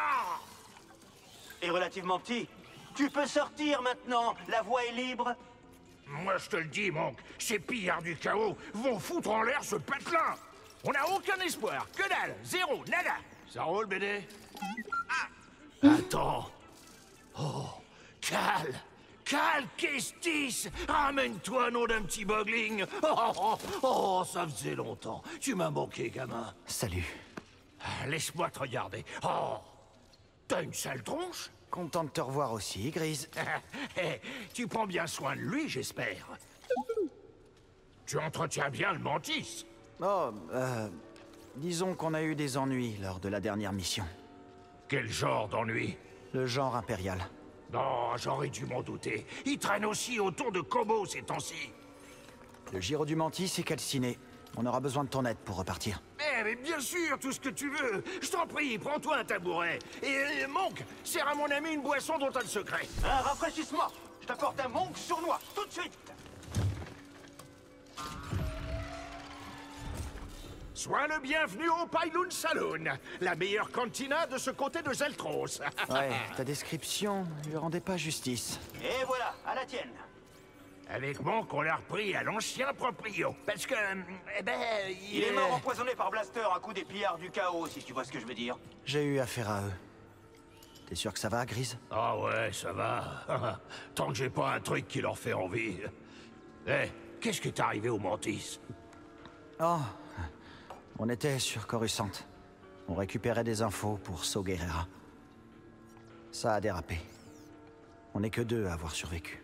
Speaker 13: Et relativement petit. Tu peux sortir maintenant, la voie est libre.
Speaker 3: Moi, je te le dis, Monk, ces pillards du chaos vont foutre en l'air ce patelin. On n'a aucun espoir. Que dalle. Zéro. Nada. Ça roule, BD? Attends. Oh, Cal. Cal Kestis. Ramène-toi, nom d'un petit bogling. Oh, ça faisait longtemps. Tu m'as manqué, gamin.
Speaker 2: Salut.
Speaker 3: Laisse-moi te regarder. Oh, t'as une sale tronche?
Speaker 2: Content de te revoir aussi, Grise.
Speaker 3: Tu prends bien soin de lui, j'espère. Tu entretiens bien le mantis.
Speaker 2: Oh, disons qu'on a eu des ennuis lors de la dernière mission.
Speaker 3: Quel genre d'ennui?
Speaker 2: Le genre impérial.
Speaker 3: Non, j'aurais dû m'en douter. Il traîne aussi autour de Kobo ces temps-ci.
Speaker 2: Le Giro du Mantis est calciné. On aura besoin de ton aide pour repartir.
Speaker 3: Mais bien sûr, tout ce que tu veux. Je t'en prie, prends-toi un tabouret. Et Monk, sers à mon ami une boisson dont t'as le secret.
Speaker 13: Un rafraîchissement. Je t'apporte un Monk sournois, tout de suite.
Speaker 3: Sois le bienvenu au Pylon Saloon, la meilleure cantina de ce côté de Zeltros.
Speaker 2: Ouais, ta description lui rendait pas justice.
Speaker 13: Et voilà, à la tienne.
Speaker 3: Avec Monk, on l'a repris à l'ancien proprio. Parce que,
Speaker 13: il est mort empoisonné par Blaster à coup des pillards du chaos, si tu vois ce que je veux dire.
Speaker 2: J'ai eu affaire à eux. T'es sûr que ça va, Grise?
Speaker 3: Ah ouais, ça va. Tant que j'ai pas un truc qui leur fait envie. Qu'est-ce qui t'est arrivé au Mantis?
Speaker 2: Oh, on était sur Coruscant. On récupérait des infos pour Saw Gerrera. Ça a dérapé. On n'est que 2 à avoir survécu.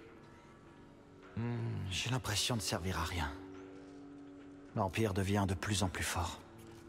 Speaker 2: J'ai l'impression de servir à rien. L'Empire devient de plus en plus fort.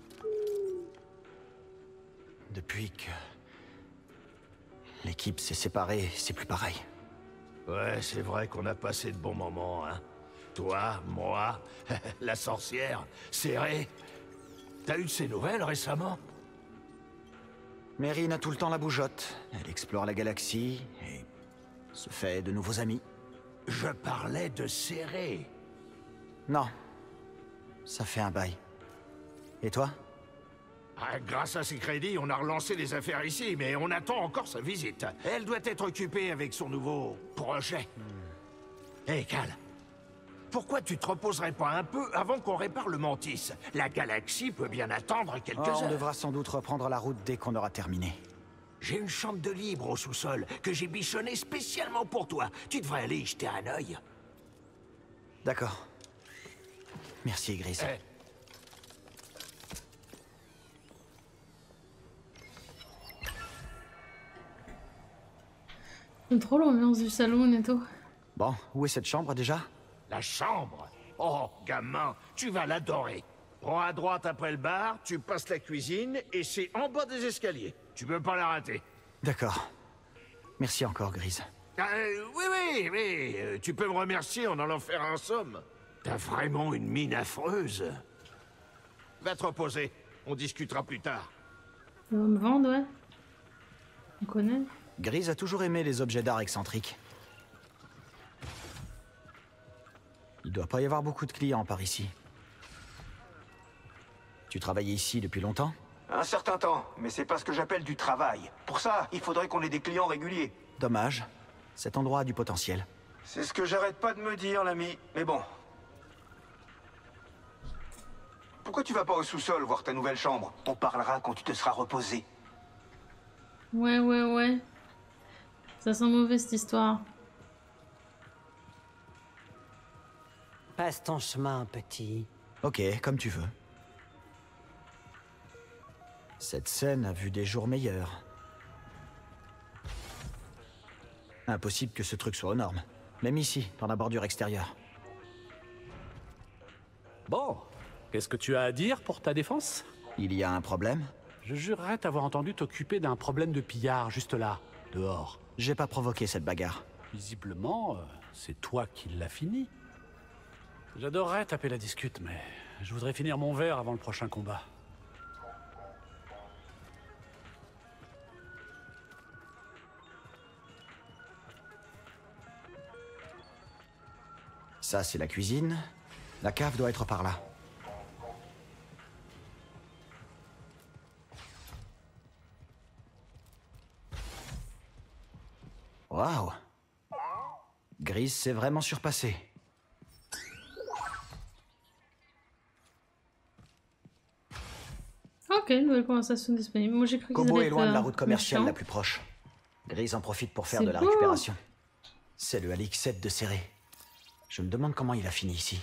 Speaker 2: Depuis que l'équipe s'est séparée, c'est plus pareil.
Speaker 3: Ouais, c'est vrai qu'on a passé de bons moments, hein. Toi, moi, la sorcière, Serré. T'as eu de ces nouvelles récemment?
Speaker 2: Meryn a tout le temps la bougeotte. Elle explore la galaxie et se fait de nouveaux amis.
Speaker 3: Je parlais de Serré.
Speaker 2: Non. Ça fait un bail. Et toi?
Speaker 3: Grâce à ses crédits, on a relancé les affaires ici, mais on attend encore sa visite. Elle doit être occupée avec son nouveau projet. Hé, Cal, pourquoi tu te reposerais pas un peu avant qu'on répare le Mantis? La galaxie peut bien attendre quelques heures.
Speaker 2: On devra sans doute reprendre la route dès qu'on aura terminé.
Speaker 3: J'ai une chambre de libre au sous-sol que j'ai bichonnée spécialement pour toi. Tu devrais aller y jeter un œil.
Speaker 2: D'accord. Merci, Grise.
Speaker 1: C'est trop l'ambiance du salon et tout.
Speaker 2: Bon, où est cette chambre déjà?
Speaker 3: La chambre? Oh, gamin, tu vas l'adorer. Prends à droite après le bar, tu passes la cuisine et c'est en bas des escaliers. Tu peux pas la rater.
Speaker 2: D'accord. Merci encore, Grise.
Speaker 3: Oui, tu peux me remercier en allant faire un somme. T'as vraiment une mine affreuse. Va te reposer, on discutera plus tard.
Speaker 1: Il va me vendre, ouais. On connaît.
Speaker 2: Grise a toujours aimé les objets d'art excentriques. Il doit pas y avoir beaucoup de clients par ici. Tu travailles ici depuis longtemps?
Speaker 13: Un certain temps, mais c'est pas ce que j'appelle du travail. Pour ça, il faudrait qu'on ait des clients réguliers.
Speaker 2: Dommage. Cet endroit a du potentiel.
Speaker 13: C'est ce que j'arrête pas de me dire, l'ami. Mais bon. Pourquoi tu vas pas au sous-sol voir ta nouvelle chambre? On parlera quand tu te seras reposé.
Speaker 1: Ouais. Ça sent mauvais cette histoire.
Speaker 14: Passe ton chemin, petit.
Speaker 2: Ok, comme tu veux. Cette scène a vu des jours meilleurs. Impossible que ce truc soit aux normes. Même ici, dans la bordure extérieure.
Speaker 15: Bon, qu'est-ce que tu as à dire pour ta défense?
Speaker 2: Il y a un problème?
Speaker 15: Je jurerais t'avoir entendu t'occuper d'un problème de pillard, juste là, dehors.
Speaker 2: J'ai pas provoqué cette bagarre.
Speaker 15: Visiblement, c'est toi qui l'as fini. J'adorerais taper la discute, mais je voudrais finir mon verre avant le prochain combat.
Speaker 2: Ça, c'est la cuisine. La cave doit être par là. Waouh! Grise s'est vraiment surpassée.
Speaker 1: Ok, nouvelle conversation disponible. Moi j'ai cru qu'ils
Speaker 2: Kobo
Speaker 1: allaient
Speaker 2: est loin de la
Speaker 1: être,
Speaker 2: route commerciale
Speaker 1: méchants.
Speaker 2: la plus proche. Grise en profite pour faire
Speaker 1: C'est
Speaker 2: de la
Speaker 1: beau.
Speaker 2: récupération. C'est le Alix 7 de serré. Je me demande comment il a fini ici.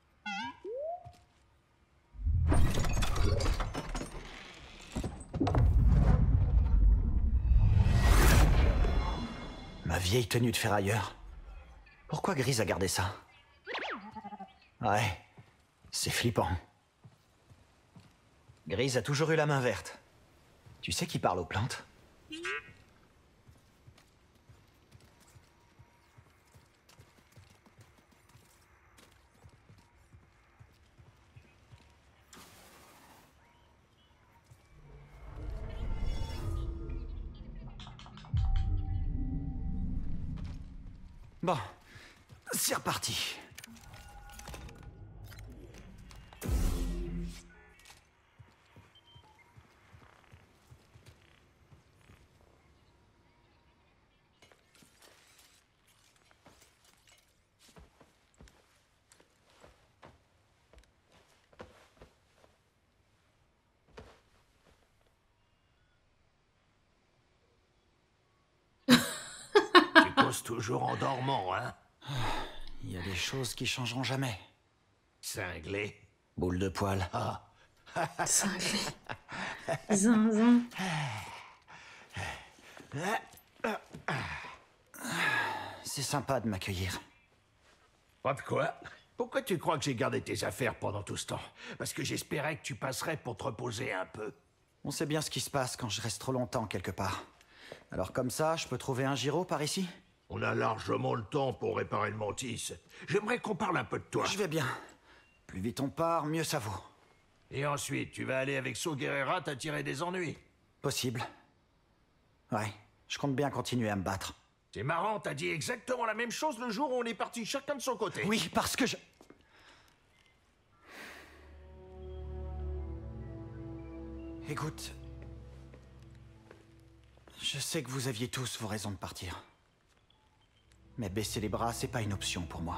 Speaker 2: Ma vieille tenue de ferrailleur. Pourquoi Grise a gardé ça? Ouais, c'est flippant. Grise a toujours eu la main verte. Tu sais qui parle aux plantes? Bon, c'est reparti.
Speaker 3: Tu causes toujours en dormant, hein?
Speaker 2: Il y a des choses qui changeront jamais.
Speaker 3: Cinglé.
Speaker 2: Boule de poil.
Speaker 3: Ah.
Speaker 1: Cinglé. Zinzin.
Speaker 2: C'est sympa de m'accueillir.
Speaker 3: Pas de quoi? Pourquoi tu crois que j'ai gardé tes affaires pendant tout ce temps? Parce que j'espérais que tu passerais pour te reposer un peu.
Speaker 2: On sait bien ce qui se passe quand je reste trop longtemps quelque part. Alors comme ça, je peux trouver un gyro par ici?
Speaker 3: On a largement le temps pour réparer le mantis. J'aimerais qu'on parle un peu de toi.
Speaker 2: Je vais bien. Plus vite on part, mieux ça vaut.
Speaker 3: Et ensuite, tu vas aller avec Saw Gerrera t'attirer des ennuis.
Speaker 2: Possible. Ouais, je compte bien continuer à me battre.
Speaker 3: C'est marrant, t'as dit exactement la même chose le jour où on est partis chacun de son côté.
Speaker 2: Oui, parce que je... Écoute... Je sais que vous aviez tous vos raisons de partir. Mais baisser les bras, c'est pas une option pour moi.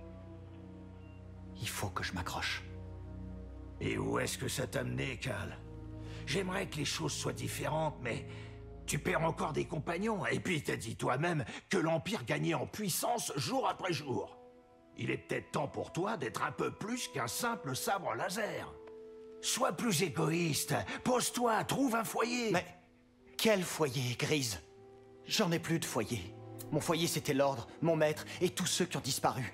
Speaker 2: Il faut que je m'accroche.
Speaker 3: Et où est-ce que ça t'a mené, Cal? J'aimerais que les choses soient différentes, mais... Tu perds encore des compagnons, et puis t'as dit toi-même que l'Empire gagnait en puissance jour après jour. Il est peut-être temps pour toi d'être un peu plus qu'un simple sabre laser. Sois plus égoïste, pose-toi, trouve un foyer.
Speaker 2: Mais quel foyer, Grise? J'en ai plus de foyer. Mon foyer, c'était l'Ordre, mon maître et tous ceux qui ont disparu.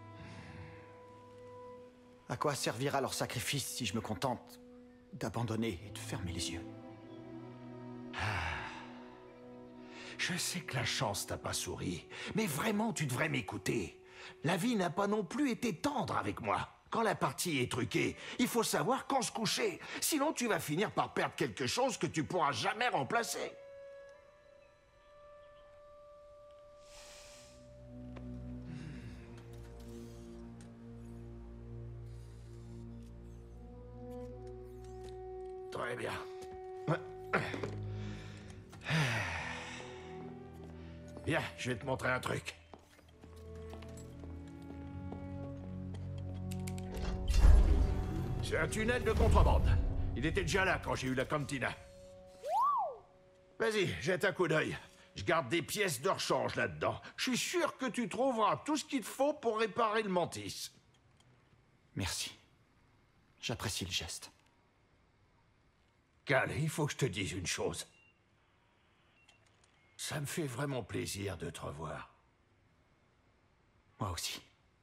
Speaker 2: À quoi servira leur sacrifice si je me contente d'abandonner et de fermer les yeux?
Speaker 3: Je sais que la chance t'a pas souri, mais vraiment tu devrais m'écouter. La vie n'a pas non plus été tendre avec moi. Quand la partie est truquée, il faut savoir quand se coucher. Sinon tu vas finir par perdre quelque chose que tu pourras jamais remplacer. Très bien. Viens, je vais te montrer un truc. C'est un tunnel de contrebande. Il était déjà là quand j'ai eu la cantina. Vas-y, jette un coup d'œil. Je garde des pièces de rechange là-dedans. Je suis sûr que tu trouveras tout ce qu'il te faut pour réparer le mantis.
Speaker 2: Merci. J'apprécie le geste.
Speaker 3: Cal, il faut que je te dise une chose. Ça me fait vraiment plaisir de te revoir.
Speaker 2: Moi aussi.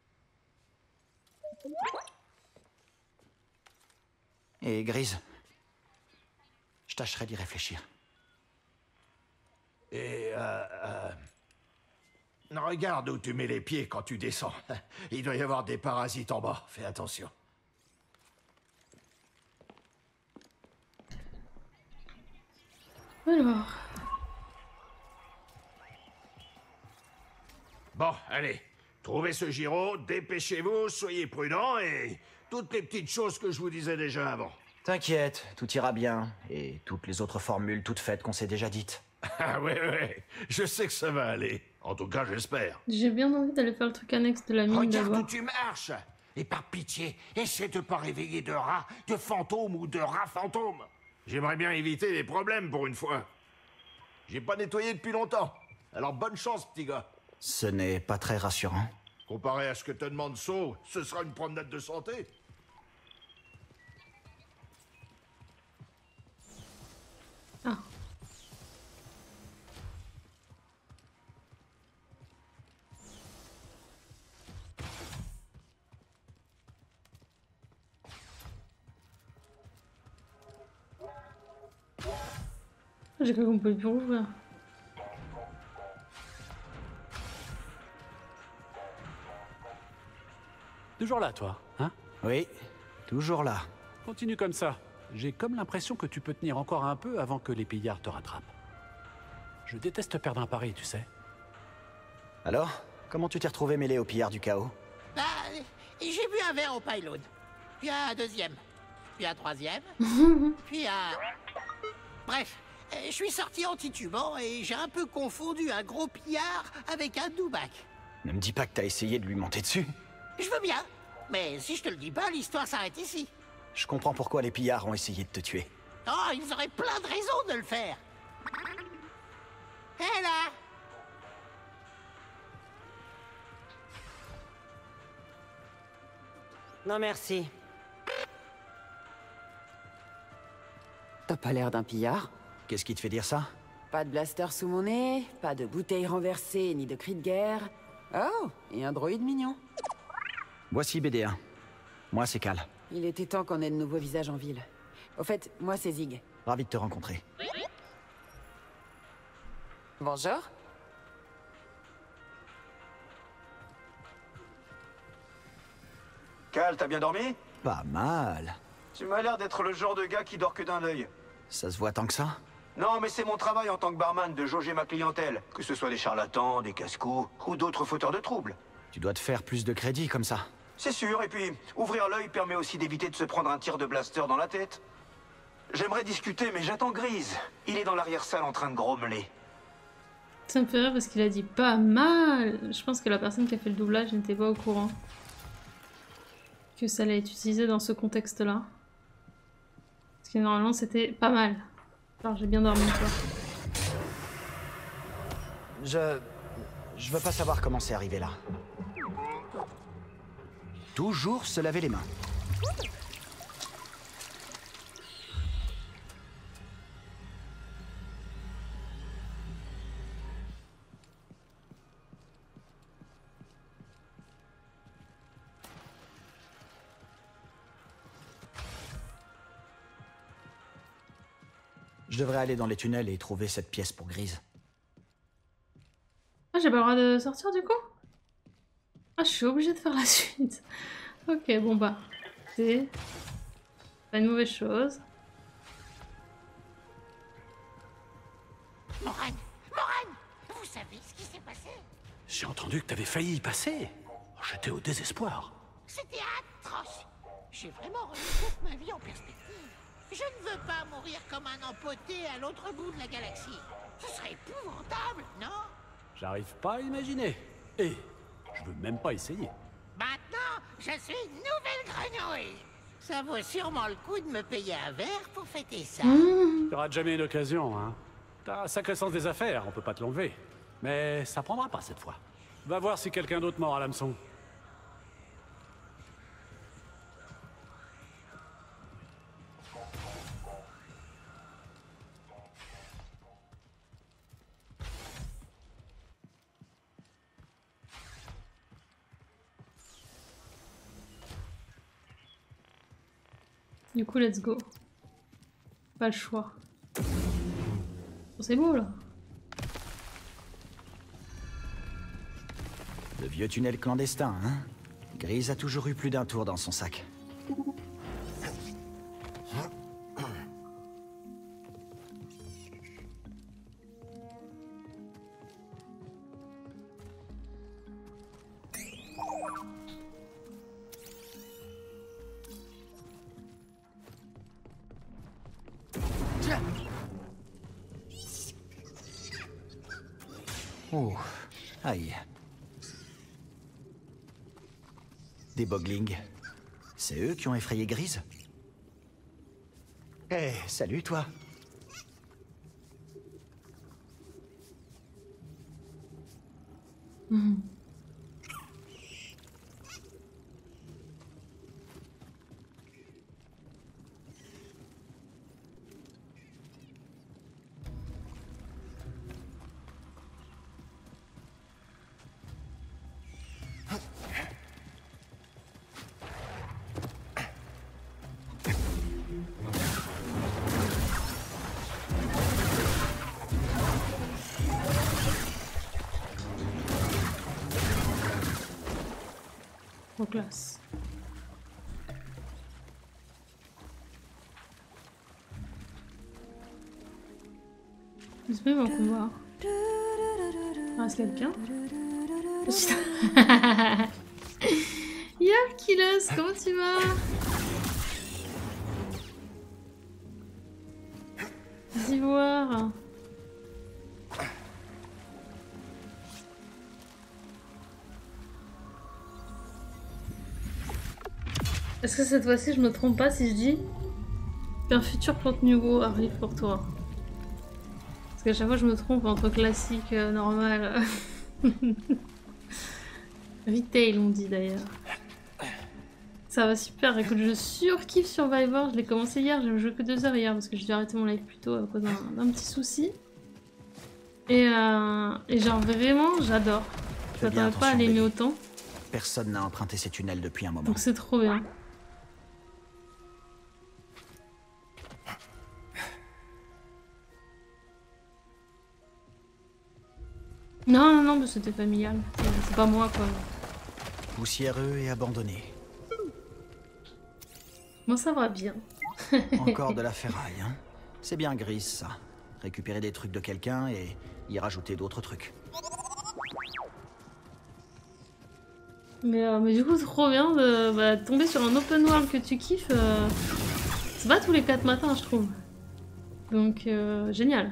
Speaker 2: Et Grise, je tâcherai d'y réfléchir.
Speaker 3: Et regarde où tu mets les pieds quand tu descends. Il doit y avoir des parasites en bas. Fais attention.
Speaker 1: Alors...
Speaker 3: Bon, allez. Trouvez ce gyro, dépêchez-vous, soyez prudents et... toutes les petites choses que je vous disais déjà avant.
Speaker 2: T'inquiète, tout ira bien. Et toutes les autres formules toutes faites qu'on s'est déjà dites.
Speaker 3: Ah ouais, je sais que ça va aller. En tout cas, j'espère.
Speaker 1: J'ai bien envie d'aller faire le truc annexe de la mine
Speaker 3: Regarde
Speaker 1: d'abord.
Speaker 3: où tu marches. Et par pitié, essaie de pas réveiller de rats, de fantômes ou de rats fantômes. J'aimerais bien éviter les problèmes pour une fois. J'ai pas nettoyé depuis longtemps. Alors bonne chance, petit gars.
Speaker 2: Ce n'est pas très rassurant.
Speaker 3: Comparé à ce que te demande So, ce sera une promenade de santé.
Speaker 1: Ah. J'ai cru qu'on pouvait plus rouvrir.
Speaker 15: Toujours là, toi, hein?
Speaker 2: Oui, toujours là.
Speaker 15: Continue comme ça. J'ai comme l'impression que tu peux tenir encore un peu avant que les pillards te rattrapent. Je déteste perdre un pari, tu sais.
Speaker 2: Alors, comment tu t'es retrouvé mêlé au pillard du chaos?
Speaker 12: Bah, j'ai bu un verre au pylône. Puis un deuxième. Puis un troisième. Puis un... Bref, je suis sorti en titubant et j'ai un peu confondu un gros pillard avec un doubac.
Speaker 2: Ne me dis pas que t'as essayé de lui monter dessus.
Speaker 12: Je veux bien, mais si je te le dis pas, l'histoire s'arrête ici.
Speaker 2: Je comprends pourquoi les pillards ont essayé de te tuer.
Speaker 12: Oh, ils auraient plein de raisons de le faire. Hé là!
Speaker 14: Non, merci.
Speaker 4: T'as pas l'air d'un pillard.
Speaker 2: Qu'est-ce qui te fait dire ça?
Speaker 4: Pas de blaster sous mon nez, pas de bouteilles renversées, ni de cris de guerre. Oh, et un droïde mignon.
Speaker 2: Voici BD1. Moi, c'est Cal.
Speaker 4: Il était temps qu'on ait de nouveaux visages en ville. Au fait, moi, c'est Zig.
Speaker 2: Ravi de te rencontrer.
Speaker 4: Bonjour.
Speaker 13: Cal, t'as bien dormi?
Speaker 2: Pas mal.
Speaker 13: Tu m'as l'air d'être le genre de gars qui dort que d'un œil.
Speaker 2: Ça se voit tant que ça?
Speaker 13: Non, mais c'est mon travail en tant que barman de jauger ma clientèle. Que ce soit des charlatans, des casse-cous ou d'autres fauteurs de troubles.
Speaker 2: Tu dois te faire plus de crédit comme ça.
Speaker 13: C'est sûr, et puis, ouvrir l'œil permet aussi d'éviter de se prendre un tir de blaster dans la tête. J'aimerais discuter, mais j'attends Grise. Il est dans l'arrière-salle en train de grommeler.
Speaker 1: Ça me fait rire parce qu'il a dit pas mal. Je pense que la personne qui a fait le doublage n'était pas au courant que ça allait être utilisé dans ce contexte-là. Parce que normalement c'était pas mal. Alors j'ai bien dormi quoi.
Speaker 2: Je veux pas savoir comment c'est arrivé là. Toujours se laver les mains. Je devrais aller dans les tunnels et trouver cette pièce pour Grise.
Speaker 1: j'ai pas le droit de sortir du coup? Ah, je suis obligée de faire la suite. Ok, bon bah, c'est pas une mauvaise chose.
Speaker 12: Moran, vous savez ce qui s'est passé?
Speaker 15: J'ai entendu que t'avais failli y passer. J'étais au désespoir.
Speaker 12: C'était atroce. J'ai vraiment remis toute ma vie en perspective. Je ne veux pas mourir comme un empoté à l'autre bout de la galaxie. Ce serait épouvantable, non?
Speaker 15: J'arrive pas à imaginer. Et je veux même pas essayer.
Speaker 12: Maintenant, je suis une nouvelle grenouille. Ça vaut sûrement le coup de me payer un verre pour fêter ça.
Speaker 15: T'auras jamais une occasion, hein. T'as un sacré sens des affaires, on peut pas te l'enlever. Mais ça prendra pas cette fois. Va voir si quelqu'un d'autre mord à l'hameçon.
Speaker 1: Du coup, let's go. Pas le choix. Oh, c'est beau là.
Speaker 2: Le vieux tunnel clandestin, hein? Grise a toujours eu plus d'un tour dans son sac. Oh, aïe. Des boglings. C'est eux qui ont effrayé Grise? Eh, salut toi.
Speaker 1: En classe. Je sais mon combat. Il reste quelqu'un? Y'a Kilos, comment tu vas? Vas-y voir. Est-ce que cette fois-ci je me trompe pas si je dis qu'un futur plante nouveau arrive pour toi? Parce qu'à chaque fois je me trompe entre classique, normal. Retail on dit d'ailleurs. Ça va super, écoute je surkiffe Survivor, je l'ai commencé hier, j'ai joué que 2 heures hier parce que j'ai dû arrêter mon live plus tôt à cause d'un petit souci. Et genre vraiment j'adore. Je m'attendais pas à l'aimer autant.
Speaker 2: Personne n'a emprunté ces tunnels depuis un moment.
Speaker 1: Donc c'est trop bien. Non, non, non, mais c'était familial. C'est pas moi, quoi.
Speaker 2: Poussiéreux et abandonné.
Speaker 1: Moi, ça va bien.
Speaker 2: Encore de la ferraille, hein. C'est bien Grise, ça. Récupérer des trucs de quelqu'un et y rajouter d'autres trucs.
Speaker 1: Mais du coup, trop bien de tomber sur un open world que tu kiffes. C'est pas tous les 4 matins, je trouve. Donc, génial.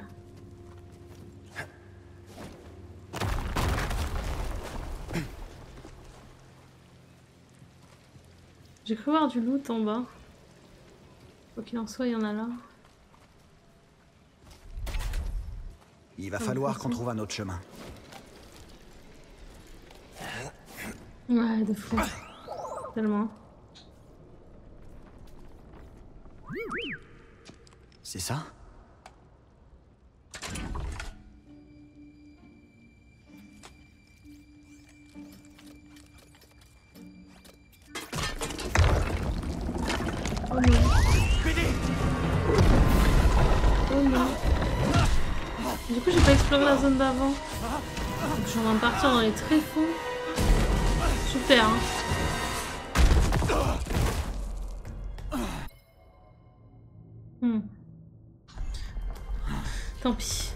Speaker 1: J'ai cru voir du loot en bas. Quoi qu'il en soit, il y en a là.
Speaker 2: Il va falloir qu'on trouve un autre chemin.
Speaker 1: Ouais, de fou. Tellement.
Speaker 2: C'est ça?
Speaker 1: Oh non. Oh non. Du coup, j'ai pas exploré la zone d'avant. Je suis en train de partir dans les tréfonds. Super, hein. Tant pis.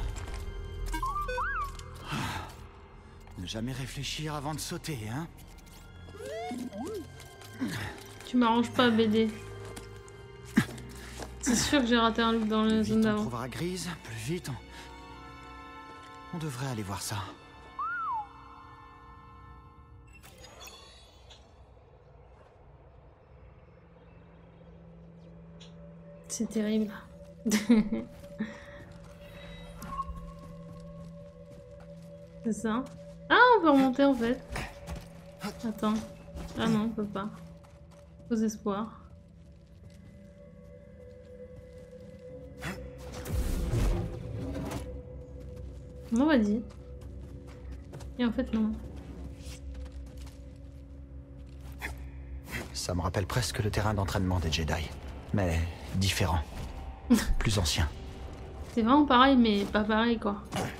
Speaker 2: Ne jamais réfléchir avant de sauter, hein?
Speaker 1: Tu m'arranges pas, BD. C'est sûr que j'ai raté un loop dans la zone d'avant.
Speaker 2: On trouvera Grise, plus vite. On devrait aller voir ça.
Speaker 1: C'est terrible. C'est ça. Ah, on peut remonter en fait. Attends. Ah non, on peut pas. Faux espoir. Non, vas-y. Et en fait, non.
Speaker 2: Ça me rappelle presque le terrain d'entraînement des Jedi. Mais différent. Plus ancien.
Speaker 1: C'est vraiment pareil, mais pas pareil, quoi.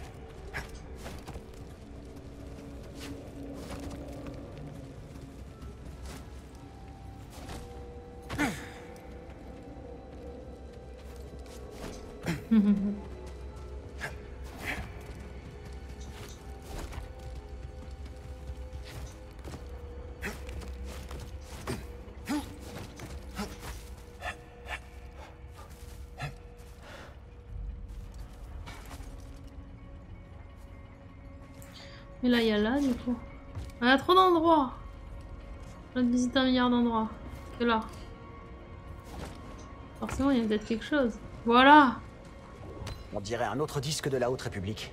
Speaker 1: Mais là, il y a là, du coup. On a trop d'endroits. On a visité 1 milliard d'endroits. C'est là. Forcément, il y a peut-être quelque chose. Voilà.
Speaker 2: On dirait un autre disque de la Haute République.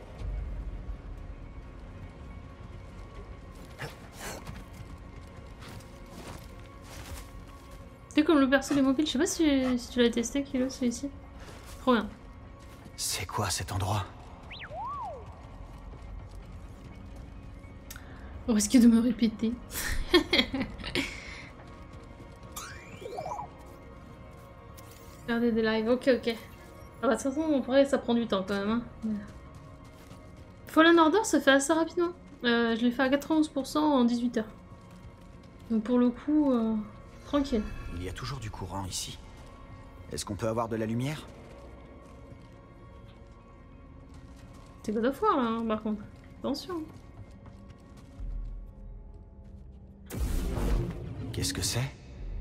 Speaker 1: C'est comme le perso des mobiles. Je sais pas si tu l'as testé, Kilo, celui-ci. Trop bien.
Speaker 2: C'est quoi cet endroit?
Speaker 1: Au risque de me répéter. Regardez des lives, ok. Ah bah de toute façon, on pourrait, ça prend du temps quand même. Hein. Fallen Order se fait assez rapidement. Je l'ai fait à 91% en 18 heures. Donc pour le coup, tranquille.
Speaker 2: Il y a toujours du courant ici. Est-ce qu'on peut avoir de la lumière?
Speaker 1: C'est God of War là, hein, par contre. Attention.
Speaker 2: Qu'est-ce que c'est?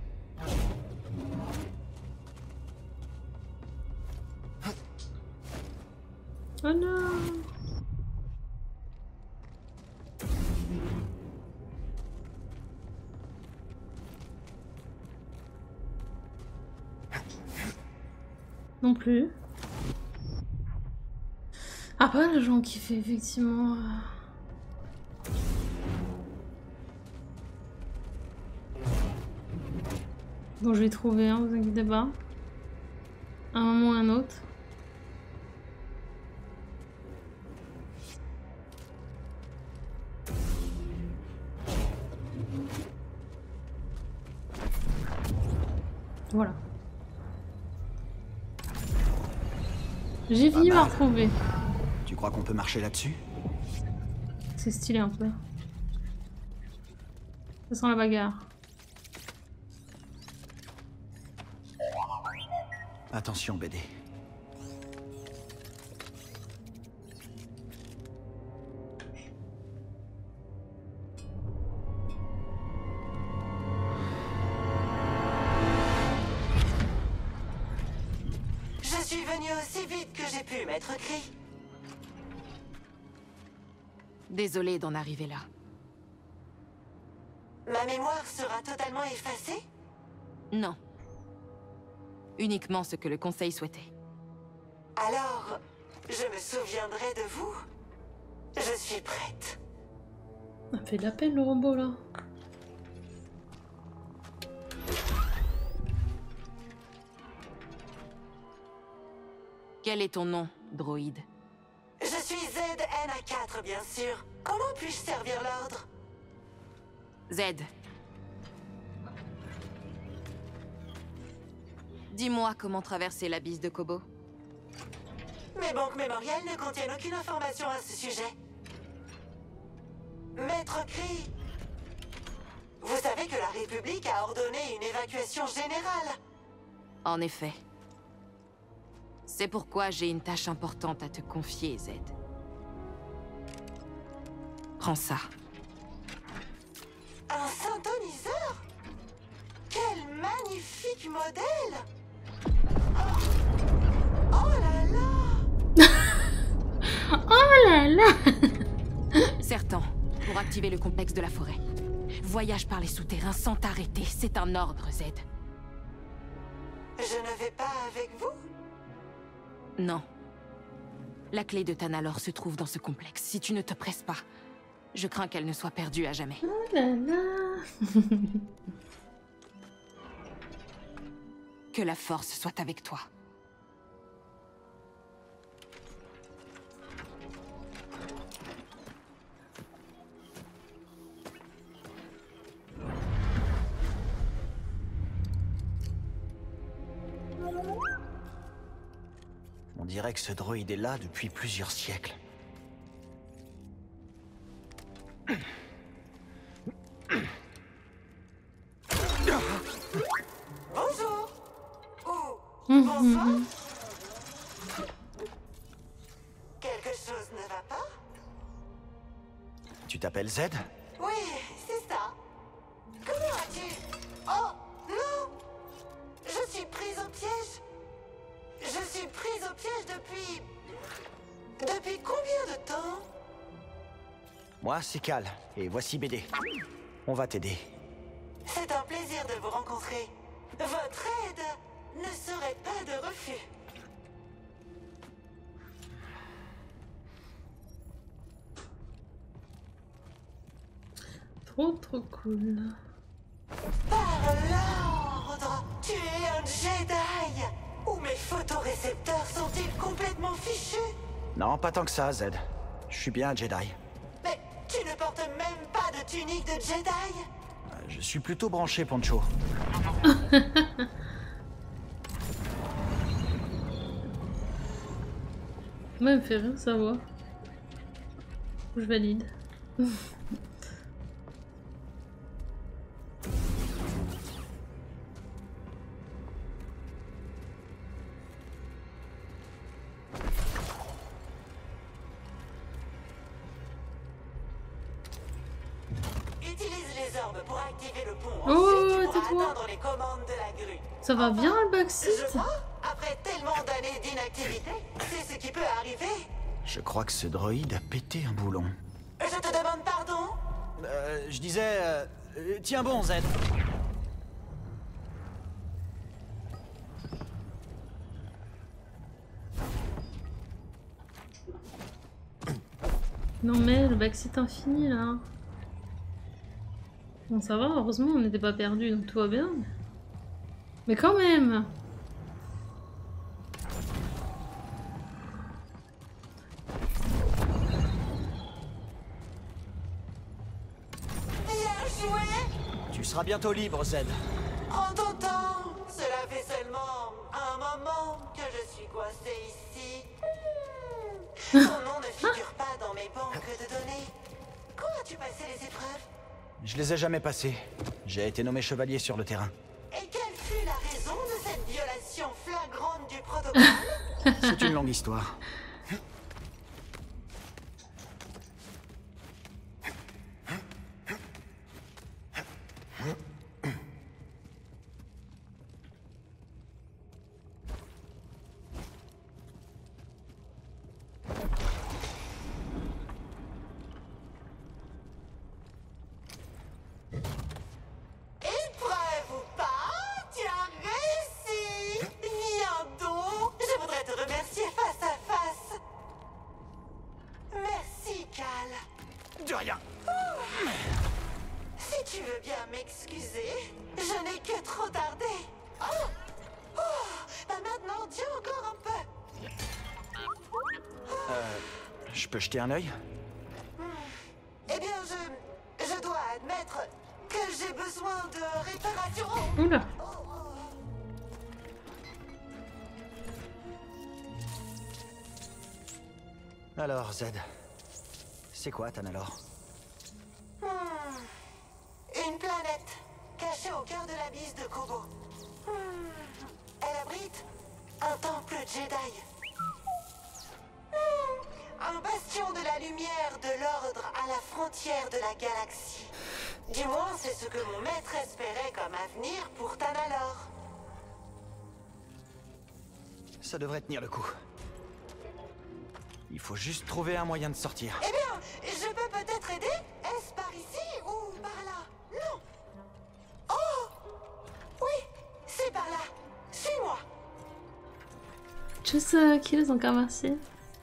Speaker 1: Oh non! Non plus. Après, le gens qui fait effectivement... Bon, je vais trouver, hein, vous inquiétez pas. Un moment ou un autre. Voilà. J'ai fini par retrouver.
Speaker 2: Tu crois qu'on peut marcher là-dessus?
Speaker 1: C'est stylé un peu. Ça sent la bagarre.
Speaker 2: Attention, BD.
Speaker 16: Je suis venu aussi vite que j'ai pu, maître Cri.
Speaker 4: Désolée d'en arriver là.
Speaker 16: Ma mémoire sera totalement effacée?
Speaker 4: Non. Uniquement ce que le Conseil souhaitait.
Speaker 16: Alors, je me souviendrai de vous. Je suis prête.
Speaker 1: Ça fait de la peine le robot là.
Speaker 4: Quel est ton nom, droïde?
Speaker 16: Je suis ZNA4, bien sûr. Comment puis-je servir l'ordre?
Speaker 4: Z. Dis-moi comment traverser l'abysse de Kobo.
Speaker 16: Mes banques mémorielles ne contiennent aucune information à ce sujet. escroquerie. Vous savez que la République a ordonné une évacuation générale.
Speaker 4: En effet. C'est pourquoi j'ai une tâche importante à te confier, Zed. Prends ça.
Speaker 16: Un synthoniseur? Quel magnifique modèle! Oh là là!
Speaker 1: Oh là là!
Speaker 4: Certain, pour activer le complexe de la forêt. Voyage par les souterrains sans t'arrêter, c'est un ordre, Zed.
Speaker 16: Je ne vais pas avec vous?
Speaker 4: Non. La clé de Tanalorr se trouve dans ce complexe. Si tu ne te presses pas, je crains qu'elle ne soit perdue à jamais.
Speaker 1: Oh là là!
Speaker 4: Que la force soit avec toi.
Speaker 2: On dirait que ce droïde est là depuis plusieurs siècles.
Speaker 16: Bonjour! Ou bonsoir? Quelque chose ne va pas?
Speaker 2: Tu t'appelles Zed?
Speaker 16: Oui, c'est ça. Comment as-tu... Oh, non! Je suis prise au piège. Je suis prise au piège depuis... Depuis combien de temps?
Speaker 2: Moi, c'est Cal, et voici BD. On va t'aider.
Speaker 16: C'est un plaisir de vous rencontrer. Votre aide ne serait pas de refus.
Speaker 1: Trop cool.
Speaker 16: Par l'ordre, tu es un Jedi. Ou mes photorécepteurs sont-ils complètement fichus?
Speaker 2: Non, pas tant que ça, Zed. Je suis bien un Jedi.
Speaker 16: Mais tu ne portes même pas de tunique de Jedi?
Speaker 2: Je suis plutôt branché, Poncho.
Speaker 1: Moi, elle me fait rire sa voix. Je valide.
Speaker 16: Pour activer le pont.
Speaker 1: Oh,
Speaker 16: Ensuite, tu pourras
Speaker 1: tais-toi.
Speaker 16: atteindre les commandes de la grue.
Speaker 1: Ça va bien le backseat?
Speaker 16: Je crois, après tellement d'années d'inactivité, c'est ce qui peut arriver.
Speaker 2: Je crois que ce droïde a pété un boulon.
Speaker 16: Je te demande pardon?
Speaker 2: Je disais... tiens bon, Zed.
Speaker 1: Non mais le backseat infini là. Bon ça va, heureusement on n'était pas perdus donc tout va bien. Mais quand même.
Speaker 16: Bien joué!
Speaker 2: Tu seras bientôt libre, Zed.
Speaker 16: En ton temps, cela fait seulement un moment que je suis coincé ici. Ton nom ne figure pas dans mes banques de données. Quand as-tu passé les épreuves?
Speaker 2: Je les ai jamais passés. J'ai été nommé chevalier sur le terrain.
Speaker 16: Et quelle fut la raison de cette violation flagrante du protocole?
Speaker 2: C'est une longue histoire.
Speaker 16: Épreuve ou pas, tu as réussi! Viens donc, je voudrais te remercier face à face. Merci, Cal.
Speaker 2: De rien.
Speaker 16: Si tu veux bien m'excuser, je n'ai que trop tardé. Oh, bah maintenant, tiens encore un peu.
Speaker 2: Je peux jeter un œil?
Speaker 16: Eh bien, je dois admettre que j'ai besoin de réparation.
Speaker 1: Oula.
Speaker 2: Alors, Zed. C'est quoi, Tanalorr?
Speaker 16: Moi, au cœur de la bise de Kobo. Elle abrite un temple Jedi. Un bastion de la lumière de l'ordre à la frontière de la galaxie. Du moins, c'est ce que mon maître espérait comme avenir pour Tanalor.
Speaker 2: Ça devrait tenir le coup. Il faut juste trouver un moyen de sortir.
Speaker 16: Eh bien, je peux peut-être aider? Est-ce par ici ou par là? Non. Oh! Oui, c'est par là. Suis-moi.
Speaker 1: Tschüss, Kills, encore merci.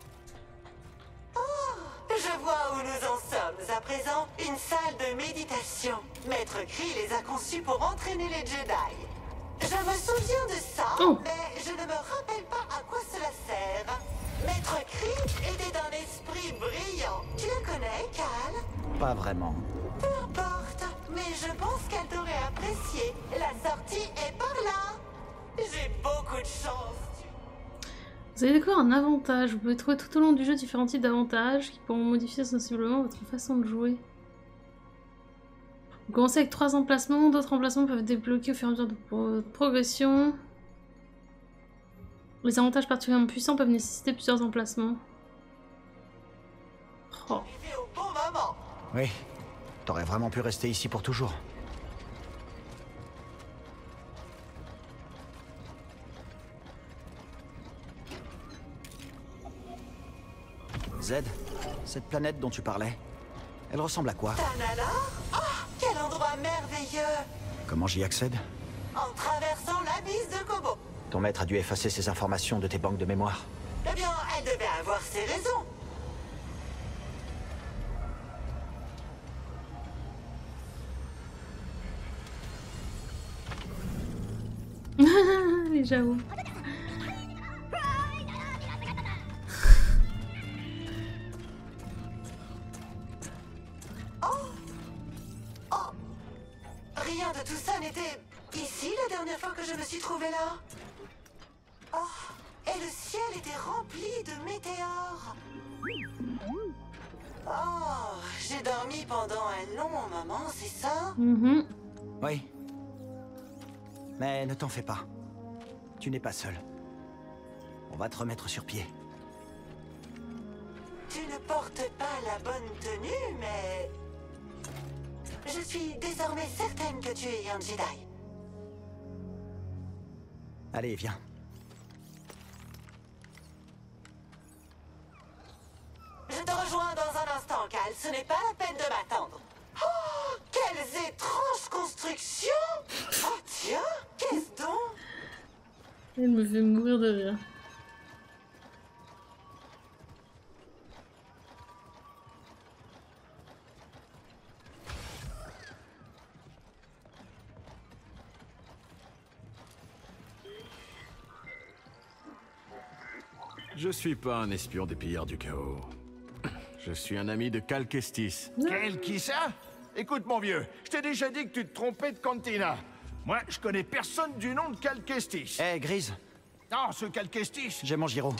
Speaker 16: Je vois où nous en sommes à présent. Une salle de méditation. Maître Kree les a conçus pour entraîner les Jedi. Je me souviens de ça, mais je ne me rappelle pas à quoi cela sert. Maître Kree était un esprit brillant. Tu la connais, Cal?
Speaker 2: Pas vraiment.
Speaker 16: Peu importe, mais je pense qu'elle t'aurait apprécié. La sortie est par là. J'ai beaucoup de chance.
Speaker 1: Vous allez découvrir un avantage. Vous pouvez trouver tout au long du jeu différents types d'avantages qui pourront modifier sensiblement votre façon de jouer. Vous commencez avec 3 emplacements, d'autres emplacements peuvent être débloqués au fur et à mesure de progression. Les avantages particulièrement puissants peuvent nécessiter plusieurs emplacements. Oh.
Speaker 2: Oui, t'aurais vraiment pu rester ici pour toujours. Z, cette planète dont tu parlais, elle ressemble à quoi?
Speaker 16: Tanalor? Oh, quel endroit merveilleux!
Speaker 2: Comment j'y accède?
Speaker 16: En traversant l'abysse de Kobo.
Speaker 2: Ton maître a dû effacer ces informations de tes banques de mémoire.
Speaker 16: Eh bien, elle devait avoir ses raisons.
Speaker 1: Les Jao.
Speaker 16: Rien de tout ça n'était ici la dernière fois que je me suis trouvée là. Oh, et le ciel était rempli de météores. Oh, j'ai dormi pendant un long moment, c'est ça?
Speaker 2: Oui. Mais ne t'en fais pas. Tu n'es pas seul. On va te remettre sur pied.
Speaker 16: Tu ne portes pas la bonne tenue, mais... Je suis désormais certaine que tu es un Jedi.
Speaker 2: Allez, viens.
Speaker 16: Je te rejoins dans un instant, Cal. Ce n'est pas la peine de m'attendre. Oh, quelles étranges constructions! Oh tiens, qu'est-ce donc?
Speaker 1: Elle me fait mourir de rire.
Speaker 17: Je suis pas un espion des pillards du chaos. Je suis un ami de Cal Kestis.
Speaker 3: Quel qui ça? Écoute mon vieux, je t'ai déjà dit que tu te trompais de cantina. Moi, je connais personne du nom de Cal Kestis.
Speaker 2: Hé, Grise.
Speaker 3: Non, ce Cal Kestis.
Speaker 2: J'ai mon gyro.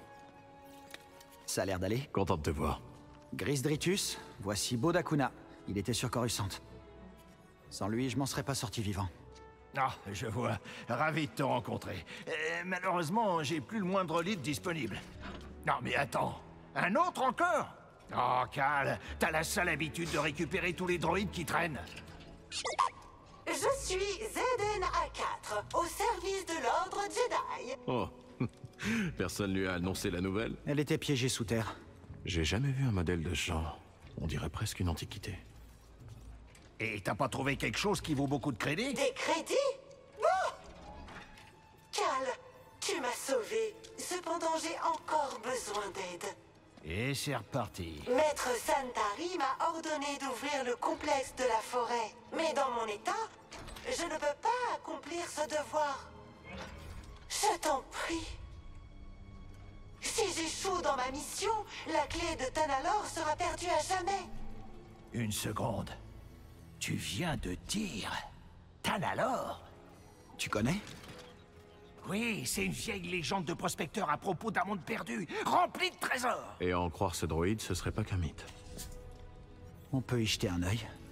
Speaker 2: Ça a l'air d'aller.
Speaker 17: Content de te voir.
Speaker 2: Grise Dritus, voici Bodakuna. Il était sur Coruscant. Sans lui, je m'en serais pas sorti vivant.
Speaker 3: Ah, je vois. Ravi de te rencontrer. Malheureusement, j'ai plus le moindre lead disponible. Non, mais attends. Un autre encore? Oh, Cal, t'as la sale habitude de récupérer tous les droïdes qui traînent.
Speaker 16: Je suis Zeden A4, au service de l'ordre Jedi.
Speaker 17: Oh, personne lui a annoncé la nouvelle.
Speaker 2: Elle était piégée sous terre.
Speaker 17: J'ai jamais vu un modèle de ce genre. On dirait presque une antiquité.
Speaker 3: Et t'as pas trouvé quelque chose qui vaut beaucoup de crédit?
Speaker 16: Des crédits? Oh! Cal, tu m'as sauvé. Cependant, j'ai encore besoin d'aide.
Speaker 3: Et c'est reparti.
Speaker 16: Maître Santari m'a ordonné d'ouvrir le complexe de la forêt. Mais dans mon état, je ne peux pas accomplir ce devoir. Je t'en prie. Si j'échoue dans ma mission, la clé de Tanalor sera perdue à jamais.
Speaker 3: Une seconde. Tu viens de dire... Tanalor?
Speaker 2: Tu connais?
Speaker 3: Oui, c'est une vieille légende de prospecteur à propos d'un monde perdu, rempli de trésors.
Speaker 17: Et à en croire ce droïde, ce serait pas qu'un mythe.
Speaker 2: On peut y jeter un œil.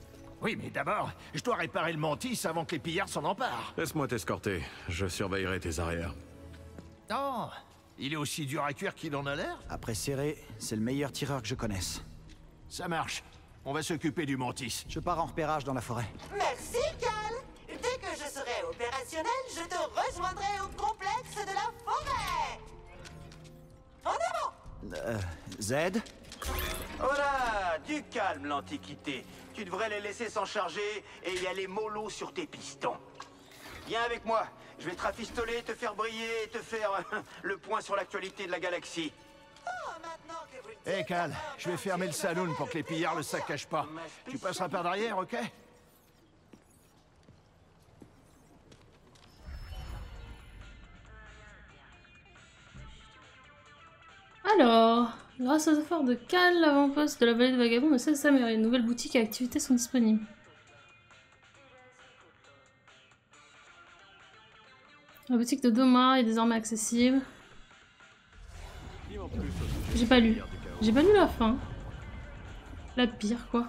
Speaker 3: Oui, mais d'abord, je dois réparer le mantis avant que les pillards s'en emparent.
Speaker 17: Laisse-moi t'escorter. Je surveillerai tes arrières.
Speaker 3: Oh, il est aussi dur à cuire qu'il en a l'air?
Speaker 2: Après Serré, c'est le meilleur tireur que je connaisse.
Speaker 3: Ça marche. On va s'occuper du mantis.
Speaker 2: Je pars en repérage dans la forêt.
Speaker 16: Merci, Cal. Dès que je serai opérationnel, je te rejoindrai au complexe de la forêt. En avant!
Speaker 2: Z?
Speaker 13: Oh là, du calme, l'Antiquité. Tu devrais les laisser s'en charger et y aller mollo sur tes pistons. Viens avec moi. Je vais te rafistoler, te faire briller et te faire le point sur l'actualité de la galaxie.
Speaker 3: Hé, Cal, je vais fermer le saloon pour que les pillards le saccagent pas. Tu passeras par derrière, ok?
Speaker 1: Alors, grâce aux efforts de Cal, l'avant-poste de la vallée de Vagabond ne cesse de s'améliorer. De nouvelles boutiques et activités sont disponibles. La boutique de Doma est désormais accessible. J'ai pas lu. J'ai pas lu la fin. La pire, quoi.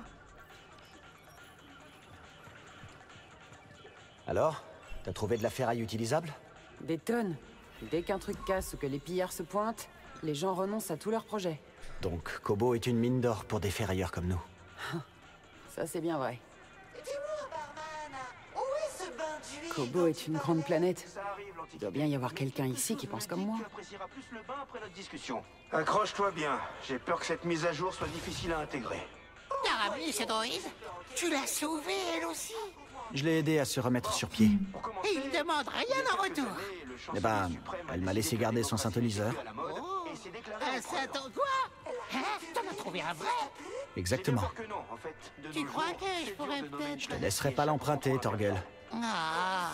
Speaker 2: Alors? T'as trouvé de la ferraille utilisable?
Speaker 4: Des tonnes. Dès qu'un truc casse ou que les pillards se pointent, les gens renoncent à tous leurs projets.
Speaker 2: Donc, Kobo est une mine d'or pour des ferrailleurs comme nous.
Speaker 4: Ça, c'est bien vrai.
Speaker 16: Dis-moi, barman, où est ce bain d'huile?
Speaker 4: Kobo est une grande planète. Il doit bien y avoir quelqu'un ici qui pense comme moi.
Speaker 13: Tu apprécieras plus le bain après notre discussion. Accroche-toi bien. J'ai peur que cette mise à jour soit difficile à intégrer.
Speaker 12: T'as ramené cette droïde? Tu l'as sauvée, elle aussi?
Speaker 2: Je l'ai aidé à se remettre sur pied.
Speaker 12: Et il demande rien en retour.
Speaker 2: Eh ben, elle m'a laissé garder son synthoniseur.
Speaker 12: Oh, un saint quoi? Hein? T'en as trouvé un vrai?
Speaker 2: Exactement.
Speaker 12: Tu crois que je pourrais peut-être...
Speaker 2: Je te laisserai pas l'emprunter, Torgel.
Speaker 12: Ah.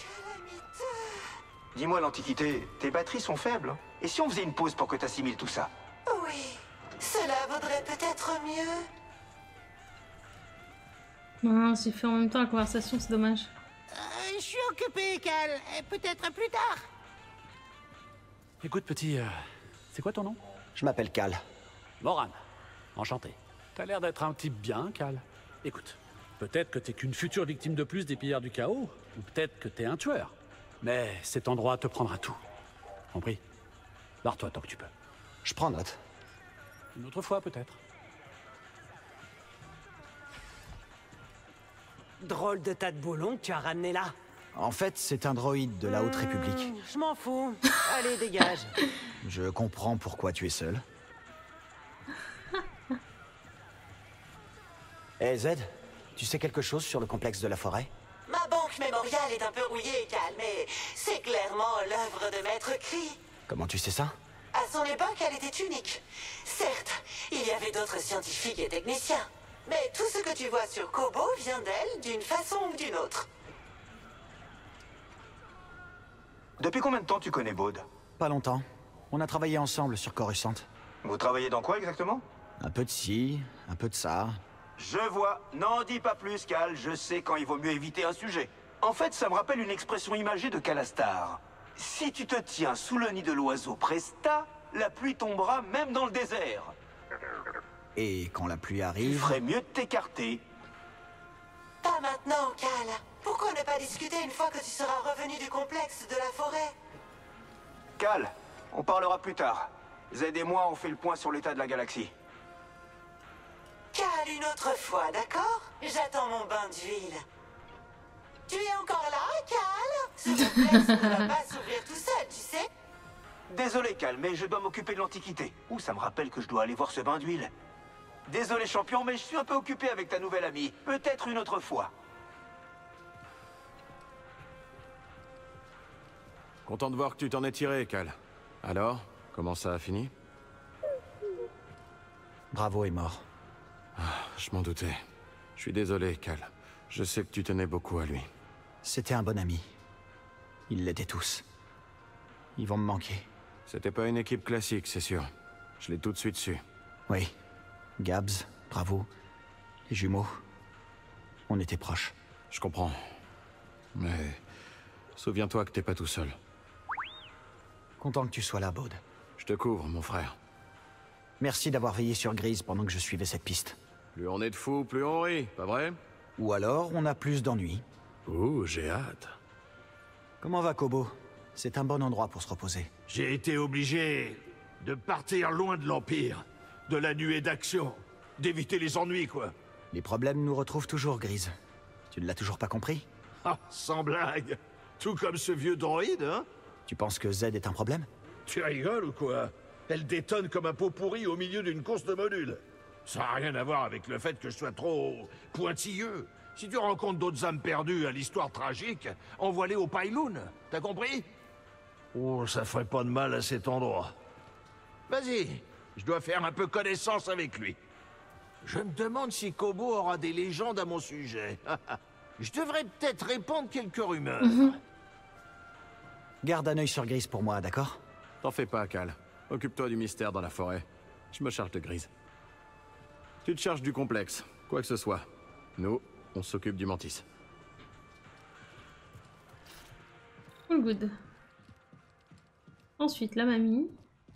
Speaker 13: Dis-moi, l'Antiquité, tes batteries sont faibles. Et si on faisait une pause pour que t'assimiles tout ça?
Speaker 16: Oui, cela vaudrait peut-être mieux.
Speaker 1: Non, s'il fait en même temps la conversation, c'est dommage.
Speaker 12: Je suis occupé, Cal. Peut-être plus tard.
Speaker 15: Écoute, petit, c'est quoi ton nom?
Speaker 2: Je m'appelle Cal.
Speaker 15: Moran. Enchanté. T'as l'air d'être un type bien, Cal. Écoute, peut-être que t'es qu'une future victime de plus des pillards du chaos, ou peut-être que t'es un tueur. Mais cet endroit te prendra tout. Compris? Barre-toi tant que tu peux.
Speaker 2: Je prends note.
Speaker 15: Une autre fois, peut-être.
Speaker 14: Drôle de tas de boulons que tu as ramené là.
Speaker 2: En fait, c'est un droïde de la Haute République.
Speaker 14: Je m'en fous. Allez, dégage.
Speaker 2: Je comprends pourquoi tu es seul. Hé, Z, tu sais quelque chose sur le complexe de la forêt?
Speaker 16: Ma banque mémoriale est un peu rouillée, Cal, mais c'est clairement l'œuvre de Maître Cri.
Speaker 2: Comment tu sais ça?
Speaker 16: À son époque, elle était unique. Certes, il y avait d'autres scientifiques et techniciens. Mais tout ce que tu vois sur Kobo vient d'elle d'une façon ou d'une autre.
Speaker 13: Depuis combien de temps tu connais Baud?
Speaker 2: Pas longtemps. On a travaillé ensemble sur Coruscant.
Speaker 13: Vous travaillez dans quoi exactement?
Speaker 2: Un peu de ci, un peu de ça.
Speaker 13: Je vois. N'en dis pas plus, Cal. Je sais quand il vaut mieux éviter un sujet. En fait, ça me rappelle une expression imagée de Calastar. Si tu te tiens sous le nid de l'oiseau Presta, la pluie tombera même dans le désert.
Speaker 2: Et quand la pluie arrive...
Speaker 13: Il ferait mieux de t'écarter.
Speaker 16: Pas maintenant, Cal. Pourquoi ne pas discuter une fois que tu seras revenu du complexe de la forêt?
Speaker 13: Cal, on parlera plus tard. Z et moi, on fait le point sur l'état de la galaxie.
Speaker 16: Cal, une autre fois, d'accord? J'attends mon bain d'huile. Tu es encore là, Cal? Ce complexe ne va pas s'ouvrir tout seul, tu sais?
Speaker 13: Désolé, Cal, mais je dois m'occuper de l'Antiquité. Ouh, ça me rappelle que je dois aller voir ce bain d'huile. Désolé, champion, mais je suis un peu occupé avec ta nouvelle amie. Peut-être une autre fois.
Speaker 17: Content de voir que tu t'en es tiré, Cal. Alors, comment ça a fini?
Speaker 2: Bravo est mort.
Speaker 17: Je m'en doutais. Je suis désolé, Cal. Je sais que tu tenais beaucoup à lui.
Speaker 2: C'était un bon ami. Ils l'étaient tous. Ils vont me manquer.
Speaker 17: C'était pas une équipe classique, c'est sûr. Je l'ai tout de suite su.
Speaker 2: Oui. Gabs, Bravo, les jumeaux. On était proches.
Speaker 17: Je comprends. Mais... souviens-toi que t'es pas tout seul.
Speaker 2: Content que tu sois là, Baud.
Speaker 17: Je te couvre, mon frère.
Speaker 2: Merci d'avoir veillé sur Grise pendant que je suivais cette piste.
Speaker 17: Plus on est de fous, plus on rit, pas vrai?
Speaker 2: Ou alors, on a plus d'ennuis.
Speaker 17: Ouh, j'ai hâte.
Speaker 2: Comment va Kobo? C'est un bon endroit pour se reposer.
Speaker 3: J'ai été obligé de partir loin de l'Empire, de la nuée d'action, d'éviter les ennuis, quoi.
Speaker 2: Les problèmes nous retrouvent toujours, Grise. Tu ne l'as toujours pas compris?
Speaker 3: Ah, sans blague. Tout comme ce vieux droïde, hein?
Speaker 2: Tu penses que Z est un problème?
Speaker 3: Tu rigoles ou quoi? Elle détonne comme un pot pourri au milieu d'une course de modules. Ça n'a rien à voir avec le fait que je sois trop pointilleux. Si tu rencontres d'autres âmes perdues à l'histoire tragique, envoie-les au Pyloon. T'as compris? Oh, ça ferait pas de mal à cet endroit. Vas-y, je dois faire un peu connaissance avec lui. Je me demande si Kobo aura des légendes à mon sujet. Je devrais peut-être répandre quelques rumeurs.
Speaker 2: Garde un œil sur Grise pour moi, d'accord?
Speaker 17: T'en fais pas, Cal. Occupe-toi du mystère dans la forêt. Je me charge de Grise. Tu te charges du complexe, quoi que ce soit. Nous, on s'occupe du Mantis.
Speaker 1: All good. Ensuite, la mamie.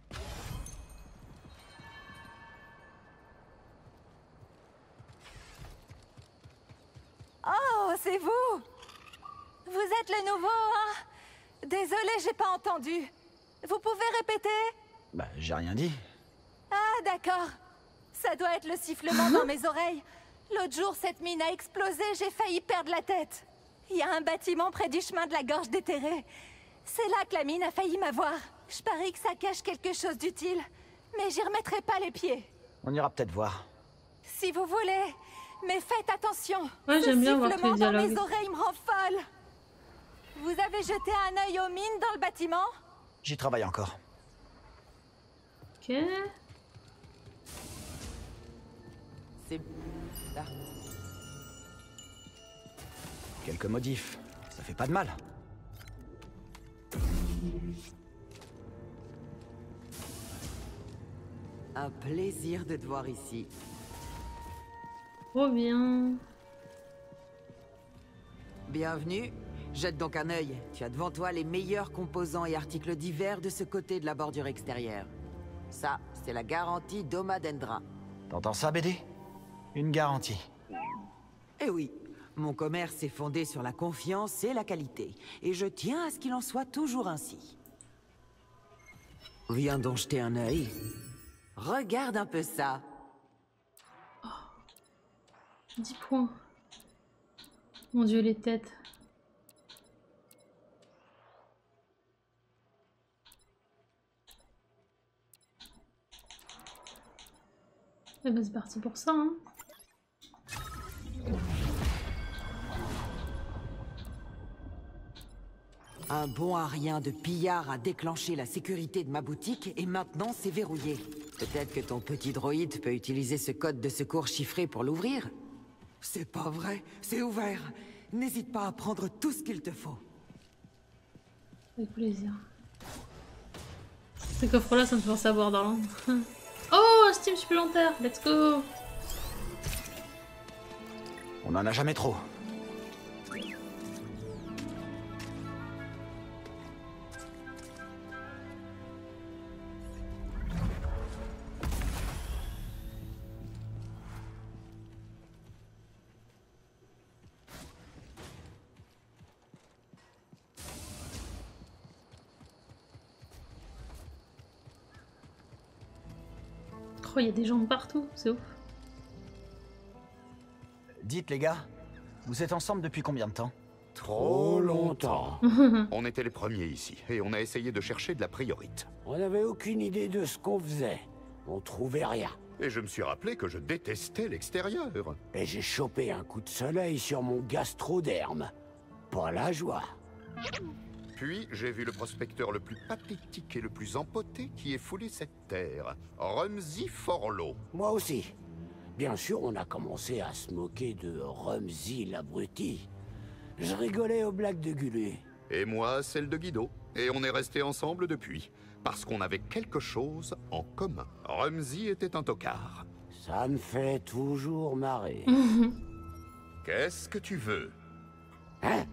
Speaker 18: Oh, c'est vous! Vous êtes le nouveau, hein? Désolée, j'ai pas entendu. Vous pouvez répéter?
Speaker 2: Bah, j'ai rien dit.
Speaker 18: Ah, d'accord. Ça doit être le sifflement dans mes oreilles. L'autre jour, cette mine a explosé, j'ai failli perdre la tête. Il y a un bâtiment près du chemin de la gorge déterrée. C'est là que la mine a failli m'avoir. Je parie que ça cache quelque chose d'utile. Mais j'y remettrai pas les pieds.
Speaker 2: On ira peut-être voir.
Speaker 18: Si vous voulez. Mais faites attention.
Speaker 1: Ouais, j'aime bien voir tous les
Speaker 18: sifflement dans mes
Speaker 1: dialogues.
Speaker 18: oreilles me rend folle. Vous avez jeté un œil aux mines dans le bâtiment?
Speaker 2: J'y travaille encore.
Speaker 1: Ok.
Speaker 4: C'est... là.
Speaker 2: Quelques modifs. Ça fait pas de mal.
Speaker 4: Un plaisir de te voir ici.
Speaker 1: Trop bien.
Speaker 4: Bienvenue. Jette donc un œil. Tu as devant toi les meilleurs composants et articles divers de ce côté de la bordure extérieure. Ça, c'est la garantie d'Omadendra.
Speaker 2: T'entends ça, BD? Une garantie.
Speaker 4: Eh oui, mon commerce est fondé sur la confiance et la qualité. Et je tiens à ce qu'il en soit toujours ainsi. Viens donc jeter un œil. Regarde un peu ça.
Speaker 1: 10 points. Mon dieu, les têtes. Eh ben, c'est parti pour ça, hein.
Speaker 4: Un bon à rien de pillard a déclenché la sécurité de ma boutique et maintenant c'est verrouillé. Peut-être que ton petit droïde peut utiliser ce code de secours chiffré pour l'ouvrir? C'est pas vrai, c'est ouvert. N'hésite pas à prendre tout ce qu'il te faut.
Speaker 1: Avec plaisir. Ce coffre-là, ça me fait penser à Borderlands. Oh, Steam supplémentaire, let's go.
Speaker 2: On en a jamais trop.
Speaker 1: Oh, il y a des gens partout, c'est ouf.
Speaker 2: Dites les gars, vous êtes ensemble depuis combien de temps?
Speaker 19: Trop longtemps. On était les premiers ici, et on a essayé de chercher de la priorite.
Speaker 20: On n'avait aucune idée de ce qu'on faisait. On trouvait rien.
Speaker 19: Et je me suis rappelé que je détestais l'extérieur.
Speaker 20: Et j'ai chopé un coup de soleil sur mon gastroderme. Pas la joie.
Speaker 19: Puis, j'ai vu le prospecteur le plus pathétique et le plus empoté qui ait foulé cette terre. Rumsey Forlo.
Speaker 20: Moi aussi. Bien sûr, on a commencé à se moquer de Rumsey l'abruti. Je rigolais aux blagues de Gulu.
Speaker 19: Et moi, celle de Guido. Et on est restés ensemble depuis. Parce qu'on avait quelque chose en commun. Rumsey était un tocard.
Speaker 20: Ça me fait toujours marrer.
Speaker 19: Qu'est-ce que tu veux?
Speaker 20: Hein?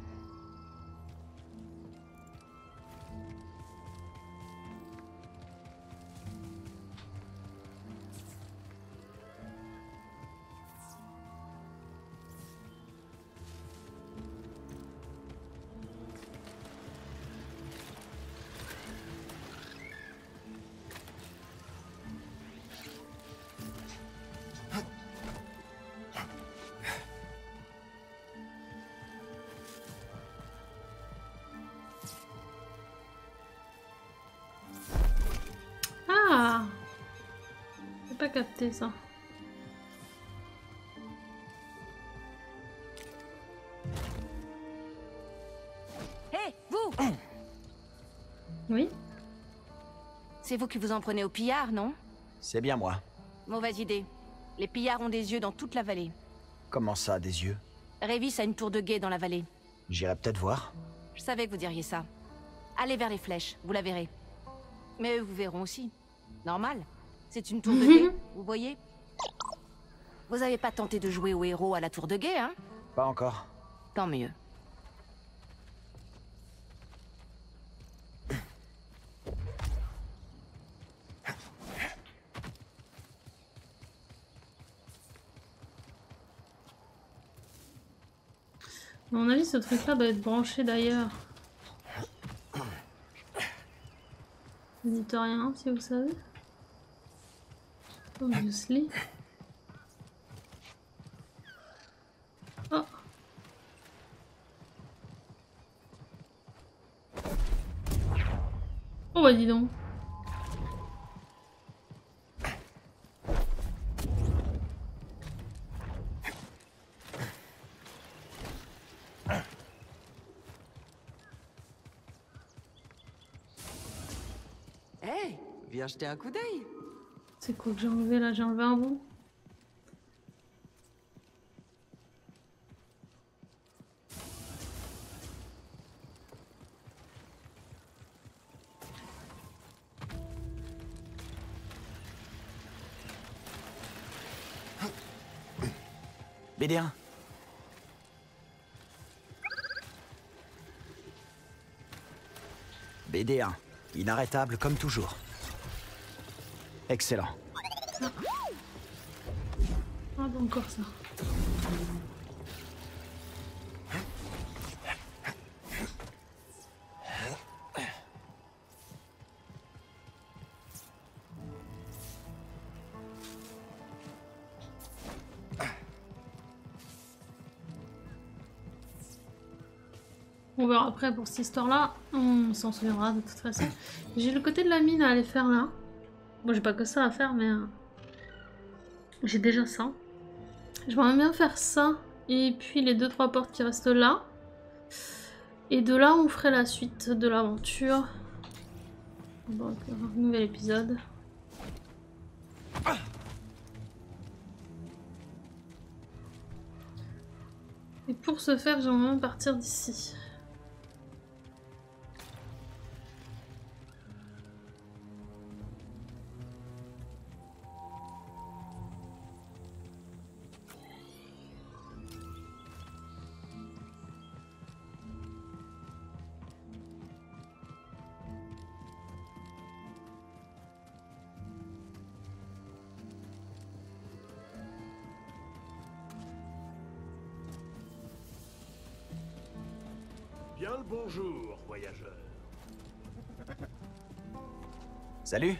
Speaker 1: pas capté ça.
Speaker 18: Hé, vous!
Speaker 1: Oui?
Speaker 18: C'est vous qui vous en prenez aux pillards, non?
Speaker 2: C'est bien moi.
Speaker 18: Mauvaise idée. Les pillards ont des yeux dans toute la vallée.
Speaker 2: Comment ça, des yeux?
Speaker 18: Révis a une tour de guet dans la vallée.
Speaker 2: J'irai peut-être voir.
Speaker 18: Je savais que vous diriez ça. Allez vers les flèches, vous la verrez. Mais eux vous verront aussi. Normal. C'est une tour de guet, vous voyez? Vous avez pas tenté de jouer au héros à la tour de guet, hein?
Speaker 2: Pas encore.
Speaker 18: Tant mieux.
Speaker 1: À mon avis, ce truc-là doit être branché d'ailleurs. Vous dites rien, si vous savez. Obviously. Oh. Oh bah dis donc.
Speaker 8: Hey, viens jeter un coup d'œil.
Speaker 1: C'est quoi que j'ai enlevé là? J'ai enlevé un bout.
Speaker 2: BD1. BD1. Inarrêtable comme toujours. Excellent.
Speaker 1: Ah bah encore ça. On verra après pour cette histoire-là. On s'en souviendra de toute façon. J'ai le côté de la mine à aller faire là. Bon, j'ai pas que ça à faire, mais j'ai déjà ça. J'aimerais bien faire ça. Et puis les 2-3 portes qui restent là. Et de là, on ferait la suite de l'aventure. Donc, nouvel épisode. Et pour ce faire, j'aimerais bien partir d'ici.
Speaker 3: Bien le bonjour, voyageur.
Speaker 2: Salut.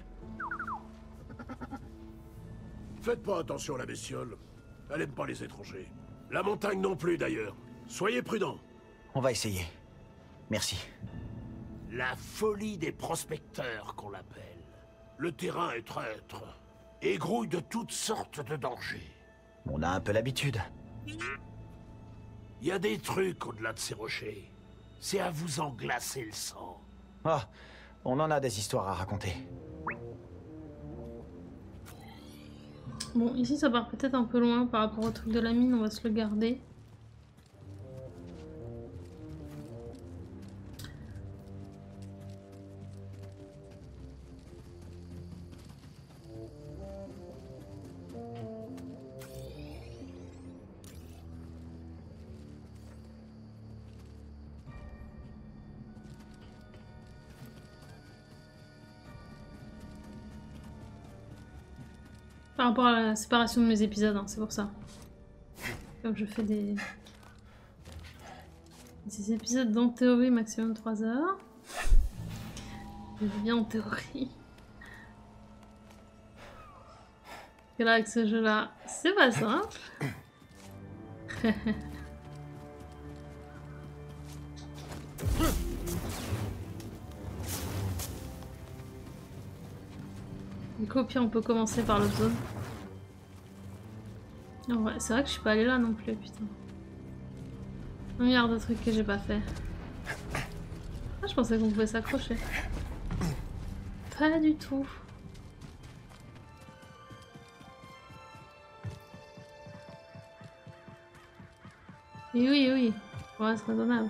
Speaker 3: Faites pas attention à la bestiole. Elle aime pas les étrangers. La montagne non plus, d'ailleurs. Soyez prudents.
Speaker 2: On va essayer. Merci.
Speaker 3: La folie des prospecteurs, qu'on l'appelle. Le terrain est traître. Et grouille de toutes sortes de dangers.
Speaker 2: On a un peu l'habitude.
Speaker 3: Il y a des trucs au-delà de ces rochers. C'est à vous en glacer le sang.
Speaker 2: Ah, on en a des histoires à raconter.
Speaker 1: Bon, ici ça part peut-être un peu loin par rapport au truc de la mine, on va se le garder. Par rapport à la séparation de mes épisodes, hein, c'est pour ça. Comme je fais des épisodes dans théorie maximum 3 heures. Je dis bien en théorie. Et là avec ce jeu là, c'est pas simple. Du coup, au pire, on peut commencer par l'autre zone. En vrai, c'est vrai que je suis pas allée là non plus, putain. Un milliard de trucs que j'ai pas fait. Ah, je pensais qu'on pouvait s'accrocher. Pas du tout. Et oui, oui. Ouais, c'est raisonnable.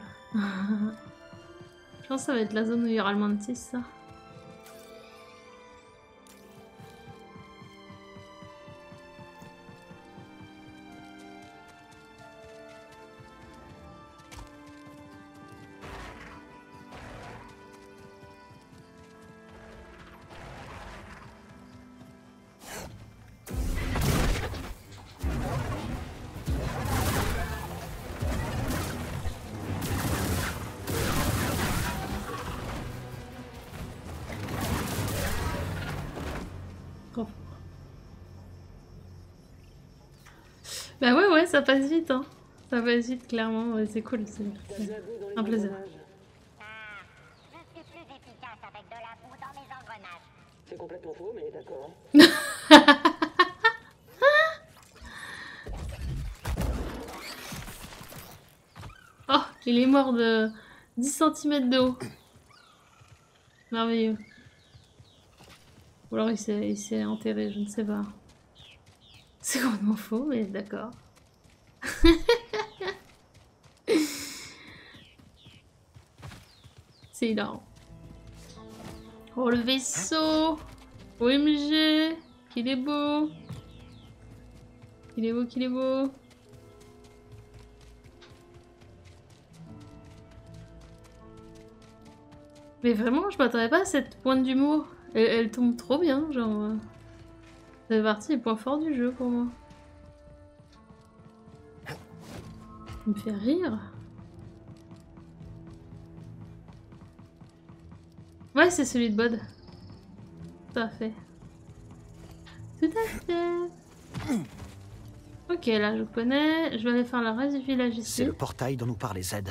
Speaker 1: Je pense que ça va être la zone où il y aura le mantis, ça. Bah ouais, ça passe vite, hein. Ça passe vite, clairement. Ouais, c'est cool, c'est un plaisir.
Speaker 5: Je suis plus efficace avec de la boue dans mes engrenages.
Speaker 14: C'est complètement faux, mais d'accord.
Speaker 1: Oh, il est mort de 10 cm de haut. Merveilleux. Ou alors il s'est enterré, je ne sais pas. C'est complètement faux, mais d'accord. C'est hilarant. Oh, le vaisseau! OMG! Qu'il est beau! Qu'il est beau, qu'il est beau! Mais vraiment, je m'attendais pas à cette pointe d'humour. Elle tombe trop bien, genre... Ça fait partie des points forts du jeu pour moi. Il me fait rire. Ouais, c'est celui de Bod. Tout à fait. Tout à fait. Ok, là je connais. Je vais aller faire le reste du village ici.
Speaker 2: C'est le portail dont nous parlait Z.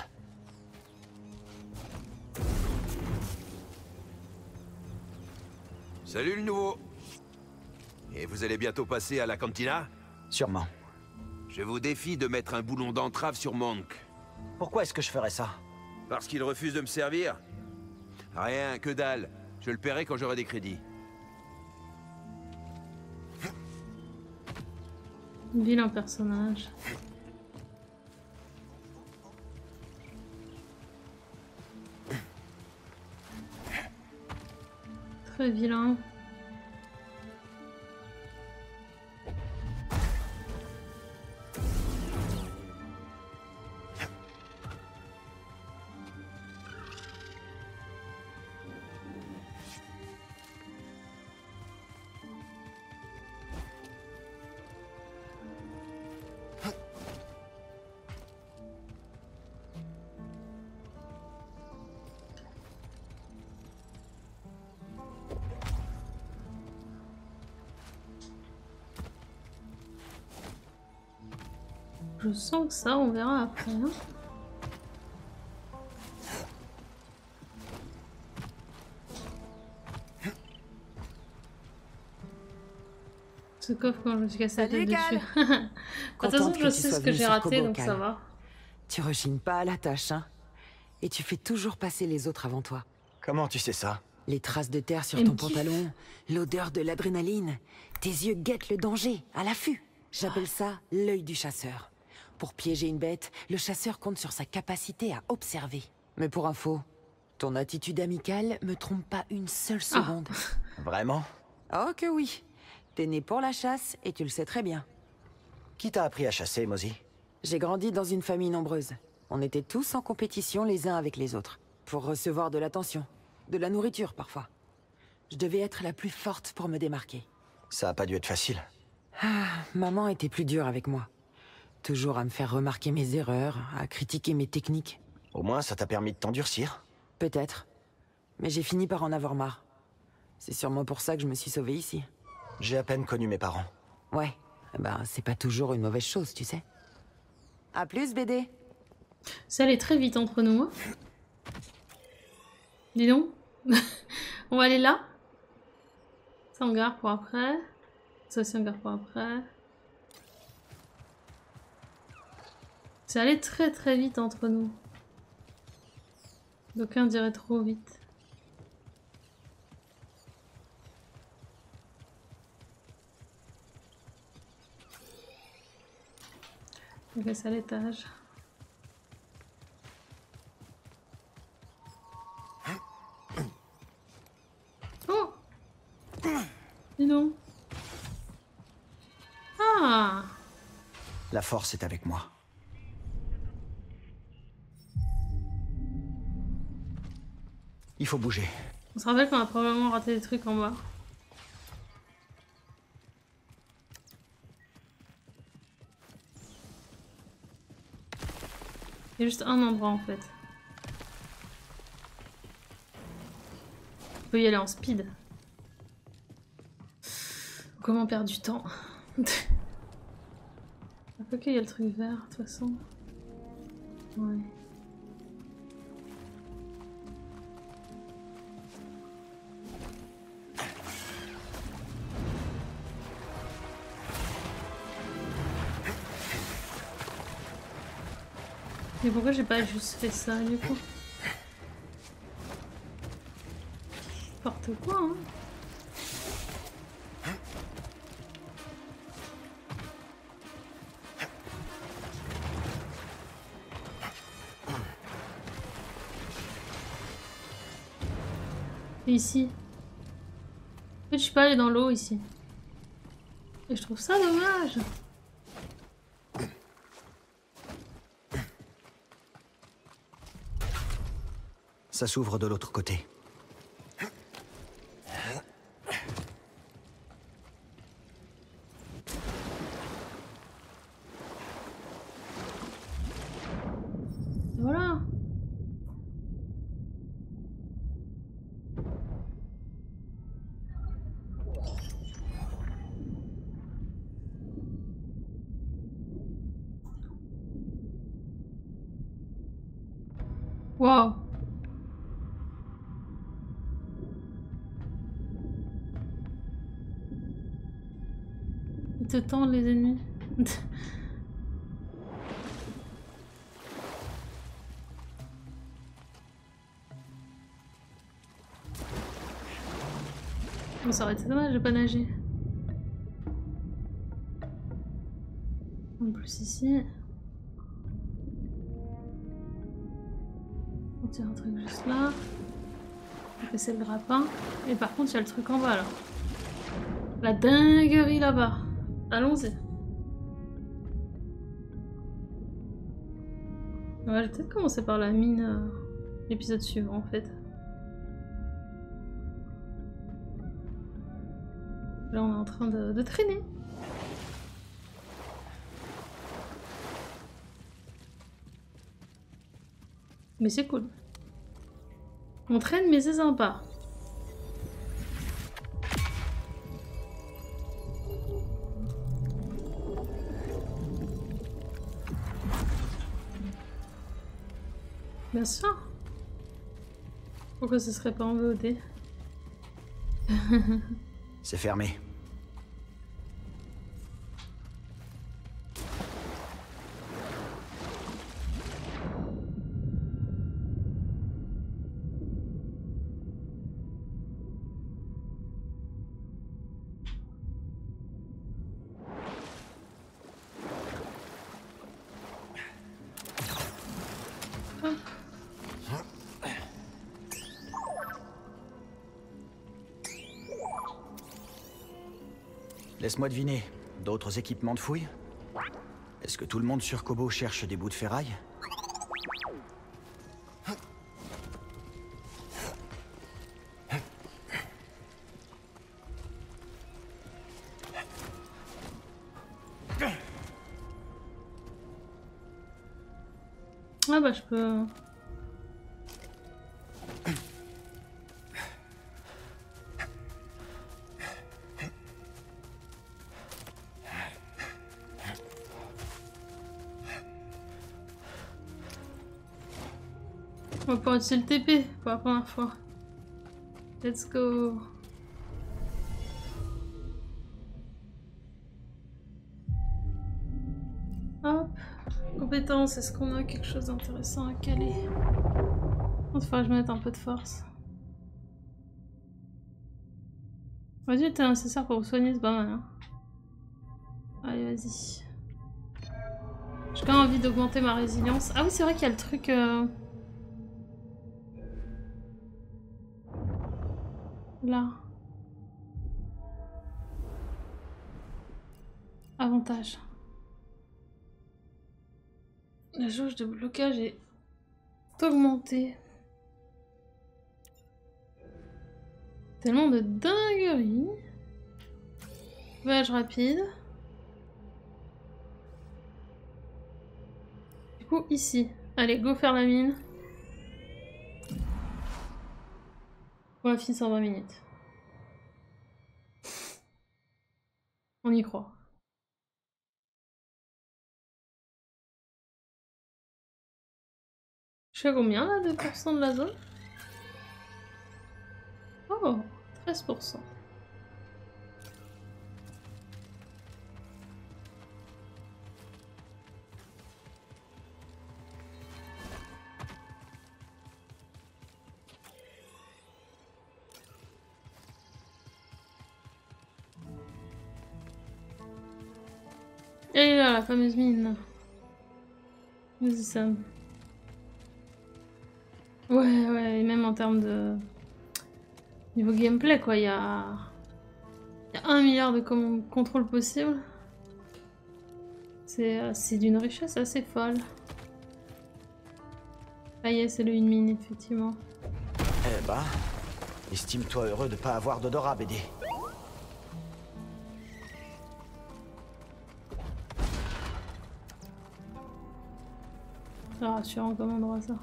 Speaker 21: Salut le nouveau. Et vous allez bientôt passer à la cantina?
Speaker 2: Sûrement.
Speaker 21: Je vous défie de mettre un boulon d'entrave sur Monk.
Speaker 2: Pourquoi est-ce que je ferais ça?
Speaker 21: Parce qu'il refuse de me servir? Rien, que dalle. Je le paierai quand j'aurai des crédits.
Speaker 1: Vilain personnage. Très vilain. Je sens que ça, on verra après. Hein. Ce coffre quand je me suis cassé la tête dessus. De toute façon, je sais ce que j'ai raté, donc ça va.
Speaker 4: Tu rechignes pas à la tâche, hein. Et tu fais toujours passer les autres avant toi.
Speaker 2: Comment tu sais ça?
Speaker 4: Les traces de terre sur ton pantalon, l'odeur de l'adrénaline. Tes yeux guettent le danger, à l'affût. J'appelle ça l'œil du chasseur. Pour piéger une bête, le chasseur compte sur sa capacité à observer. Mais pour info, ton attitude amicale me trompe pas une seule seconde.
Speaker 2: Vraiment?
Speaker 4: Oh que oui. T'es né pour la chasse et tu le sais très bien.
Speaker 2: Qui t'a appris à chasser, Mosey?
Speaker 4: J'ai grandi dans une famille nombreuse. On était tous en compétition les uns avec les autres. Pour recevoir de l'attention. De la nourriture, parfois. Je devais être la plus forte pour me démarquer.
Speaker 2: Ça a pas dû être facile.
Speaker 4: Ah, maman était plus dure avec moi. Toujours à me faire remarquer mes erreurs, à critiquer mes techniques.
Speaker 2: Au moins, ça t'a permis de t'endurcir.
Speaker 4: Peut-être. Mais j'ai fini par en avoir marre. C'est sûrement pour ça que je me suis sauvée ici.
Speaker 2: J'ai à peine connu mes parents.
Speaker 4: Ouais. Ben, c'est pas toujours une mauvaise chose, tu sais. À plus, BD.
Speaker 1: Ça allait très vite entre nous. Hein. Dis donc. On va aller là. C'est hangar pour après. Ça aussi hangar pour après. C'est allé très très vite entre nous. D'aucuns diraient trop vite. Ok, c'est à l'étage. Oh! Dis donc. Ah!
Speaker 2: La force est avec moi. Il faut bouger.
Speaker 1: On se rappelle qu'on a probablement raté des trucs en bas. Il y a juste un endroit en fait. On peut y aller en speed. Comment perdre du temps? Ok, il y a le truc vert de toute façon. Ouais. Mais pourquoi j'ai pas juste fait ça du coup? N'importe quoi hein. Et ici. En fait je suis pas allée dans l'eau ici. Et je trouve ça dommage.
Speaker 2: Ça s'ouvre de l'autre côté.
Speaker 1: Voilà. Wow. Ils te tendent les ennemis. Bon, ça aurait été dommage de pas nager. En plus ici. On tire un truc juste là. On fait c'est le grappin. Et par contre il y a le truc en bas là. La dinguerie là-bas. Allons-y. Ouais, je vais peut-être commencer par la mine l'épisode suivant en fait. Là on est en train de traîner. Mais c'est cool. On traîne mais c'est sympa. Bien sûr. Pourquoi ce serait pas en VOD?
Speaker 2: C'est fermé. Laisse-moi deviner, d'autres équipements de fouille? Est-ce que tout le monde sur Kobo cherche des bouts de ferraille?
Speaker 1: Ah bah je peux... On va pouvoir utiliser le TP pour la première fois. Let's go. compétences, est-ce qu'on a quelque chose d'intéressant à caler? Il faudrait que je mette un peu de force. Vas-y, t'es nécessaire pour vous soigner, c'est pas mal. Hein. Allez, vas-y. J'ai quand même envie d'augmenter ma résilience. Ah oui, c'est vrai qu'il y a le truc... Là. Avantage. La jauge de blocage est augmentée. Tellement de dinguerie. Voyage rapide. Du coup, ici. Allez, go faire la mine. On va finir en 20 minutes. On y croit. Je suis à combien là, 2% de la zone? Oh, 13%. Et là, la fameuse mine. Vas-y, Sam. Ouais, et même en termes de... Niveau gameplay, quoi, il y a 1 milliard de contrôles possibles. C'est d'une richesse assez folle. Ah yes, c'est le une mine, effectivement.
Speaker 2: Eh bah, estime-toi heureux de pas avoir d'odorat, BD.
Speaker 1: C'est rassurant comme endroit, ça.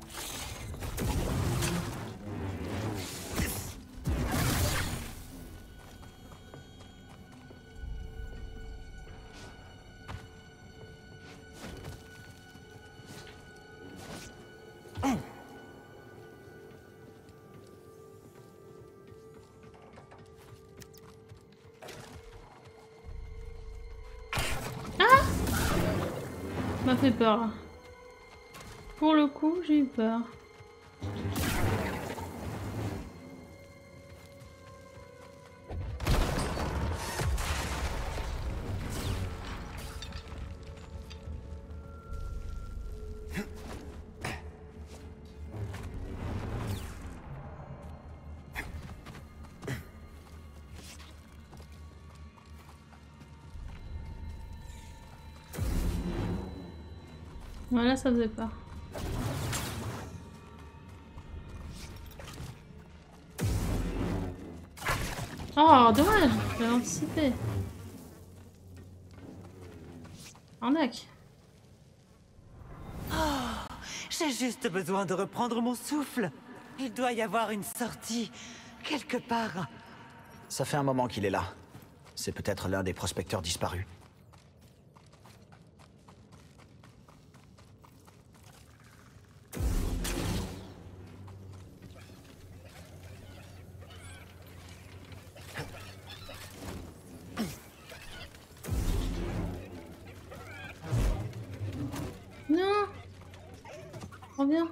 Speaker 1: M'a fait peur là. Pour le coup, j'ai eu peur. Voilà, ça faisait peur. Oh, dommage, j'avais anticipé. Arnaque.
Speaker 8: Oh, j'ai juste besoin de reprendre mon souffle. Il doit y avoir une sortie, quelque part.
Speaker 2: Ça fait un moment qu'il est là. C'est peut-être l'un des prospecteurs disparus.
Speaker 1: Non. Reviens.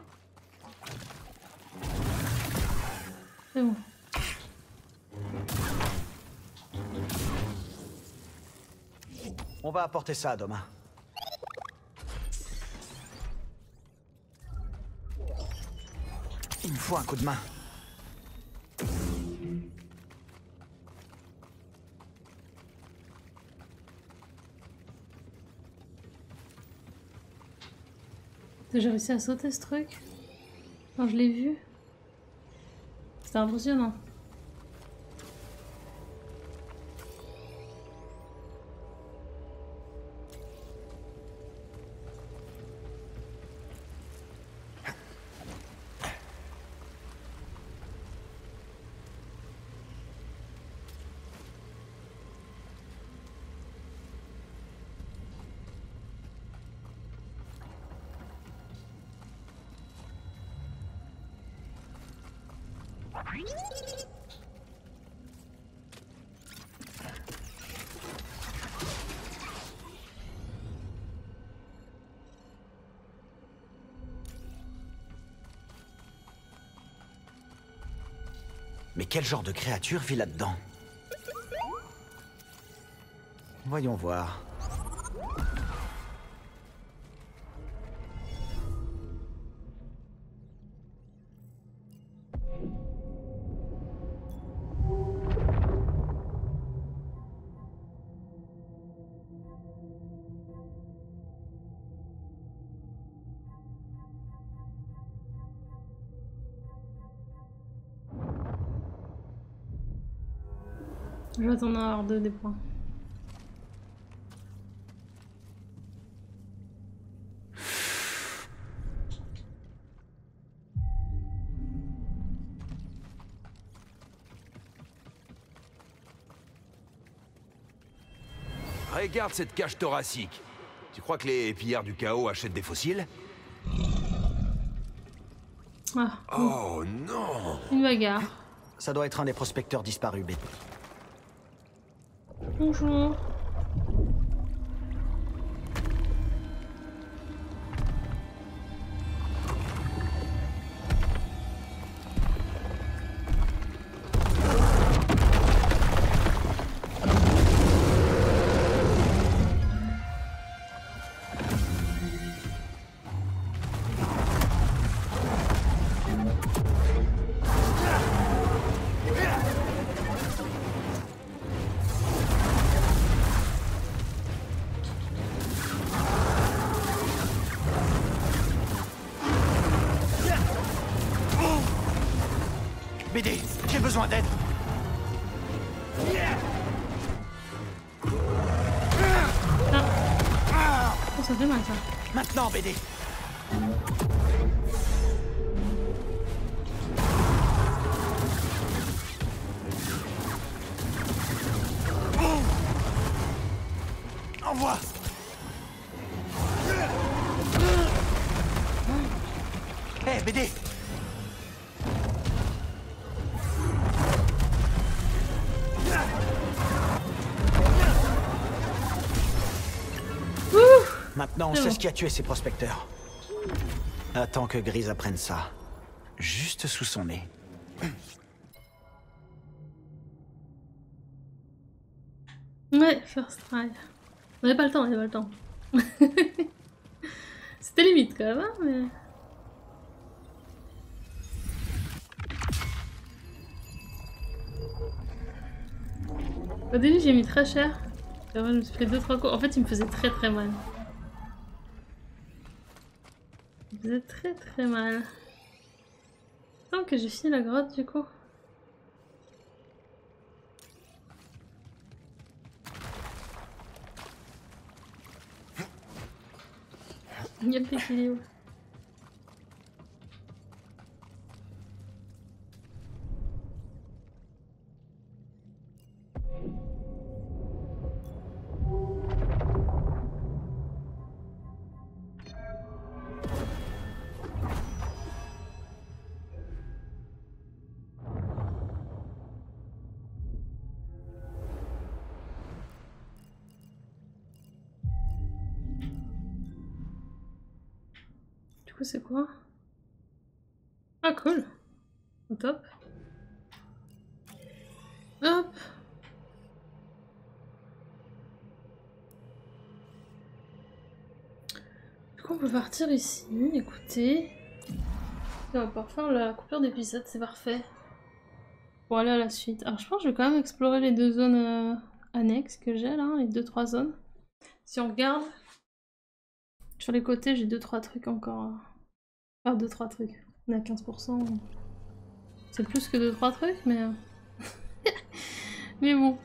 Speaker 1: C'est bon.
Speaker 2: On va apporter ça à Doma. Il me faut un coup de main.
Speaker 1: J'ai réussi à sauter ce truc. Quand je l'ai vu. C'était impressionnant.
Speaker 2: Mais quel genre de créature vit là-dedans? Voyons voir.
Speaker 1: Je vais attendre à avoir 2 des points.
Speaker 21: Regarde cette cage thoracique. Tu crois que les pillards du chaos achètent des fossiles?
Speaker 1: Ah.
Speaker 21: Oh non!
Speaker 1: Une bagarre.
Speaker 2: Ça doit être un des prospecteurs disparus, BD.
Speaker 1: Bonjour.
Speaker 2: BD, j'ai besoin d'aide.
Speaker 1: Oh, ça fait mal ça.
Speaker 2: Maintenant, BD. Envoie. Hé, BD. Maintenant, on sait ce qui a tué ces prospecteurs. Attends que Grise apprenne ça. Juste sous son nez.
Speaker 1: Ouais, first try. On avait pas le temps, on avait pas le temps. C'était limite quand même, hein, mais... Au début, j'ai mis très cher. Je me suis fait 2-3 coups. En fait, il me faisait très mal. Il me faisait très mal. Tant que j'ai fini la grotte, du coup. Il y a le péquilier. Du coup, c'est quoi? Ah, cool. Au top. Hop. Du coup, on peut partir ici. Écoutez. On va pouvoir faire la coupure d'épisode, c'est parfait. Pour aller à la suite. Alors, je pense que je vais quand même explorer les 2 zones annexes que j'ai là, les 2-3 zones. Si on regarde. Sur les côtés, j'ai 2-3 trucs encore. Enfin, 2-3 trucs. On est à 15%. C'est plus que 2-3 trucs, mais... mais bon.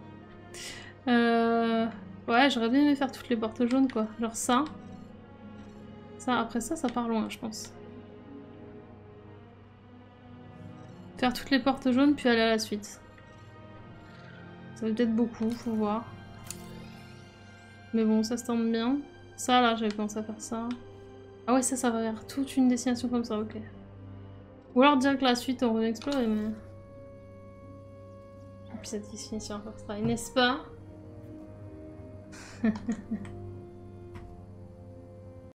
Speaker 1: Ouais, j'aurais bien aimé faire toutes les portes jaunes, quoi. Genre ça. Ça, après ça, ça part loin, je pense. Faire toutes les portes jaunes, puis aller à la suite. Ça va peut-être beaucoup, faut voir. Mais bon, ça se tente bien. Ça, là, j'avais pensé à faire ça. Ah ouais, ça va vers toute une destination comme ça, ok. Ou alors dire que la suite, on va explorer, mais... Et puis cette ici sur un first try, n'est-ce pas?